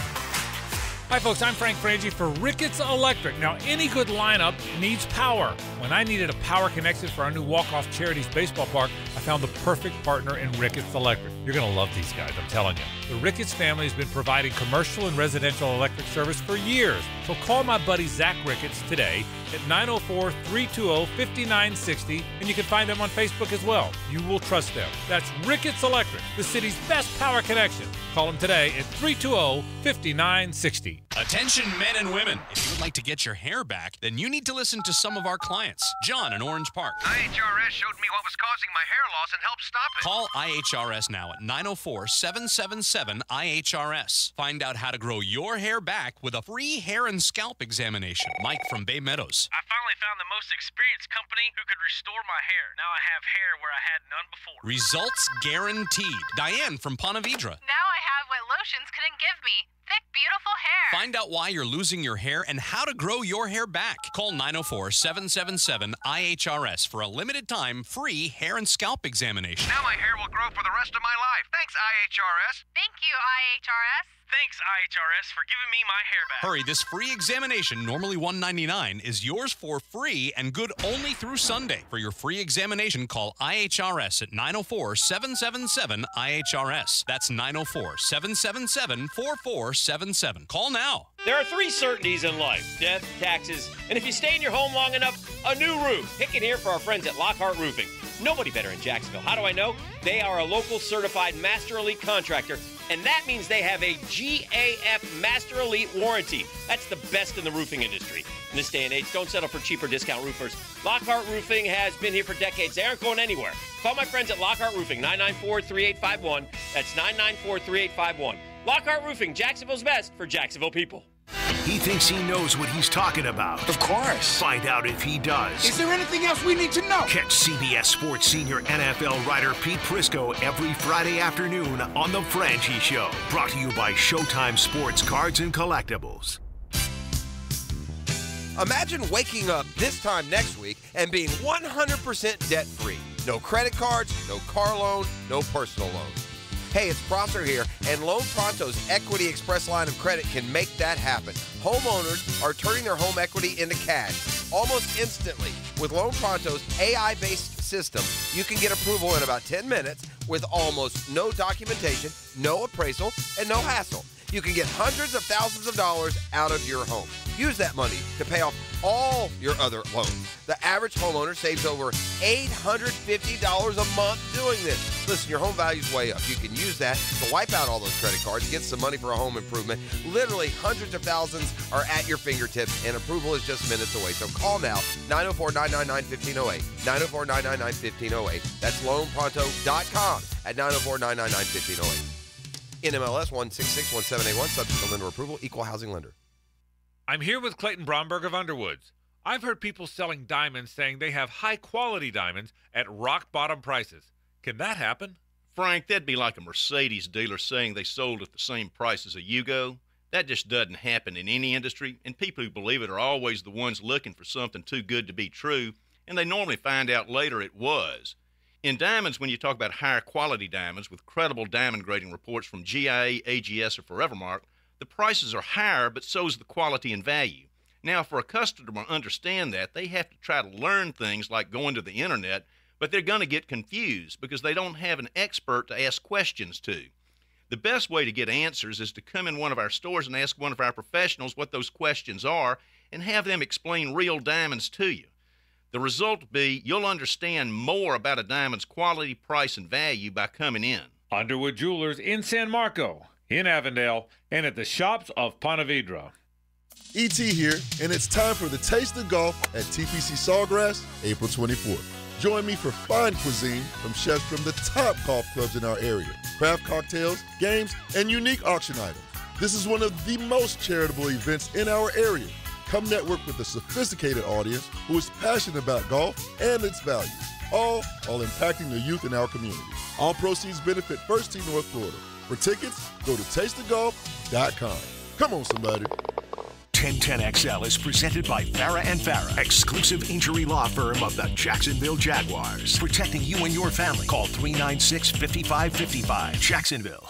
Hi, folks. I'm Frank Frangie for Ricketts Electric. Now, any good lineup needs power. When I needed a power connection for our new Walk-Off Charities baseball park, I found the perfect partner in Ricketts Electric. You're going to love these guys, I'm telling you. The Ricketts family has been providing commercial and residential electric service for years. So call my buddy Zach Ricketts today at nine oh four, three two zero, five nine six zero, and you can find them on Facebook as well. You will trust them. That's Ricketts Electric, the city's best power connection. Call them today at three two zero, five nine six zero. Attention men and women. If you would like to get your hair back, then you need to listen to some of our clients. John in Orange Park. I H R S showed me what was causing my hair loss and helped stop it. Call I H R S now at nine oh four, seven seven seven, I H R S. Find out how to grow your hair back with a free hair and scalp examination. Mike from Bay Meadows. I finally found the most experienced company who could restore my hair. Now I have hair where I had none before. Results guaranteed. Diane from Ponte Vedra. Now I have what lotions couldn't give me. Thick, beautiful hair. Find out why you're losing your hair and how to grow your hair back. Call nine oh four, seven seven seven, I H R S for a limited time free hair and scalp examination. Now my hair will grow for the rest of my life. Thanks, I H R S. Thank you, I H R S. Thanks, I H R S, for giving me my hair back. Hurry, this free examination, normally one hundred ninety-nine dollars, is yours for free and good only through Sunday. For your free examination, call I H R S at nine oh four, seven seven seven, I H R S. That's nine oh four, seven seven seven, four four seven seven. Call now. There are three certainties in life: death, taxes, and if you stay in your home long enough, a new roof. Pick it here for our friends at Lockhart Roofing. Nobody better in Jacksonville. How do I know? They are a local certified Master Elite contractor, and that means they have a G A F Master Elite warranty. That's the best in the roofing industry. In this day and age, don't settle for cheaper discount roofers. Lockhart Roofing has been here for decades. They aren't going anywhere. Call my friends at Lockhart Roofing, nine nine four, three eight five one. That's nine nine four, three eight five one. Lockhart Roofing, Jacksonville's best for Jacksonville people. He thinks he knows what he's talking about. Of course. Find out if he does. Is there anything else we need to know? Catch C B S Sports senior N F L writer Pete Prisco every Friday afternoon on The Frangie Show. Brought to you by Showtime Sports Cards and Collectibles. Imagine waking up this time next week and being one hundred percent debt-free. No credit cards, no car loan, no personal loans. Hey, it's Prosser here, and Loan Pronto's Equity Express line of credit can make that happen. Homeowners are turning their home equity into cash almost instantly. With Loan Pronto's A I-based system, you can get approval in about ten minutes with almost no documentation, no appraisal, and no hassle. You can get hundreds of thousands of dollars out of your home. Use that money to pay off all your other loans. The average homeowner saves over eight hundred fifty dollars a month doing this. Listen, your home value's way up. You can use that to wipe out all those credit cards, get some money for a home improvement. Literally, hundreds of thousands are at your fingertips, and approval is just minutes away. So call now, nine oh four, nine nine nine, one five oh eight, nine oh four, nine nine nine, one five oh eight. That's loan pronto dot com at nine oh four, nine nine nine, one five oh eight. N M L S one six six one seven eight one, subject to lender approval, equal housing lender. I'm here with Clayton Bromberg of Underwoods. I've heard people selling diamonds saying they have high-quality diamonds at rock-bottom prices. Can that happen? Frank, that'd be like a Mercedes dealer saying they sold at the same price as a Yugo. That just doesn't happen in any industry, and people who believe it are always the ones looking for something too good to be true, and they normally find out later it was. In diamonds, when you talk about higher quality diamonds with credible diamond grading reports from G I A, A G S, or Forevermark, the prices are higher, but so is the quality and value. Now, for a customer to understand that, they have to try to learn things like going to the internet, but they're going to get confused because they don't have an expert to ask questions to. The best way to get answers is to come in one of our stores and ask one of our professionals what those questions are and have them explain real diamonds to you. The result will be you'll understand more about a diamond's quality, price, and value by coming in. Underwood Jewelers in San Marco, in Avondale, and at the shops of Ponte Vedra. E T here, and it's time for the Taste of Golf at T P C Sawgrass, April twenty-fourth. Join me for fine cuisine from chefs from the top golf clubs in our area, craft cocktails, games, and unique auction items. This is one of the most charitable events in our area. Come network with a sophisticated audience who is passionate about golf and its values, all while impacting the youth in our community. All proceeds benefit First Tee North Florida. For tickets, go to taste of golf dot com. Come on, somebody. ten ten X L is presented by Farah and Farah, exclusive injury law firm of the Jacksonville Jaguars. Protecting you and your family. Call three nine six, five five five five. Jacksonville.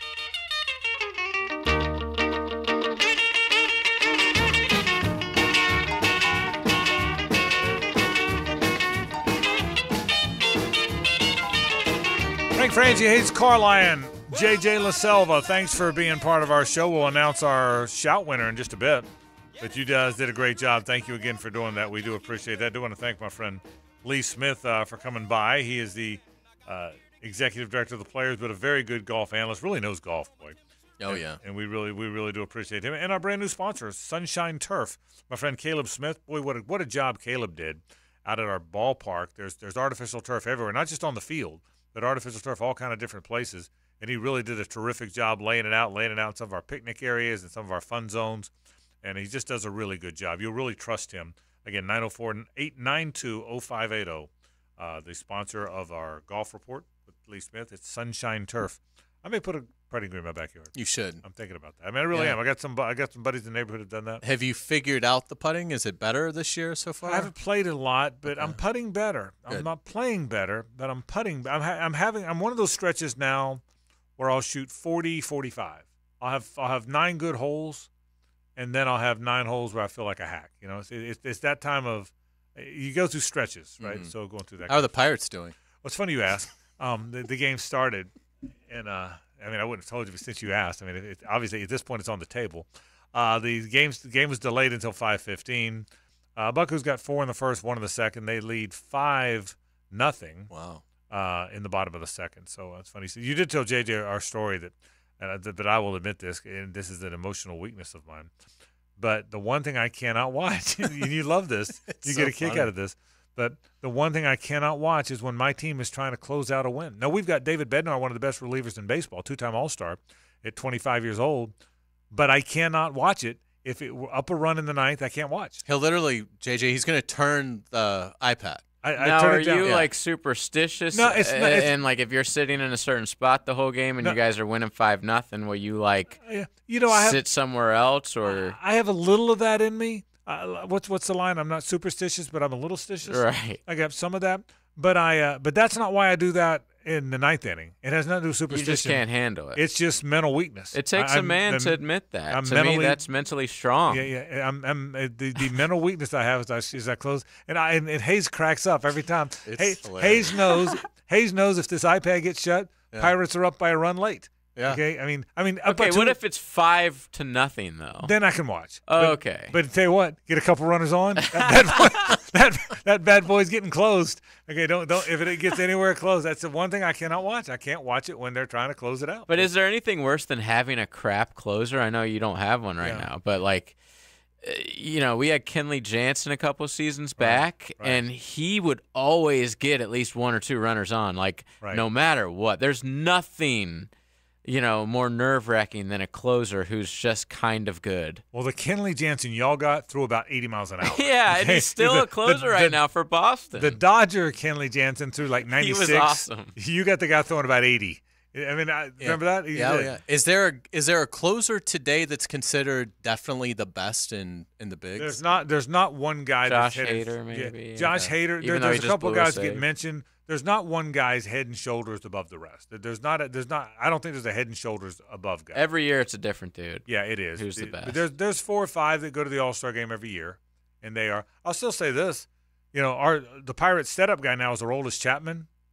Frank Frangie, Hayes Carlyon, J J LaSelva, thanks for being part of our show. We'll announce our shout winner in just a bit. But you guys did a great job. Thank you again for doing that. We do appreciate that. I do want to thank my friend Lee Smith uh, for coming by. He is the uh, executive director of the Players, but a very good golf analyst. Really knows golf, boy. Oh, and, yeah. And we really we really do appreciate him. And our brand new sponsor, Sunshine Turf. My friend Caleb Smith. Boy, what a, what a job Caleb did out at our ballpark. There's there's artificial turf everywhere, not just on the field, but artificial turf all kind of different places. And he really did a terrific job laying it out, laying it out in some of our picnic areas and some of our fun zones. And he just does a really good job. You'll really trust him. Again, nine oh four, eight nine two, oh five eight oh, uh, the sponsor of our golf report with Lee Smith. It's Sunshine Turf. I may put a putting green in my backyard. You should. I'm thinking about that. I mean, I really Yeah. am. I got some. bu- I got some buddies in the neighborhood who've done that. Have you figured out the putting? Is it better this year so far? I haven't played a lot, but I'm putting better. I'm Good. not playing better, but I'm putting. I'm, ha- I'm having. I'm one of those stretches now where I'll shoot forty, forty-five. I'll have. I'll have nine good holes, and then I'll have nine holes where I feel like a hack. You know, it's, it's, it's that time of. You go through stretches, right? Mhm. So going through that. How are the Pirates doing? Well, it's funny you ask. Um, the, the game started, and uh, I mean, I wouldn't have told you since you asked. I mean, it, it, obviously at this point it's on the table. Uh, the games the game was delayed until five fifteen. Uh, Buckos got four in the first, one in the second. They lead five nothing. Wow. Uh, in the bottom of the second. So that's funny. So you did tell J J our story that, uh, that that I will admit this, and this is an emotional weakness of mine. But the one thing I cannot watch, and you love this, you so get a kick funny. out of this. But the one thing I cannot watch is when my team is trying to close out a win. Now, we've got David Bednar, one of the best relievers in baseball, two-time All-Star at twenty-five years old. But I cannot watch it. If it were up a run in the ninth, I can't watch. He'll literally, J J, he's going to turn the iPad. I, I now, turn are it down. you Yeah. like superstitious? No, it's not- it's- and like if you're sitting in a certain spot the whole game and No. you guys are winning five nothing, will you like Yeah. You know, I have, sit somewhere else or? I have a little of that in me. Uh, what's what's the line? I'm not superstitious, but I'm a little stitious. Right. I got some of that, but I uh, but that's not why I do that in the ninth inning. It has nothing to do with You superstition. just can't handle it. It's just mental weakness. It takes I- a I'm- man I'm- to admit that. I'm to mentally, me, that's mentally strong. Yeah, yeah. I'm, I'm uh, the, the mental weakness I have is I, is I close, and I and, and Hayes cracks up every time. It's Hay- hilarious. Hayes knows. Hayes knows if this iPad gets shut, Yeah. Pirates are up by a run late. Yeah. Okay. I mean, I mean. up Okay, by what two- if it's five to nothing though? Then I can watch. Oh, But- okay. But tell you what, get a couple runners on. That bad boy, that, that bad boy's getting closed. Okay, don't don't. If it gets anywhere close, that's the one thing I cannot watch. I can't watch it when they're trying to close it out. But is there anything worse than having a crap closer? I know you don't have one right Yeah. now, but like, uh, you know, we had Kenley Jansen a couple seasons back, right. and he would always get at least one or two runners on, like Right. no matter what. There's nothing, you know, more nerve-wracking than a closer who's just kind of good. Well, the Kenley Jansen y'all got threw about eighty miles an hour. Yeah, and Okay? he's still The- a closer the- right the- now for Boston. The Dodger Kenley Jansen threw like ninety-six. awesome. You got the guy throwing about eighty. I mean, I, remember that? He Yeah, oh, did. yeah. Is there a is there a closer today that's considered definitely the best in in the bigs? There's not. There's not one guy. Josh that's headed, Hader, yeah, maybe. Josh Okay. Hader. Even There, though he there's a just couple blew a guys get save. mentioned. There's not one guy's head and shoulders above the rest. There- There's not. A, there's not. I don't think there's a head and shoulders above guy. Every year it's a different dude. Yeah, it is. Who's the It- best? But there's there's four or five that go to the All Star game every year, and they are. I'll still say this. You know, our the Pirates setup guy now is Aroldis Chapman.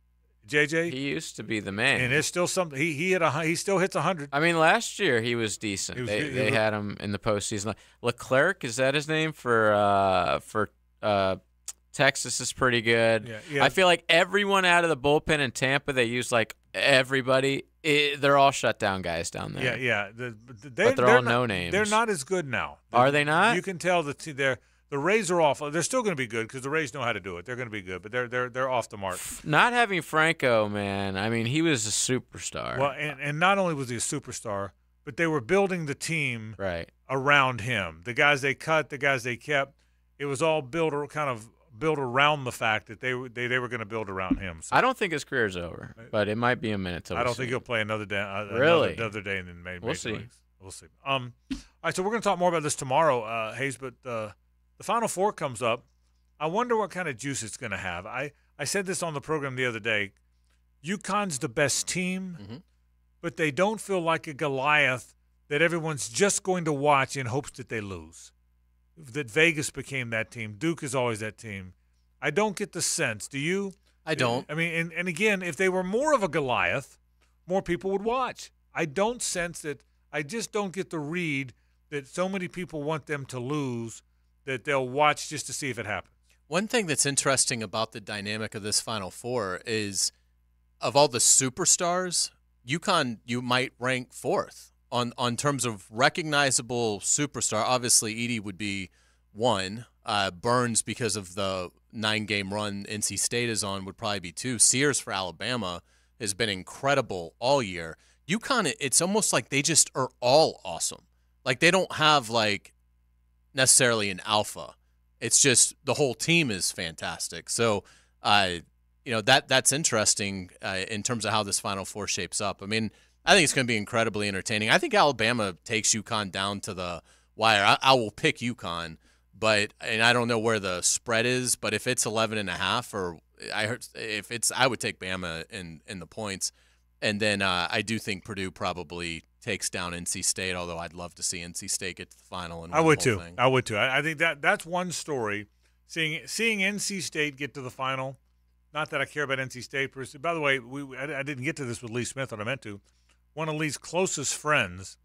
J J? He used to be the man. And it's still something. He he hit a he still hits a hundred. I mean, last year he was decent. He was they good. He they was- had him in the postseason. Leclerc, is that his name for uh, for uh, Texas? Is pretty good. Yeah, yeah. I feel like everyone out of the bullpen in Tampa, they use like everybody. It, they're all shutdown guys down there. Yeah, yeah. The, the, they, But they're all not, no names. They're not as good now. Are they not? You can tell that t- they're the Rays are off. They're still going to be good because the Rays know how to do it. They're going to be good, but they're they're they're off the mark. Not having Franco, man. I mean, he was a superstar. Well, and, and not only was he a superstar, but they were building the team right around him. The guys they cut, the guys they kept. It was all built or kind of built around the fact that they were they, they were going to build around him. So I don't think his career's over, but it might be a minute till I we don't see think it. he'll play another day. Uh, Really? Another, another day in the May. We'll Major see. Leagues. We'll see. Um, all right, so we're going to talk more about this tomorrow, uh, Hayes. But uh, the Final Four comes up. I wonder what kind of juice it's going to have. I, I said this on the program the other day. UConn's the best team, Mm-hmm. but they don't feel like a Goliath that everyone's just going to watch in hopes that they lose. That Vegas became that team. Duke is always that team. I don't get the sense. Do you? I don't. I mean, and, and again, if they were more of a Goliath, more people would watch. I don't sense that. I just don't get the read that so many people want them to lose that they'll watch just to see if it happens. One thing that's interesting about the dynamic of this Final Four is, of all the superstars, UConn you might rank fourth on on terms of recognizable superstar. Obviously, Edey would be one. Uh, Burns, because of the nine-game run N C State is on, would probably be two. Sears for Alabama has been incredible all year. UConn, it's almost like they just are all awesome. Like they don't have like necessarily an alpha. It's just the whole team is fantastic. So, uh, you know, that that's interesting uh, in terms of how this Final Four shapes up. I mean, I think it's going to be incredibly entertaining. I think Alabama takes UConn down to the wire. I, I will pick UConn, but and I don't know where the spread is, but if it's eleven and a half, or I heard if it's, I would take Bama in in the points, and then uh, I do think Purdue probably takes down N C State. Although I'd love to see N C State get to the final. And I win would the whole too. thing. I would too. I, I think that that's one story. Seeing seeing N C State get to the final. Not that I care about N C State. per se. By the way, we I, I didn't get to this with Lee Smith, what I meant to. One of Lee's closest friends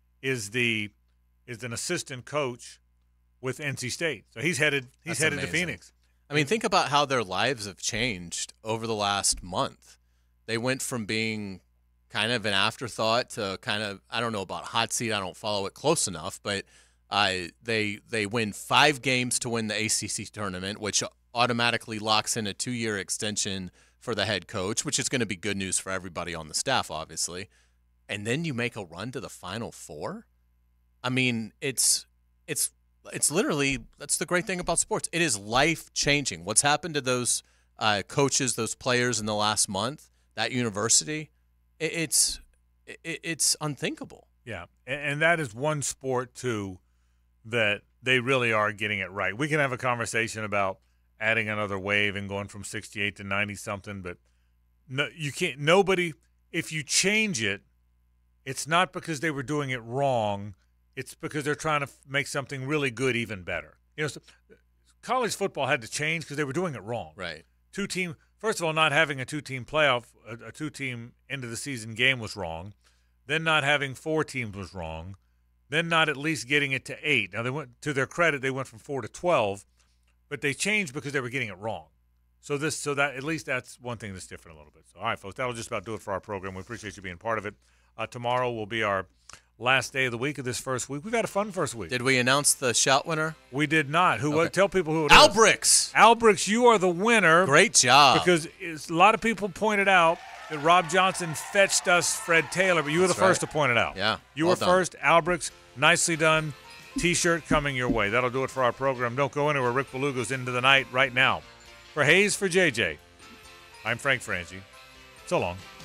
is the is an assistant coach with N C State. So he's headed he's That's headed amazing. to Phoenix. I mean, think about how their lives have changed over the last month. They went from being kind of an afterthought to kind of, I don't know about hot seat. I don't follow it close enough, but uh, they they win five games to win the A C C tournament, which automatically locks in a two-year extension for the head coach, which is going to be good news for everybody on the staff, obviously. And then you make a run to the Final Four. I mean, it's it's it's literally, that's the great thing about sports. It is life-changing. What's happened to those uh, coaches, those players in the last month, that university, it, it's it, it's unthinkable. Yeah, and, and that is one sport too that they really are getting it right. We can have a conversation about adding another wave and going from sixty-eight to ninety something, but no, you can't. Nobody, if you change it, it's not because they were doing it wrong. It's because they're trying to f- make something really good even better. You know, so college football had to change because they were doing it wrong. Right. Two team. First of all, not having a two-team playoff, a, a two-team end of the season game was wrong. Then not having four teams was wrong. Then not at least getting it to eight. Now they went, to their credit, they went from four to twelve, but they changed because they were getting it wrong. So this, so that at least that's one thing that's different a little bit. So all right, folks, that'll just about do it for our program. We appreciate you being part of it. Uh, tomorrow will be our last day of the week of this first week. We've had a fun first week. Did we announce the shout winner? We did not. Who? Okay. Tell people who it Albricks. is. Albricks, you are the winner. Great job. Because it's, a lot of people pointed out that Rob Johnson fetched us Fred Taylor, but you were That's the first right. to point it out. Yeah, You well were done. first. Albricks, nicely done. T-shirt coming your way. That'll do it for our program. Don't go anywhere. Rick Beluga's into the night right now. For Hayes, for J J, I'm Frank Frangie. So long.